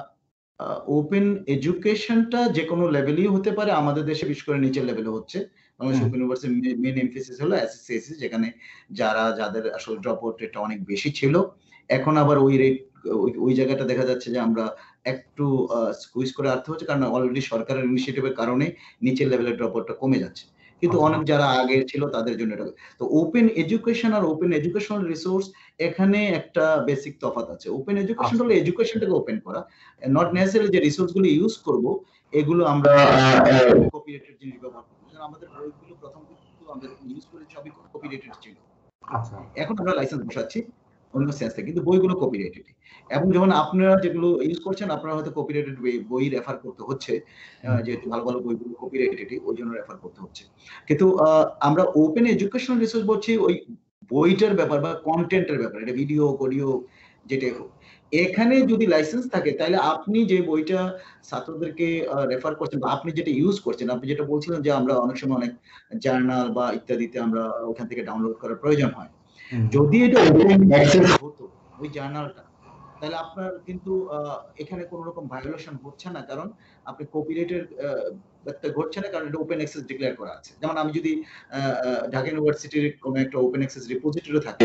ওপেন এডুকেশনটা যে কোনো লেভেলই হতে পারে, আমাদের দেশে বিশেষ করে নিচের লেভেলে হচ্ছে। বাংলাদেশ ওপেন ইউনিভার্সিটির মেইন এমফেসিস হলো এসএসসি, যেখানে যারা যাদের আসলে ড্রপ আউট রেটটা অনেক বেশি ছিল, এখন আবার ওই রেট ওই জায়গাটা দেখা যাচ্ছে যে আমরা একটু স্কুইজ করে আনতে হচ্ছে, কারণ অলরেডি সরকারের ইনিশিয়েটিভের কারণে নিচের লেভেলের ড্রপ আউটটা কমে যাচ্ছে, কিন্তু অনেক যারা আগে ছিল তাদের জন্য এটা। তো ওপেন এডুকেশন আর ওপেন এডুকেশনাল রিসোর্স, এখানে একটা বেসিক তফাৎ আছে। ওপেন এডুকেশন হলো এডুকেশনটাকে ওপেন করা, নট নেসেসারিলি যে রিসোর্স গুলো ইউজ করব এগুলো আমরা কপিরাইটেড জিনিস ব্যবহার করব। আমাদের বইগুলো প্রথম কিন্তু আমরা ইউজ করি সবই কপিরাইটেড ছিল, আচ্ছা এখন আমরা লাইসেন্স বসাচ্ছি অন্য সেন্সে, কিন্তু বইগুলো কপিরাইটেড। এবং যখন আপনারা যেগুলো ইউজ করছেন, আপনারা হয়তো কপিরাইটেড বই রেফার করতে হচ্ছে, যেহেতু ভালো ভালো বইগুলো কপিরাইটেড, ওই জন্য রেফার করতে হচ্ছে। কিন্তু আমরা ওপেন এডুকেশনাল রিসোর্স বলছি ওই বইটার ব্যাপার বা কন্টেন্টের ব্যাপার, এটা ভিডিও অডিও যেটাই হোক, এখানে যদি লাইসেন্স থাকে তাহলে আপনি যে বইটা ছাত্রদেরকে রেফার করছেন বা আপনি যেটা ইউজ করছেন, আপনি যেটা বলছিলেন যে আমরা অনেক সময় অনেক জার্নাল বা ইত্যাদিতে আমরা ওখান থেকে ডাউনলোড করার প্রয়োজন হয়, যদি এটা ওপেন অ্যাক্সেস হতো ওই জার্নালটা, তাহলে আপনার কিন্তু এখানে কোনো রকম ভায়োলেশন হচ্ছে না, কারণ আপনি কপিরাইটের ব্যাপারটা ঘটছে না, কারণ এটা ওপেন অ্যাক্সেস ডিক্লেয়ার করা আছে। যেমন আমি যদি ঢাকা ইউনিভার্সিটির কোনো একটা ওপেন অ্যাক্সেস রিপোজিটরি থাকে,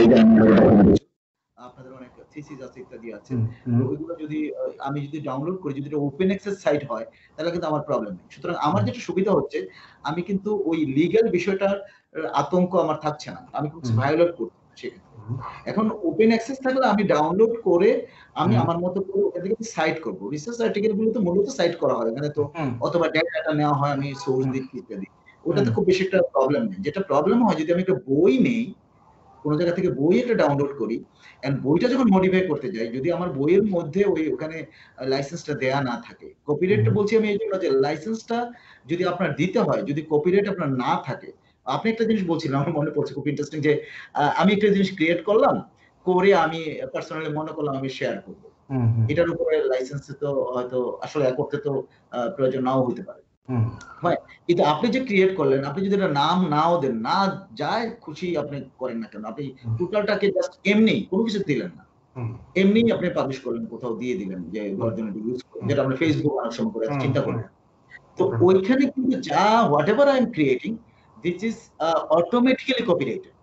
আপনাদের অনেক থিসিস আছে ইত্যাদি আছে, ওইগুলো যদি আমি যদি ডাউনলোড করি, যদি এটা ওপেন অ্যাক্সেস সাইট হয়, তাহলে কিন্তু আমার প্রবলেম নেই। সুতরাং আমার যেটা সুবিধা হচ্ছে, আমি কিন্তু ওই লিগ্যাল বিষয়টার আতঙ্ক আমার থাকছে না, আমি কিন্তু ভায়োলেট করছি সেক্ষেত্রে। এখন ওপেন অ্যাক্সেস থাকলে আমি ডাউনলোড করে আমি আমার মতো করে ওখান থেকে সাইট করব। রিসার্চ আর্টিকেল গুলো তো মূলত সাইট করা হয় এখানে, তো অথবা ডেটাটা নেওয়া হয়, আমি সোর্স দিচ্ছি ইত্যাদি, ওটাতে খুব বেশি একটা প্রবলেম নেই। যেটা প্রবলেম হয় যদি আমি একটা বই নেই, কোনো জায়গা থেকে বই একটা ডাউনলোড করি, এন্ড বইটা যখন মডিফাই করতে যাই, যদি আমার বইয়ের মধ্যে ওই ওখানে লাইসেন্সটা দেয়া না থাকে, কপিরাইটটা বলছি আমি এই জন্য যে লাইসেন্সটা যদি আপনার দিতে হয়, যদি কপিরাইট আপনার না থাকে, আপনি একটা জিনিস বলছিলেন আমার মনে পড়ছে খুব ইন্টারেস্টিং, যে আমি একটা জিনিস ক্রিয়েট করলাম, করে আমি পার্সোনালি মনে করলাম আমি শেয়ার করব, এটার উপরে লাইসেন্স তো হয়তো আসলে করতে তো প্রয়োজন নাও হতে পারে, হয়, কিন্তু আপনি যে ক্রিয়েট করলেন, আপনি যদি এটা নাম নাও দেন, না যায় খুশি আপনি করেন না কেন, আপনি টোটালটাকে জাস্ট এমনি কোনো কিছু দিলেন না, এমনি আপনি পাবলিশ করলেন, কোথাও দিয়ে দিলেন যে দশজন ইউজ করুন, যেটা আমরা ফেসবুক অনেক সময় করে চিন্তা করি। তো ওইখানে কিন্তু যা whatever I am creating, this is automatically copyrighted.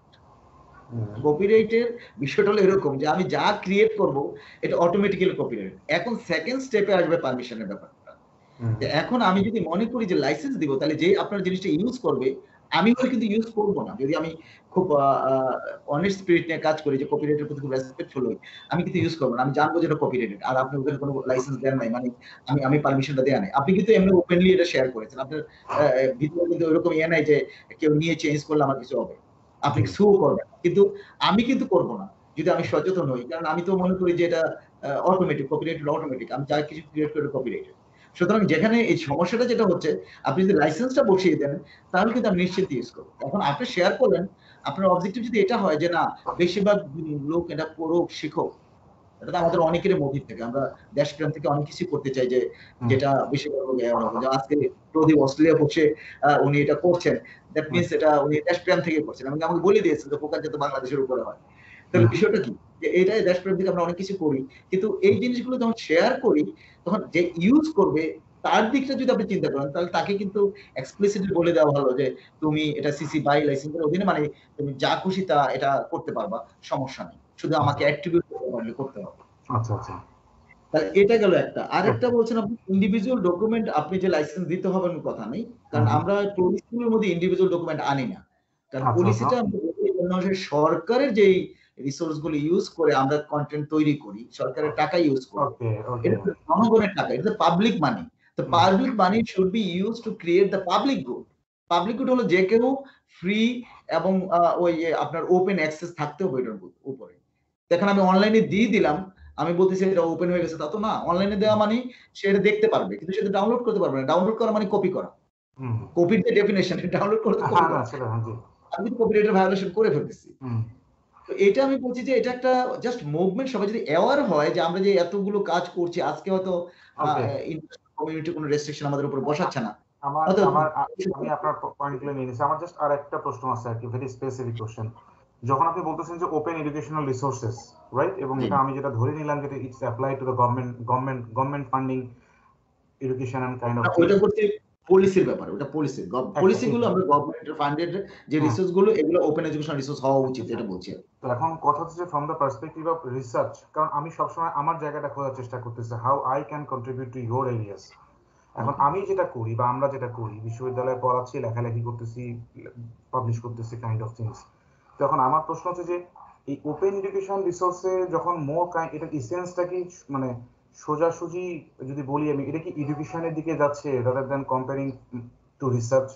কপিরাইটের বিষয়টা হলো এরকম যে আমি যা ক্রিয়েট করব এটা অটোমেটিক্যালি কপিরাইট। এখন সেকেন্ড স্টেপে আসবে পারমিশনের ব্যাপারটা। এখন আমি যদি মনে করি যে লাইসেন্স দিব, তাহলে যে আপনার জিনিসটা ইউজ করবে আমি ওই কিন্তু ইউজ করব না। যদি আমি খুব অনেস্ট স্পিরিট নিয়ে কাজ করি, যে কপিরাইটের প্রতি খুব রেসপেক্টফুল হই, আমি কিন্তু ইউজ করব না। আমি জানবো যে এটা কপিরাইটেড, আর আপনি ওখানে কোনো লাইসেন্স দেন নাই, মানে আমি আমি পারমিশনটা দেয়া নাই। আপনি কিন্তু এমনি ওপেনলি এটা শেয়ার করেছেন, আপনার ভিতরে কিন্তু ওরকম ইয়ে নাই যে কেউ নিয়ে চেঞ্জ করলে আমার কিছু হবে, আপনি সু করবেন। কিন্তু আমি কিন্তু করব না যদি আমি সচেতন হই, কারণ আমি তো মনে করি যে এটা অটোমেটিক, কপিরাইটেড অটোমেটিক, আমি যা কিছু ক্রিয়েট করে কপিরাইটেড। সুতরাং যেখানে এই সমস্যাটা যেটা হচ্ছে, আপনি যদি লাইসেন্সটা বসিয়ে দেন তাহলে কিন্তু আমি নিশ্চিত ইউজ করবো। এখন আপনি শেয়ার করলেন, আপনার অবজেক্টিভ যদি এটা হয় যে না বেশিরভাগ লোক এটা করুক, শিখুক, এটা তো আমাদের অনেকেরই মোটিভ থেকে, আমরা দেশপ্রেম থেকে অনেক কিছু করতে চাই, যে যেটা বেশিরভাগ লোক আজকে প্রদীপ অস্ট্রেলিয়া বসে উনি এটা করছেন, দ্যাট মিনস এটা উনি দেশপ্রেম থেকে করছেন। আমি আমাকে বলে দিয়েছেন যে ফোকাস যাতে বাংলাদেশের উপরে হয়। তাহলে বিষয়টা কি, যে এটাই দেশপ্রেম থেকে আমরা অনেক কিছু করি, কিন্তু এই জিনিসগুলো যখন শেয়ার করি তখন যে ইউজ করবে তার দিকটা যদি আপনি চিন্তা করেন, তাহলে তাকে কিন্তু এক্সপ্লিসিটলি বলে দেওয়া ভালো যে তুমি এটা সিসি বাই লাইসেন্সের অধীনে, মানে তুমি যা খুশি তা এটা করতে পারবা, সমস্যা নেই, শুধু আমাকে অ্যাট্রিবিউট করতে হবে। আচ্ছা আচ্ছা, তাহলে এটা গেল একটা। আরেকটা বলছেন আপনি ইন্ডিভিজুয়াল ডকুমেন্ট আপনি যে লাইসেন্স দিতে হবে কথা নেই, কারণ আমরা পলিসির মধ্যে ইন্ডিভিজুয়াল ডকুমেন্ট আনি না, কারণ পলিসিটা সরকারের যেই রিসোর্স গুলো ইউজ করে আমরা কন্টেন্ট তৈরি করি, সরকারের টাকা ইউজ করি, এটা জনগণের টাকা, এটা পাবলিক মানি। তো public money should be use to create the public good. Public good হলো যে কেউ ফ্রি এবং ওই আপনার ওপেন অ্যাক্সেস থাকতে হবে এটার উপরে। দেখেন আমি অনলাইনে দিয়ে দিলাম, আমি বলতেছি এটা ওপেন হয়ে গেছে, তা তো না। অনলাইনে দেওয়া মানে সে এটা দেখতে পারবে, কিন্তু সেটা ডাউনলোড করতে পারবে না। ডাউনলোড করা মানে কপি করা, কপির যে ডেফিনেশন, ডাউনলোড করতে কপি করা, আমি কিন্তু কপিরাইটের ভায়োলেশন করে ফেলতেছি। তো এটা আমি বলছি যে এটা একটা জাস্ট মুভমেন্ট, সবাই যদি অ্যাওয়ার হয় যে আমরা যে এতগুলো কাজ করছি, আজকে হয়তো ইন্টারন্যাশনাল কমিউনিটি কোনো রেস্ট্রিকশন আমাদের উপর বসাচ্ছে না। আমার আমার আমি আপনার পয়েন্টগুলো নিয়ে নিয়েছি। আমার জাস্ট আর একটা প্রশ্ন আছে আর কি, ভেরি স্পেসিফিক কোশ্চেন। যখন আপনি বলতেছেন যে ওপেন এডুকেশনাল রিসোর্সেস, রাইট, এবং এটা আমি যেটা ধরে নিলাম যে it's apply to the government government government funding education and kind of, ওটা করতে পলিসির ব্যাপার, ওটা পলিসি, পলিসিগুলো আমরা গভর্নমেন্টের ফান্ডেড যে রিসোর্স গুলো, এগুলো ওপেন এডুকেশনাল রিসোর্স হওয়া উচিত, এটা বলছি। তো এখন কথা হচ্ছে from the perspective of research, কারণ আমি সবসময় আমার জায়গাটা খোঁজার চেষ্টা করতেছি, how I can contribute to your areas. এখন আমি যেটা করি বা আমরা যেটা করি, বিশ্ববিদ্যালয়ে পড়াচ্ছি, লেখালেখি করতেছি, পাবলিশ করতেছি, কাইন্ড অফ থিংস। তো এখন আমার প্রশ্ন হচ্ছে যে এই ওপেন এডুকেশন রিসোর্সে যখন মোর কাইন্ড, এটা ইসেন্সটা কি, মানে সোজাসুজি যদি বলি আমি, এটা কি এডুকেশনের দিকে যাচ্ছে rather than comparing to research?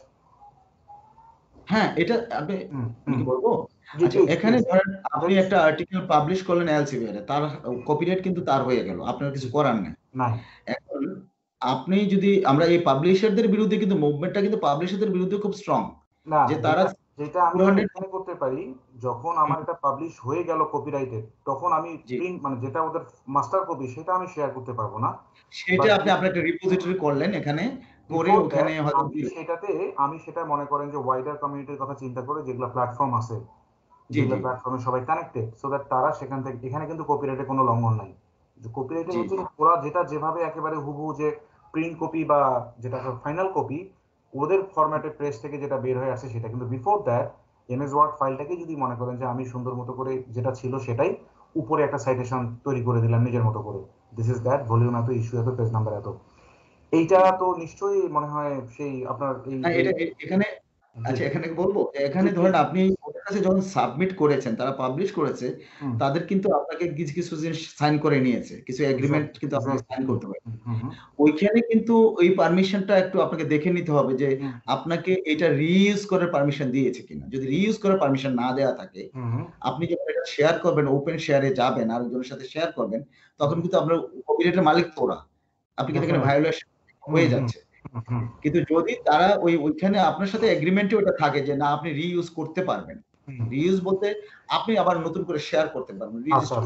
হ্যাঁ, এটা আপনি কি বলবো, আচ্ছা এখানে ধরেন আপনি একটা আর্টিকেল পাবলিশ করলেন এলসিভিআর, তার কপিরাইট কিন্তু তার হয়ে গেল, আপনার কিছু করার নেই। এখন আপনি যদি, আমরা এই পাবলিশারদের বিরুদ্ধে কিন্তু মুভমেন্টটা কিন্তু পাবলিশারদের বিরুদ্ধে খুব স্ট্রং, না, যে তারা যেটা আমি এখানে করতে পারি, যখন আমার এটা পাবলিশ হয়ে গেল কপিরাইটেড, তখন আমি প্রিন্ট, মানে যেটা ওদের মাস্টার কপি, সেটা আমি শেয়ার করতে পারবো না। সেটা আপনি আপনার একটা রিপোজিটরি করলেন এখানে করে, ওখানে হয়তো সেটাতে আমি সেটা মনে করেন যে ওয়াইডার কমিউনিটির কথা চিন্তা করে, যেগুলো প্ল্যাটফর্ম আছে, যেগুলো প্ল্যাটফর্মে সবাই কানেক্টেড, সো দ্যাট তারা সেখান থেকে, এখানে কিন্তু কপিরাইটের কোনো লঙ্ঘন নাই। যে কপিরাইটের হচ্ছে ওরা যেটা যেভাবে একেবারে হুবহু যে প্রিন্ট কপি বা যেটা ফাইনাল কপি ওদের ফরম্যাটে প্রেস থেকে যেটা বের হয়ে আসছে সেটা, কিন্তু বিফোর দ্যাট এমএস ওয়ার্ড ফাইলটাকে যদি মনে করেন যে আমি সুন্দর মতো করে যেটা ছিল সেটাই উপরে একটা সাইটেশন তৈরি করে দিলাম নিজের মতো করে, দিস ইজ দ্যাট, ভলিউম এত, ইস্যু এত, পেজ নাম্বার এত, এইটা তো নিশ্চয়ই মনে হয় সেই আপনার এই এখানে, আচ্ছা এখানে বলবো, এখানে ধরেন আপনি ওদের কাছে যখন সাবমিট করেছেন, তারা পাবলিশ করেছে, তাদের কিন্তু আপনাকে কিছু কিছু জিনিস সাইন করে নিয়েছে, কিছু এগ্রিমেন্ট কিন্তু আপনাকে সাইন করতে হবে। ওইখানে কিন্তু ওই পারমিশনটা একটু আপনাকে দেখে নিতে হবে যে আপনাকে এটা রিইউজ করার পারমিশন দিয়েছে কিনা। যদি রিইউজ করার পারমিশন না দেওয়া থাকে, আপনি যখন এটা শেয়ার করবেন, ওপেন শেয়ারে যাবেন, আরেকজনের সাথে শেয়ার করবেন, তখন কিন্তু আপনার কপিরাইটের মালিক তো ওরা, আপনি কিন্তু এখানে ভায়োলেশন হয়ে যাচ্ছে। কিন্তু যদি তারা ওই ওইখানে আপনার সাথে এগ্রিমেন্টে ওটা থাকে যে না আপনি রিইউজ করতে পারবেন, রিইউজ বলতে আপনি আবার নতুন করে শেয়ার করতে পারবেন,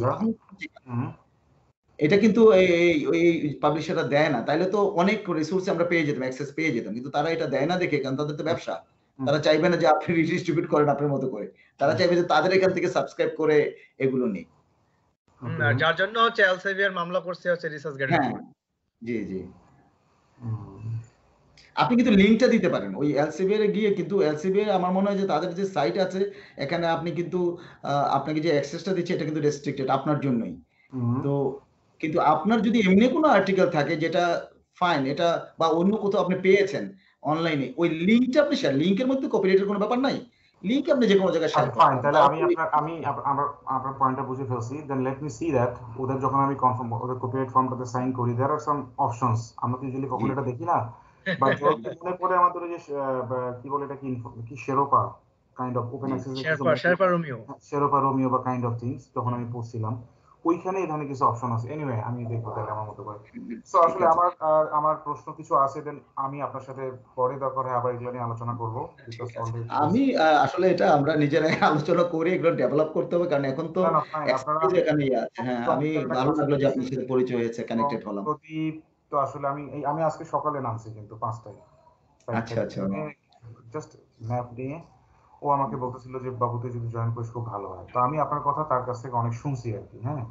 এটা কিন্তু এই পাবলিশাররা দেয় না। তাইলে তো অনেক রিসোর্স আমরা পেয়ে যেতাম, অ্যাক্সেস পেয়ে যেতাম, কিন্তু তারা এটা দেয় না দেখে, কারণ তাদের তো ব্যবসা, তারা চাইবে না যে আপনি রিডিস্ট্রিবিউট করেন আপনার মতো করে, তারা চাইবে যে তাদের এখান থেকে সাবস্ক্রাইব করে এগুলো নিই। হুম, Okay. আর যার জন্য হচ্ছে এলসেভিয়ার মামলা করছে হচ্ছে রিসার্চ হ্যাঁ গাইডেন্স। জি জি হুম। আপনি কিন্তু লিঙ্কটা দিতে পারেন ওই এলসিবিআর এ গিয়ে, কিন্তু এলসিবিআর আমার মনে হয় যে তাদের যে সাইট আছে এখানে আপনি কিন্তু আহ, আপনাকে যে অ্যাক্সেসটা দিচ্ছে এটা কিন্তু রেস্ট্রিক্টেড আপনার জন্যই। হুম। তো কিন্তু আপনার যদি এমনি কোনো আর্টিকেল থাকে যেটা ফাইন, এটা বা অন্য কোথাও আপনি পেয়েছেন অনলাইনে, ওই লিঙ্কটা আপনি শেয়ার, লিঙ্কের মধ্যে কপিরাইটের কোনো ব্যাপার নাই, লিঙ্ক আপনি যে কোনো জায়গায় শেয়ার আচ্ছা করতে ফাইন, পারেন। তাহলে আমি তারপরে আপনার আমি আপ- আমার আপনার পয়েন্টটা বুঝে ফেলছি। Then let me see that ওদের যখন আমি কনফার্ম ওদের কপিরাইট ফর্মটাতে সাইন করি, দেয়ার আর সাম অপশনস, আমরা তো ইউজুয়ালি কখনো জি এটা দেখি না, বাট যদি মনে পড়ে আমাদের ওই যে আহ, বা- কি বলে এটা, কি info- কি শেরোপা কাইন্ড অফ ওপেন জি অ্যাক্সেসের কিছু Sherpa Sherpa Romeo. Sherpa Romeo বা কাইন্ড অফ থিংস যখন আমি পড়ছিলাম, ওইখানে এই ধরনের কিছু অপশন আছে। এনিওয়ে আমি দেখবো তাহলে আমার মতো করে। সো ঠিক আসলে আছে। আমার আর আমার প্রশ্ন কিছু আছে, দেন আমি আপনার সাথে পরে দরকার হয় আবার এগুলো নিয়ে আলোচনা করবো, বিকজ অলরেডি আমি আহ, আসলে এটা আমরা নিজেরাই আলোচনা করে এগুলো ডেভেলপ করতে হবে, কারণ এখন তো না না ফাইন, আপনারা এক্সপার্টিস এখানে ইয়ে আছে। খুব হ্যাঁ, আমি চমৎকার একটা ভালো কাজ লাগলো যে করছেন। আপনার সাথে পরিচয় হয়েছে, এবং কানেক্টেড হলাম। প্রদীপ তো আসলে আমি এই আমি আজকে সকালে নামছি কিন্তু পাঁচটায় সাইট আচ্ছা থেকে আচ্ছা জাস্ট ম্যাপ নিয়ে। ও আমাকে বলতেছিল যে বাবুতে যদি জয়েন করিস খুব ভালো হয়, তো আমি আপনার কথা তার কাছ থেকে অনেক শুনছি আর কি। হ্যাঁ,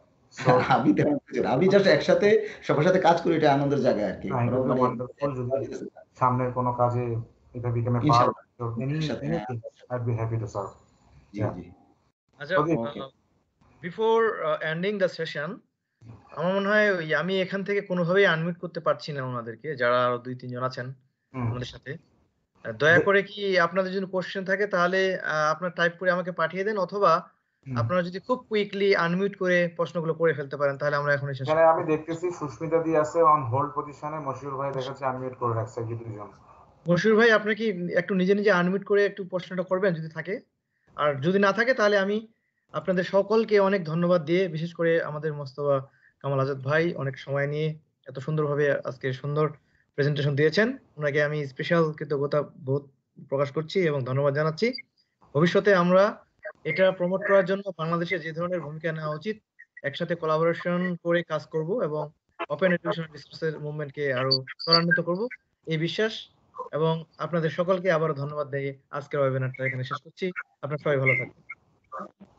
সো আমি তেমন কিছু না, আমি জাস্ট একসাথে সবার সাথে কাজ করি, এটা আনন্দের জায়গায় আর কি, না, কোনো এটা তো মানে ওয়ান্ডারফুল। যদি সামনের কোনো কাজে এটা বিকাম এ পার্ট ইনশাল্লাহ অফ এনি এর সাথে, হ্যাঁ anything, I'd be happy to serve. জি জি আচ্ছা, Pradeep, okay before ending the session, আমার মনে হয় ওই আমি এখান থেকে কোনোভাবেই আনমিউট করতে পারছি না ওনাদেরকে, যারা আরো দুই তিনজন আছেন হুম, আমাদের সাথে। আহ, দয়া যে- করে কি আপনাদের যদি কোশ্চেন থাকে তাহলে আহ, আপনার টাইপ করে আমাকে পাঠিয়ে দেন, অথবা হুম। আপনারা যদি খুব কুইকলি আনমিউট করে প্রশ্নগুলো করে ফেলতে পারেন তাহলে আমরা এখন শেষ এখানে আমি করব। দেখতেছি সুস্মিতা দি আছে অন হোল্ড পজিশনে, মশিউর ভাই দেখাচ্ছে আনমিউট করে রাখছে, কি দুইজন। মশিউর ভাই, আপনি কি একটু নিজে নিজে আনমিউট করে একটু প্রশ্নটা করবেন যদি থাকে? আর যদি না থাকে তাহলে আমি আপনাদের সকলকে অনেক ধন্যবাদ দিয়ে, বিশেষ করে আমাদের মোস্তফা কামাল আজাদ ভাই অনেক সময় নিয়ে এত সুন্দরভাবে আজকে সুন্দর প্রেজেন্টেশন দিয়েছেন, ওনাকে আমি স্পেশাল কৃতজ্ঞতা বোধ প্রকাশ করছি এবং ধন্যবাদ জানাচ্ছি। ভবিষ্যতে আমরা এটা প্রমোট করার জন্য বাংলাদেশে যে ধরনের ভূমিকা নেওয়া উচিত, একসাথে কোলাবোরেশন করে কাজ করব এবং ওপেন এডুকেশন রিসোর্সের মুভমেন্টকে আরো ত্বরান্বিত করব, এই বিশ্বাস। এবং আপনাদের সকলকে আবারও ধন্যবাদ দিয়ে আজকের ওয়েবিনারটা এখানে শেষ করছি। আপনারা সবাই ভালো থাকবেন।